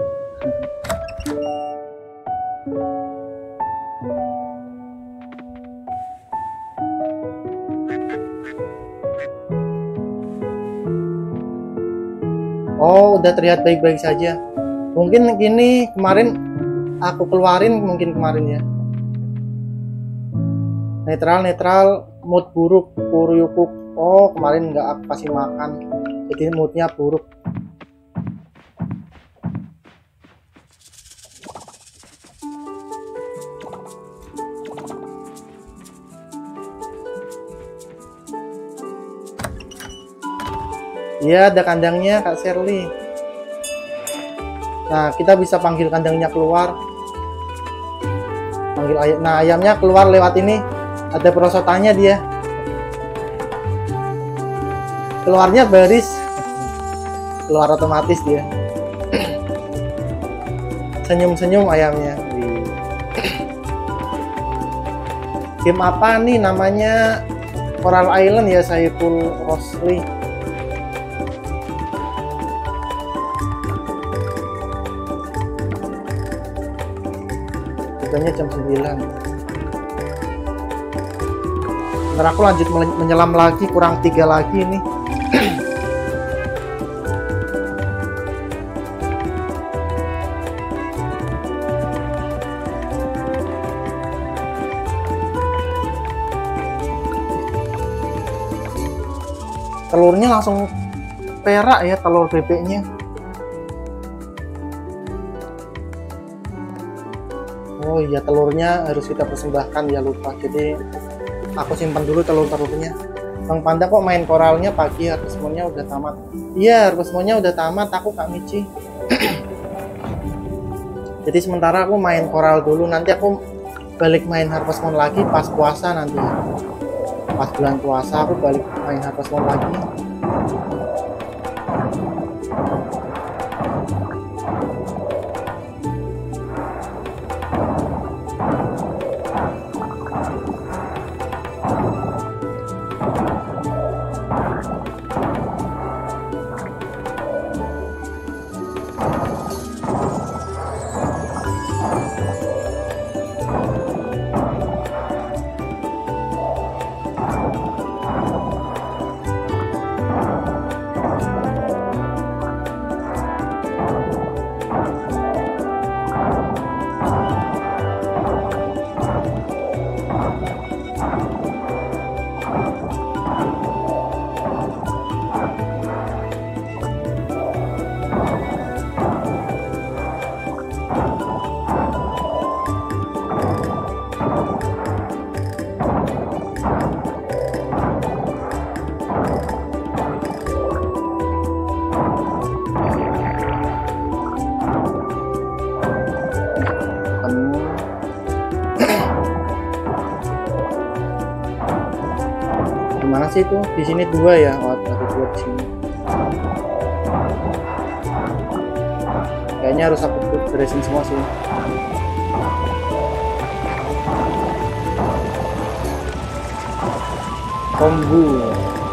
Oh, udah terlihat baik-baik saja. Mungkin gini, kemarin aku keluarin, mungkin kemarin ya. Netral, mood buruk, puryukuk. Oh, kemarin nggak aku kasih makan, jadi moodnya buruk. Iya, ada kandangnya Kak Shirley. Nah, kita bisa panggil kandangnya keluar. Panggil ayam. Nah, ayamnya keluar lewat ini. Ada perosotannya dia. Keluarnya baris. Keluar otomatis dia. Senyum-senyum ayamnya. Game apa nih namanya? Coral Island ya, Saiful Rosli. Jam 9. Ntar aku lanjut menyelam lagi, kurang 3 lagi ini. Telurnya langsung perak ya, telur bebeknya. Oh iya, telurnya harus kita persembahkan ya, lupa. Jadi aku simpan dulu telurnya. Bang Panda kok main koralnya pagi, Harvest Moon-nya udah tamat. Iya, Harvest Moon-nya udah tamat, aku Kak Michi. Jadi sementara aku main koral dulu, nanti aku balik main Harvest Moon lagi pas puasa nanti. Pas bulan puasa aku balik main Harvest Moon lagi. sih itu? Di sini 2 ya. Oh, ada 2 di sini. Kayaknya harus aku beresin semua sih. Kombu.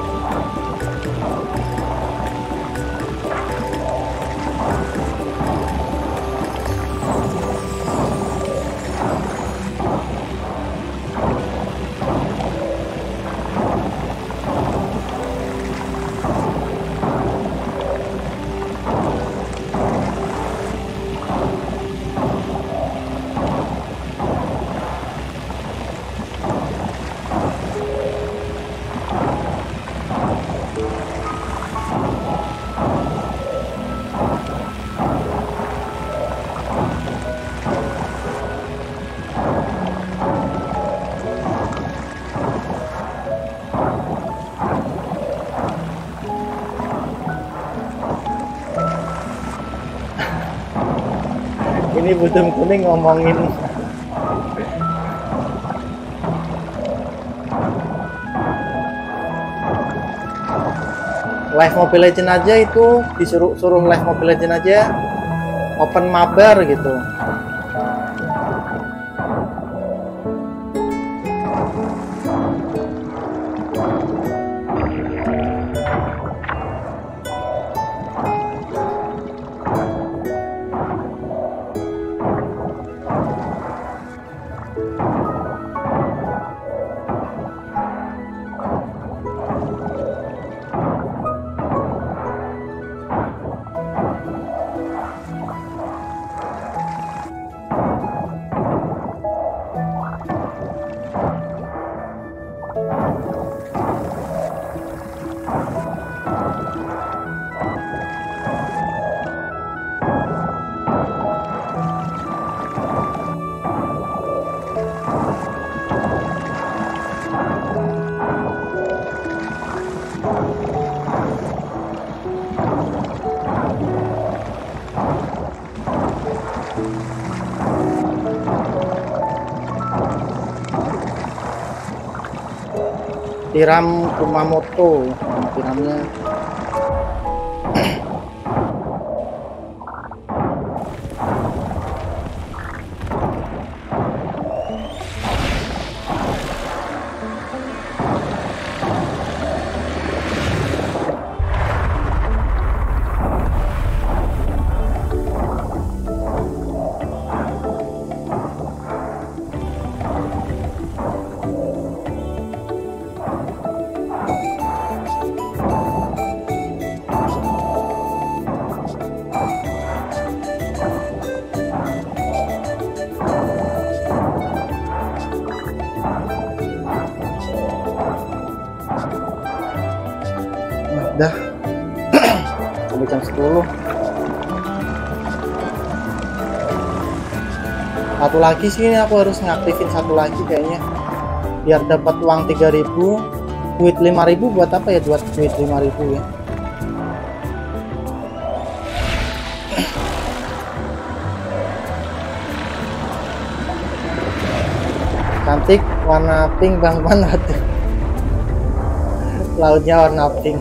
Ini Budem Kuning ngomongin live Mobile Legends aja, itu suruh live Mobile Legends aja, open mabar gitu. Tiram Kumamoto, tiramnya. Udah sampai jam 10. Satu lagi sih, ini aku harus ngaktifin satu lagi kayaknya biar dapat uang 3.000. Duit 5.000 buat apa ya? Buat duit 5.000 ya. Cantik, warna pink bang banget. Lautnya warna pink.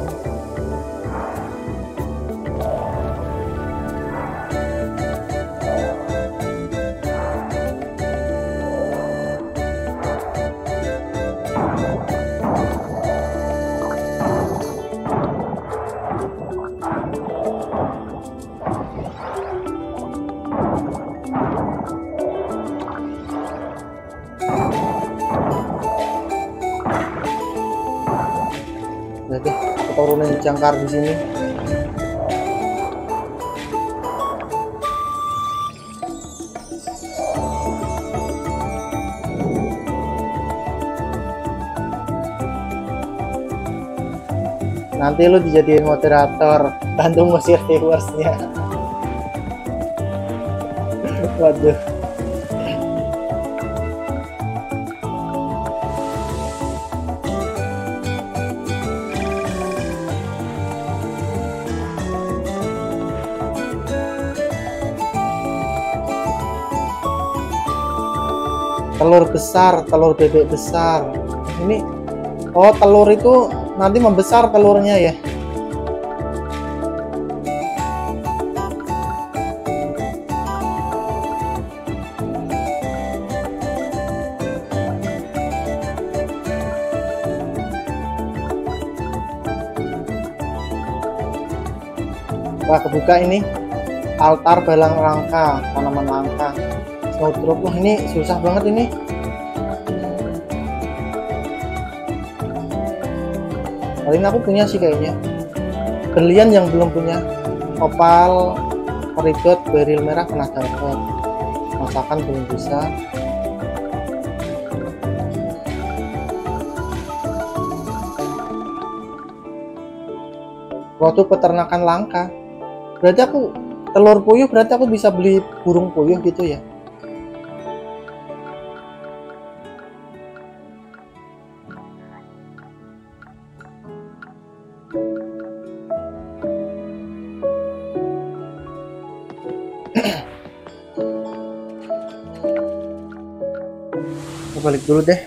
Oke, aku turunin jangkar di sini. Nanti lu dijadiin moderator, bantu ngusir viewersnya. Waduh. Telur besar, telur bebek besar. Ini, oh telur itu nanti membesar telurnya ya. Wah, kebuka ini altar balang langka, tanaman langka, snowdrop. Wah, ini susah banget ini. Kali ini aku punya sih kayaknya. Berlian yang belum punya. Opal, peridot, beril merah pernah dapat. Masakan belum bisa. Produk peternakan langka. Berarti aku telur puyuh, berarti aku bisa beli burung puyuh gitu ya. Aku balik dulu deh.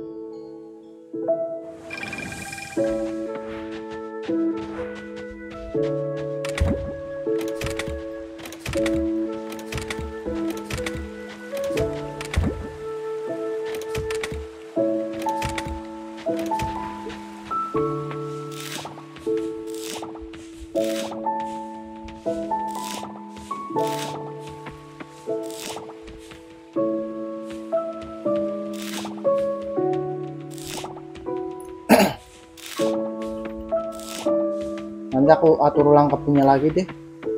Nanti aku atur ulang kepinya lagi deh.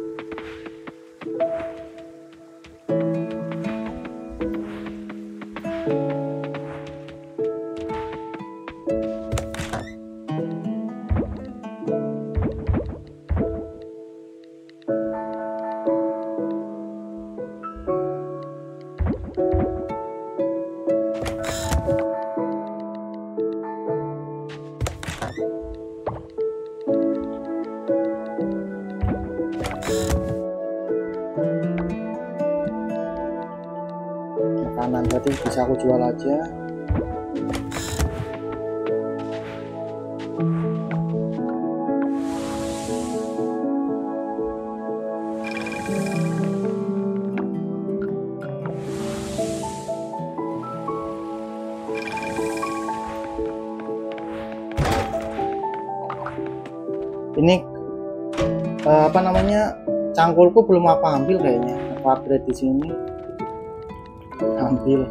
Makanan berarti bisa aku jual aja. Ini apa namanya, cangkulku belum apa ambil kayaknya. Aku upgrade di sini. Ambil.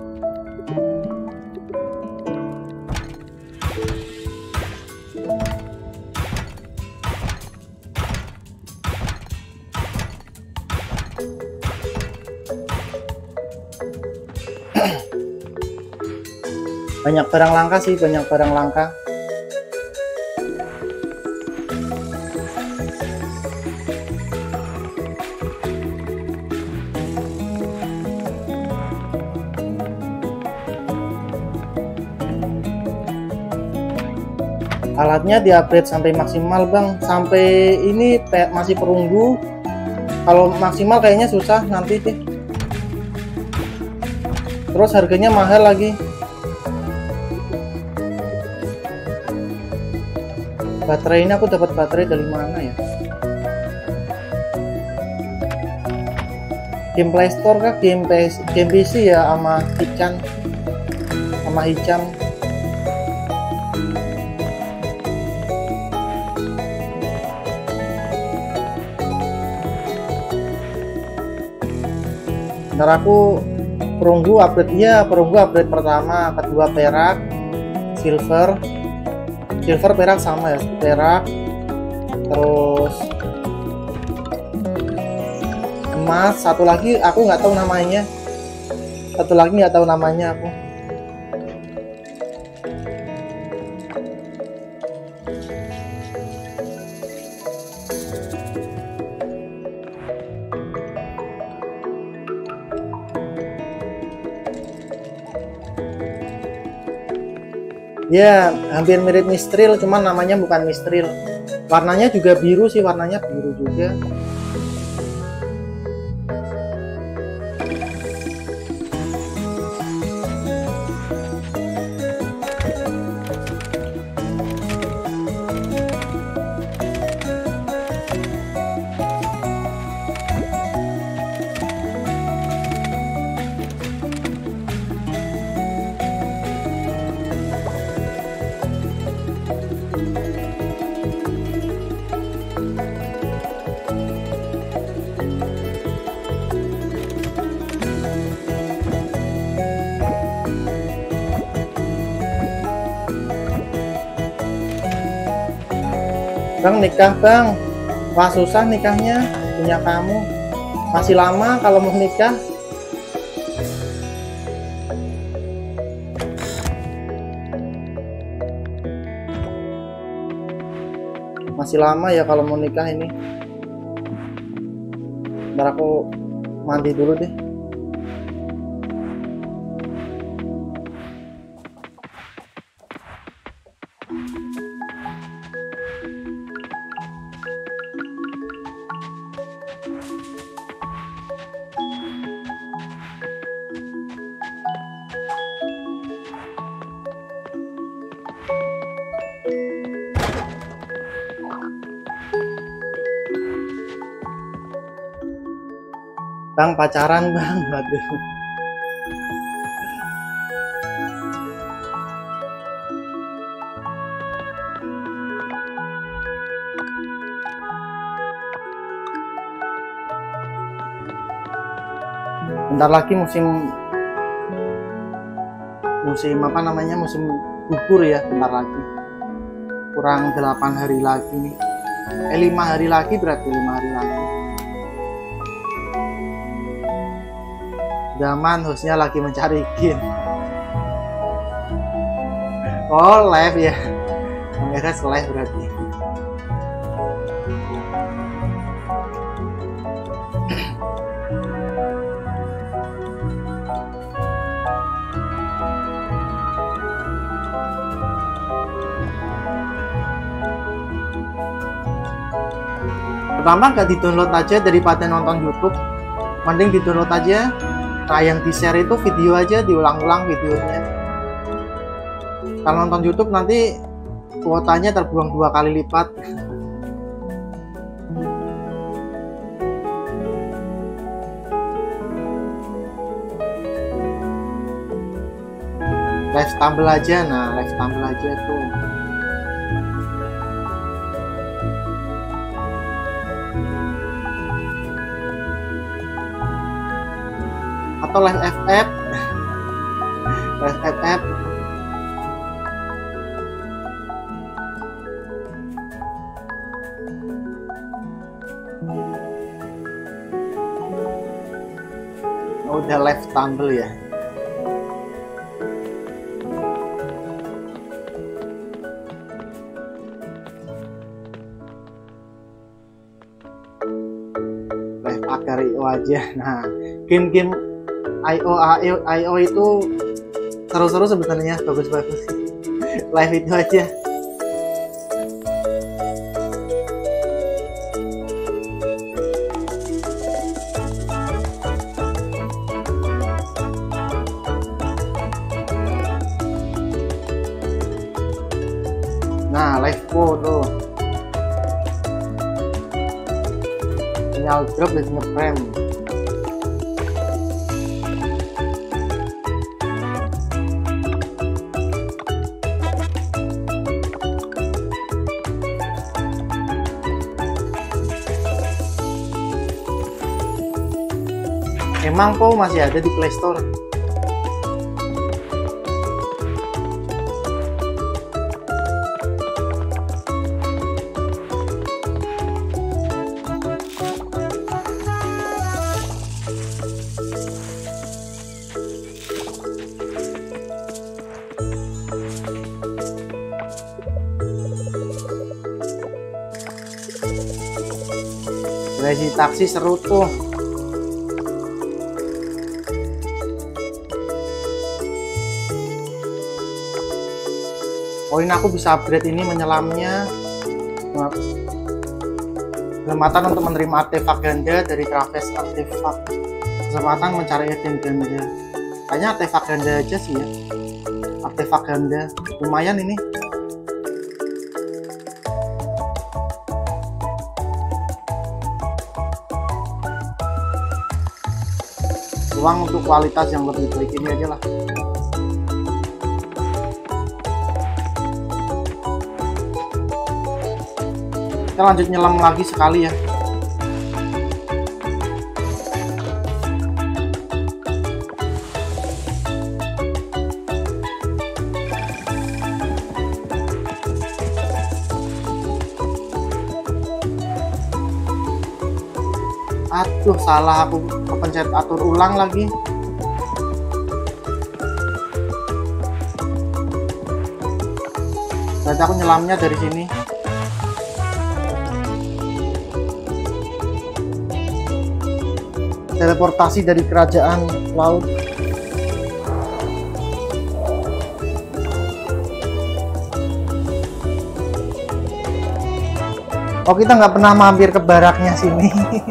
Banyak barang langka sih, banyak barang langka. Alatnya di-upgrade sampai maksimal bang, sampai ini masih perunggu. Kalau maksimal kayaknya susah nanti deh. Terus harganya mahal lagi. Baterai ini aku dapat baterai dari mana ya? Game Play Store kah? Game PC ya, sama Hicam. Ntar aku perunggu upgrade, iya perunggu upgrade pertama, kedua perak, silver, perak sama ya, perak, terus emas, satu lagi aku nggak tahu namanya, aku. Ya, hampir mirip Mistril, cuman namanya bukan Mistril. Warnanya juga biru sih, warnanya biru juga. Bang nikah bang, wah susah nikahnya punya kamu, masih lama kalau mau nikah. Masih lama ya kalau mau nikah ini. Ntar aku mandi dulu deh. Bang pacaran bang, waduh. Bentar lagi musim apa namanya, musim gugur ya, bentar lagi. Kurang 8 hari lagi nih. 5 hari lagi, berarti 5 hari lagi. Zaman hostnya lagi mencari game. Oh live ya, mengeres live berarti. Pertama nggak di-download aja daripada nonton YouTube, mending di-download aja. Nah yang di-share itu video aja, diulang-ulang videonya. Kalau nonton YouTube nanti kuotanya terbuang 2 kali lipat. Live Stumble aja, nah live Stumble aja tuh. Atau live FF. Live FF. Oh, udah live Stumble ya. Live Agario aja. Nah, game-game IO itu seru-seru sebenarnya, bagus-bagus. Live itu aja. Nah, live tuh. Sinyal drop dan nge-frame. Emang kok masih ada di Play Store. Crazy Taxi seru tuh. Poin aku bisa upgrade ini menyelamnya. Kesempatan untuk menerima artefak ganda dari Traves Artefak. Kesempatan mencari item ganda. Kayaknya artefak ganda aja sih ya. Artefak ganda lumayan ini. Uang untuk kualitas yang lebih baik ini aja lah. Kita lanjut nyelam lagi sekali ya. Aduh, salah, aku kepencet atur ulang lagi. Berarti aku nyelamnya dari sini. Teleportasi dari kerajaan laut. Oh, kita nggak pernah mampir ke baraknya sini.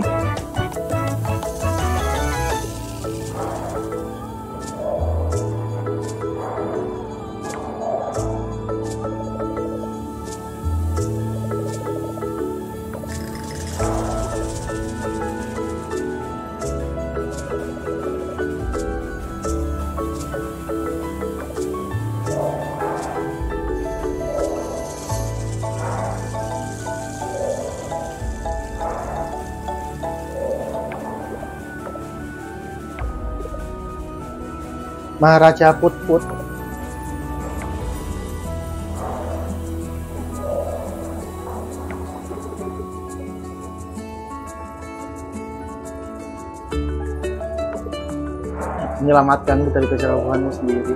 Maharaja Put-Put. Menyelamatkanmu dari kejauhanmu sendiri.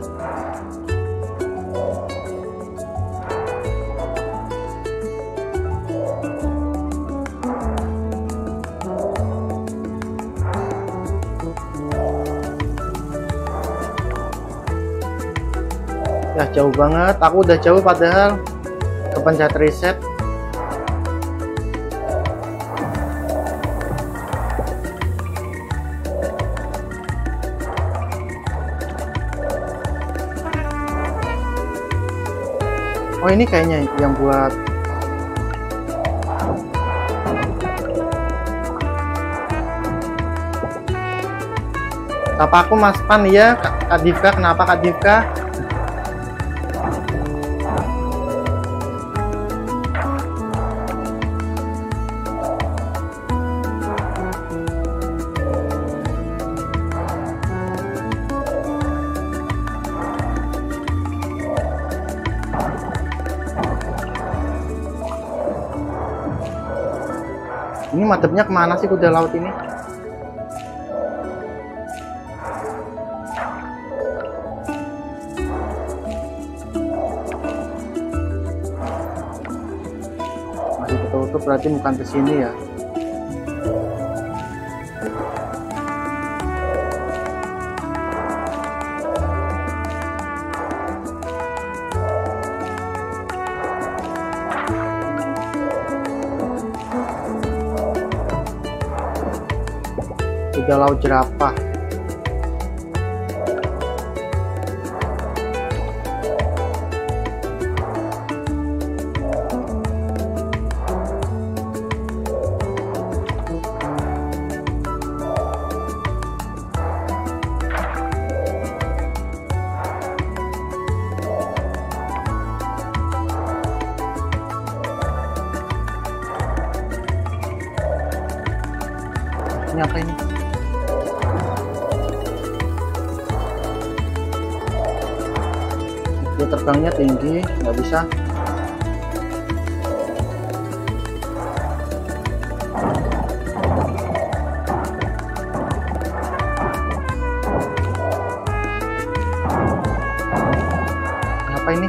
Ya jauh banget, aku udah jauh padahal kepencet reset. Oh, ini kayaknya yang buat apa aku Mas Pan ya, Kak Divka. Kenapa Kak Divka? Ini madepnya kemana sih kuda laut ini? Masih ketutup, berarti bukan ke sini ya. Kuda laut jerapah. Ini apa ini? Dia terbangnya tinggi, nggak bisa. Apa ini?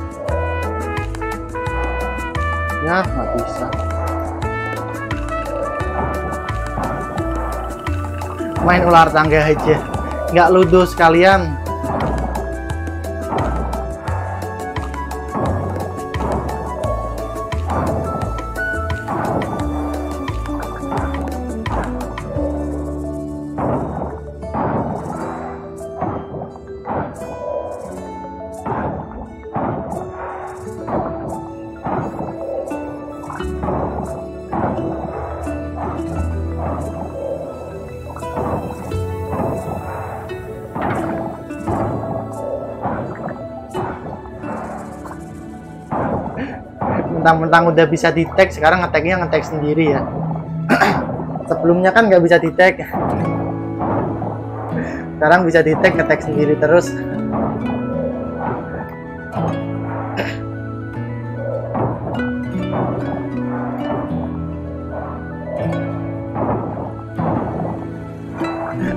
Ya, nggak bisa. Main ular tangga aja, nggak luduh sekalian. Mentang-mentang udah bisa di tag, sekarang ngeteknya ngetek sendiri ya. Sebelumnya kan nggak bisa di tag, sekarang bisa di tag, ngetek sendiri terus.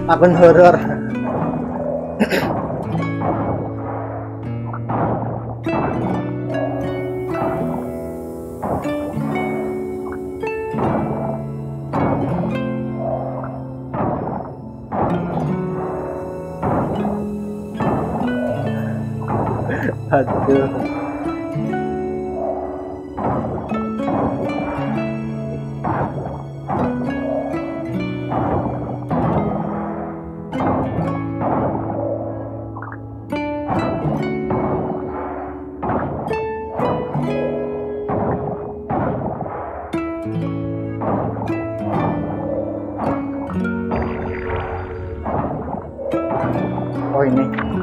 Akun horor. Aduh. Oh ini.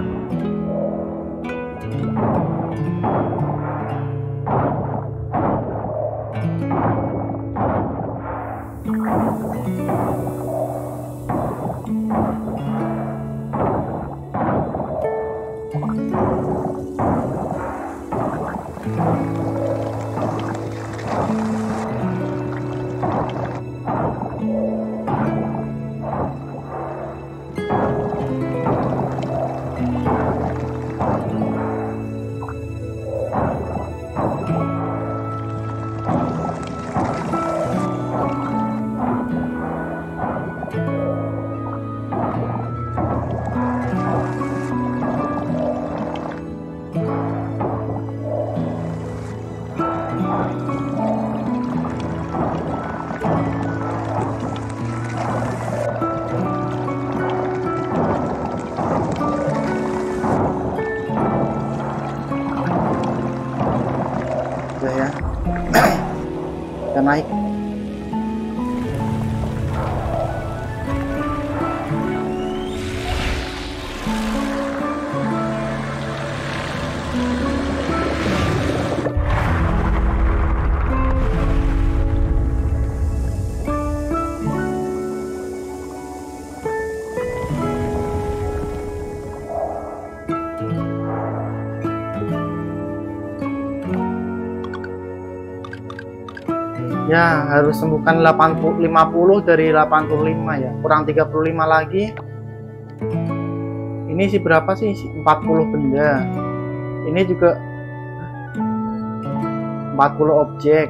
Udah ya. Kita naik. Ya, harus sembuhkan 50 dari 85 ya. Kurang 35 lagi. Ini sih berapa sih? 40 benda. Ini juga 40 objek.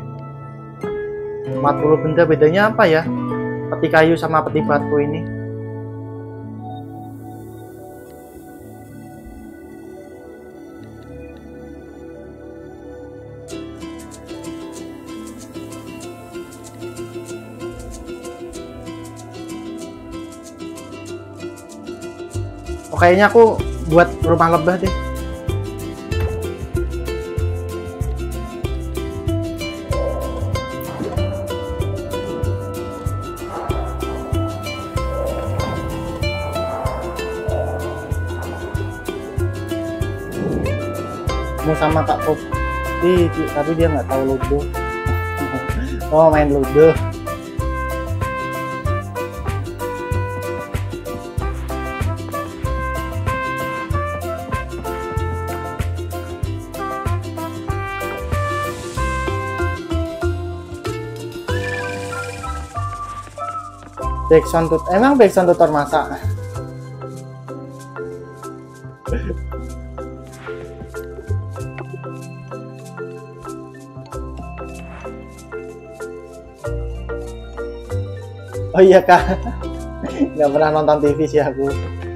40 benda, bedanya apa ya? Peti kayu sama peti batu ini. Oh, kayaknya aku buat rumah lebah deh. Mau sama Kak Kopi, tapi dia nggak tahu ludo. Oh, main ludo. Backsound tutor, emang backsound tutor masak? Oh iya Kak, nggak pernah nonton TV sih aku.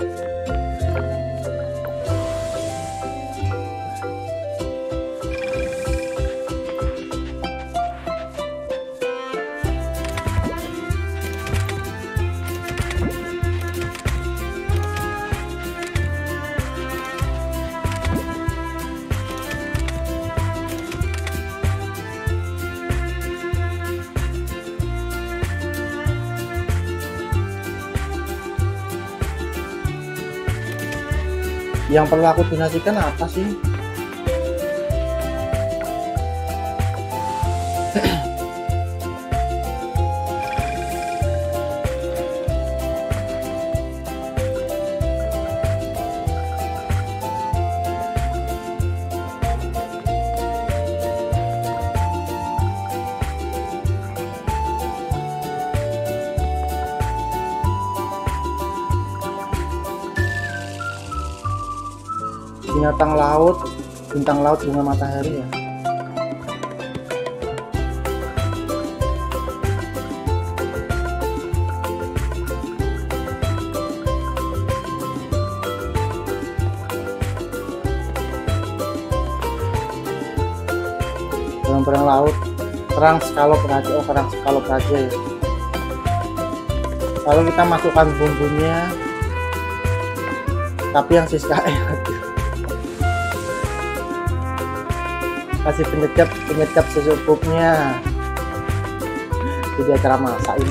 Yang perlu aku donasikan apa sih? binatang laut, bintang laut, bunga matahari ya. Perang laut, perang skalop raja. Oh, perang skalop raja ya. Lalu kita masukkan bumbunya, tapi yang sisa kasih penyedap secukupnya. Jadi cara masak ini.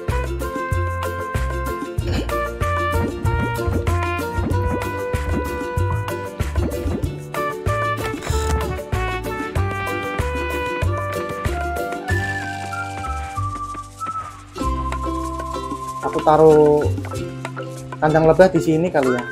Aku taruh kandang lebah di sini kali ya.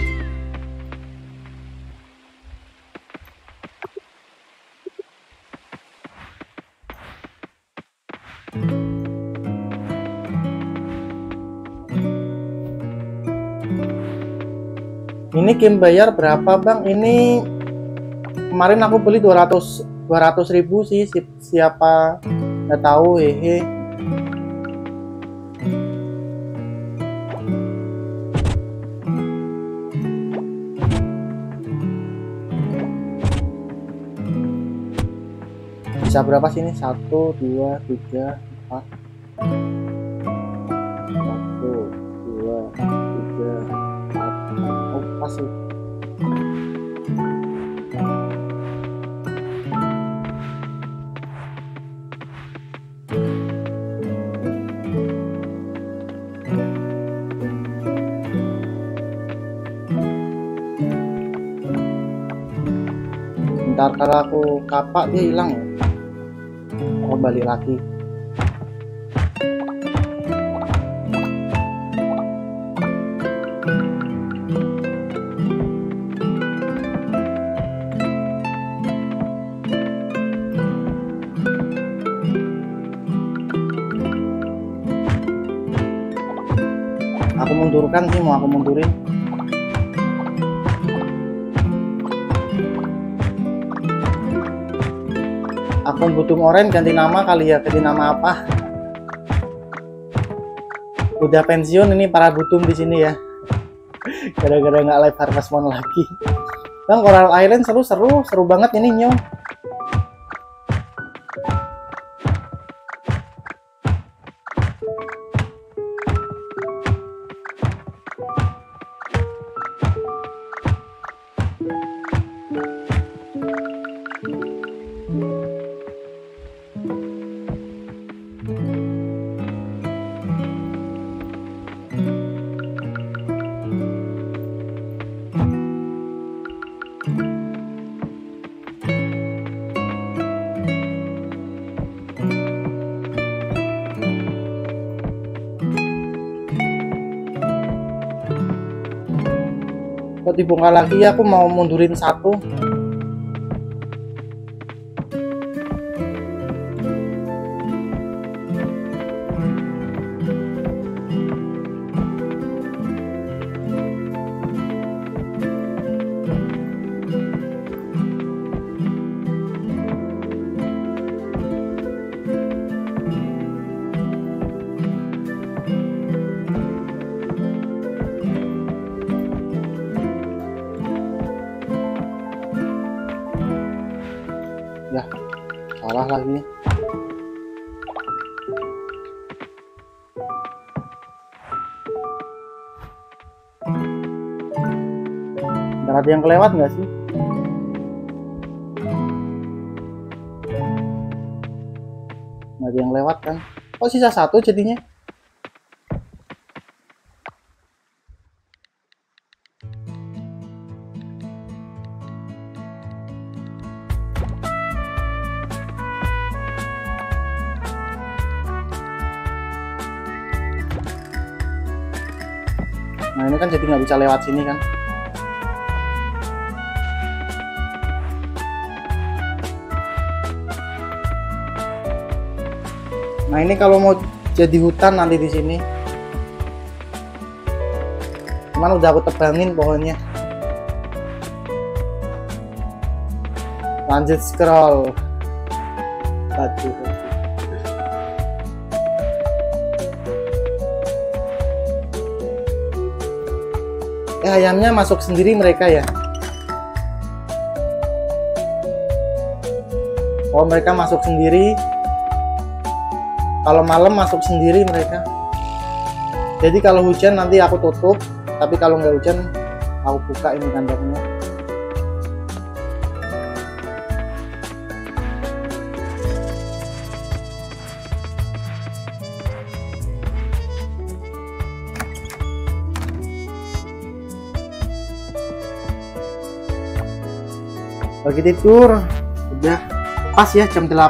Ini game bayar berapa bang? Ini kemarin aku beli 200.000 sih. Siapa nggak tahu, hehe. Bisa berapa sih ini? 1, 2, 3, 4. 1, 2, 3, 4. Oh, pas sih. Bentar, kalau aku kapak dia hilang ya. Kembali lagi. Aku mundurkan sih, mau aku mundurin. Akun Budum Oren ganti nama kali ya, ganti nama apa? Udah pensiun ini para Budum di sini ya. Gara-gara nggak live Harvest Moon lagi. Bang, Coral Island seru banget ini nyong. Kok dibongkar lagi ya, aku mau mundurin satu. Ya, salah lagi. Nggak ada yang kelewat nggak sih? Nggak ada yang lewat kan? Oh, sisa satu jadinya. Nah ini kan jadi nggak bisa lewat sini kan. Nah ini kalau mau jadi hutan nanti di sini. Cuman udah aku tebangin pohonnya. Lanjut scroll. Aduh. Ayamnya masuk sendiri mereka ya? Oh, mereka masuk sendiri. Kalau malam masuk sendiri mereka. Jadi kalau hujan nanti aku tutup, tapi kalau nggak hujan aku buka ini kandangnya. Lagi tidur, udah pas ya jam 8.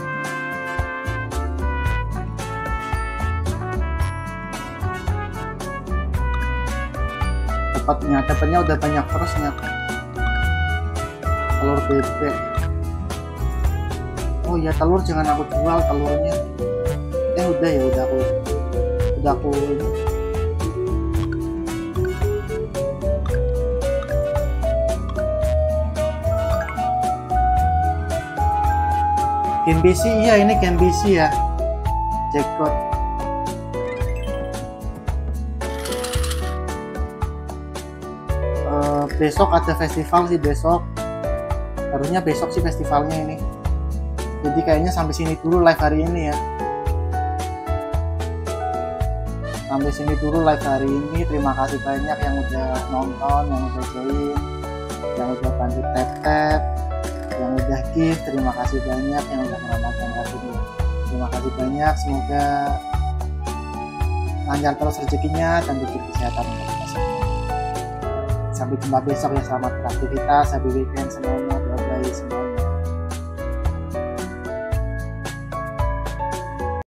Dapatnya udah banyak terus nih. Telur bebek. Oh ya, telur jangan aku jual telurnya. Udah ya, udah aku game PC. Iya, ini game PC ya, jackpot. Besok ada festival sih, besok harusnya besok sih festivalnya ini. Jadi kayaknya sampai sini dulu live hari ini ya, sampai sini dulu live hari ini. Terima kasih banyak yang udah nonton, yang udah join, yang udah bantu tap, yang udah give. Terima kasih banyak yang udah meramatkan ini. Terima kasih banyak, semoga lancar terus rezekinya dan diberi kesehatan untuk kita semua. Sampai jumpa besok ya, selamat beraktivitas, happy weekend semuanya, bye bye semuanya.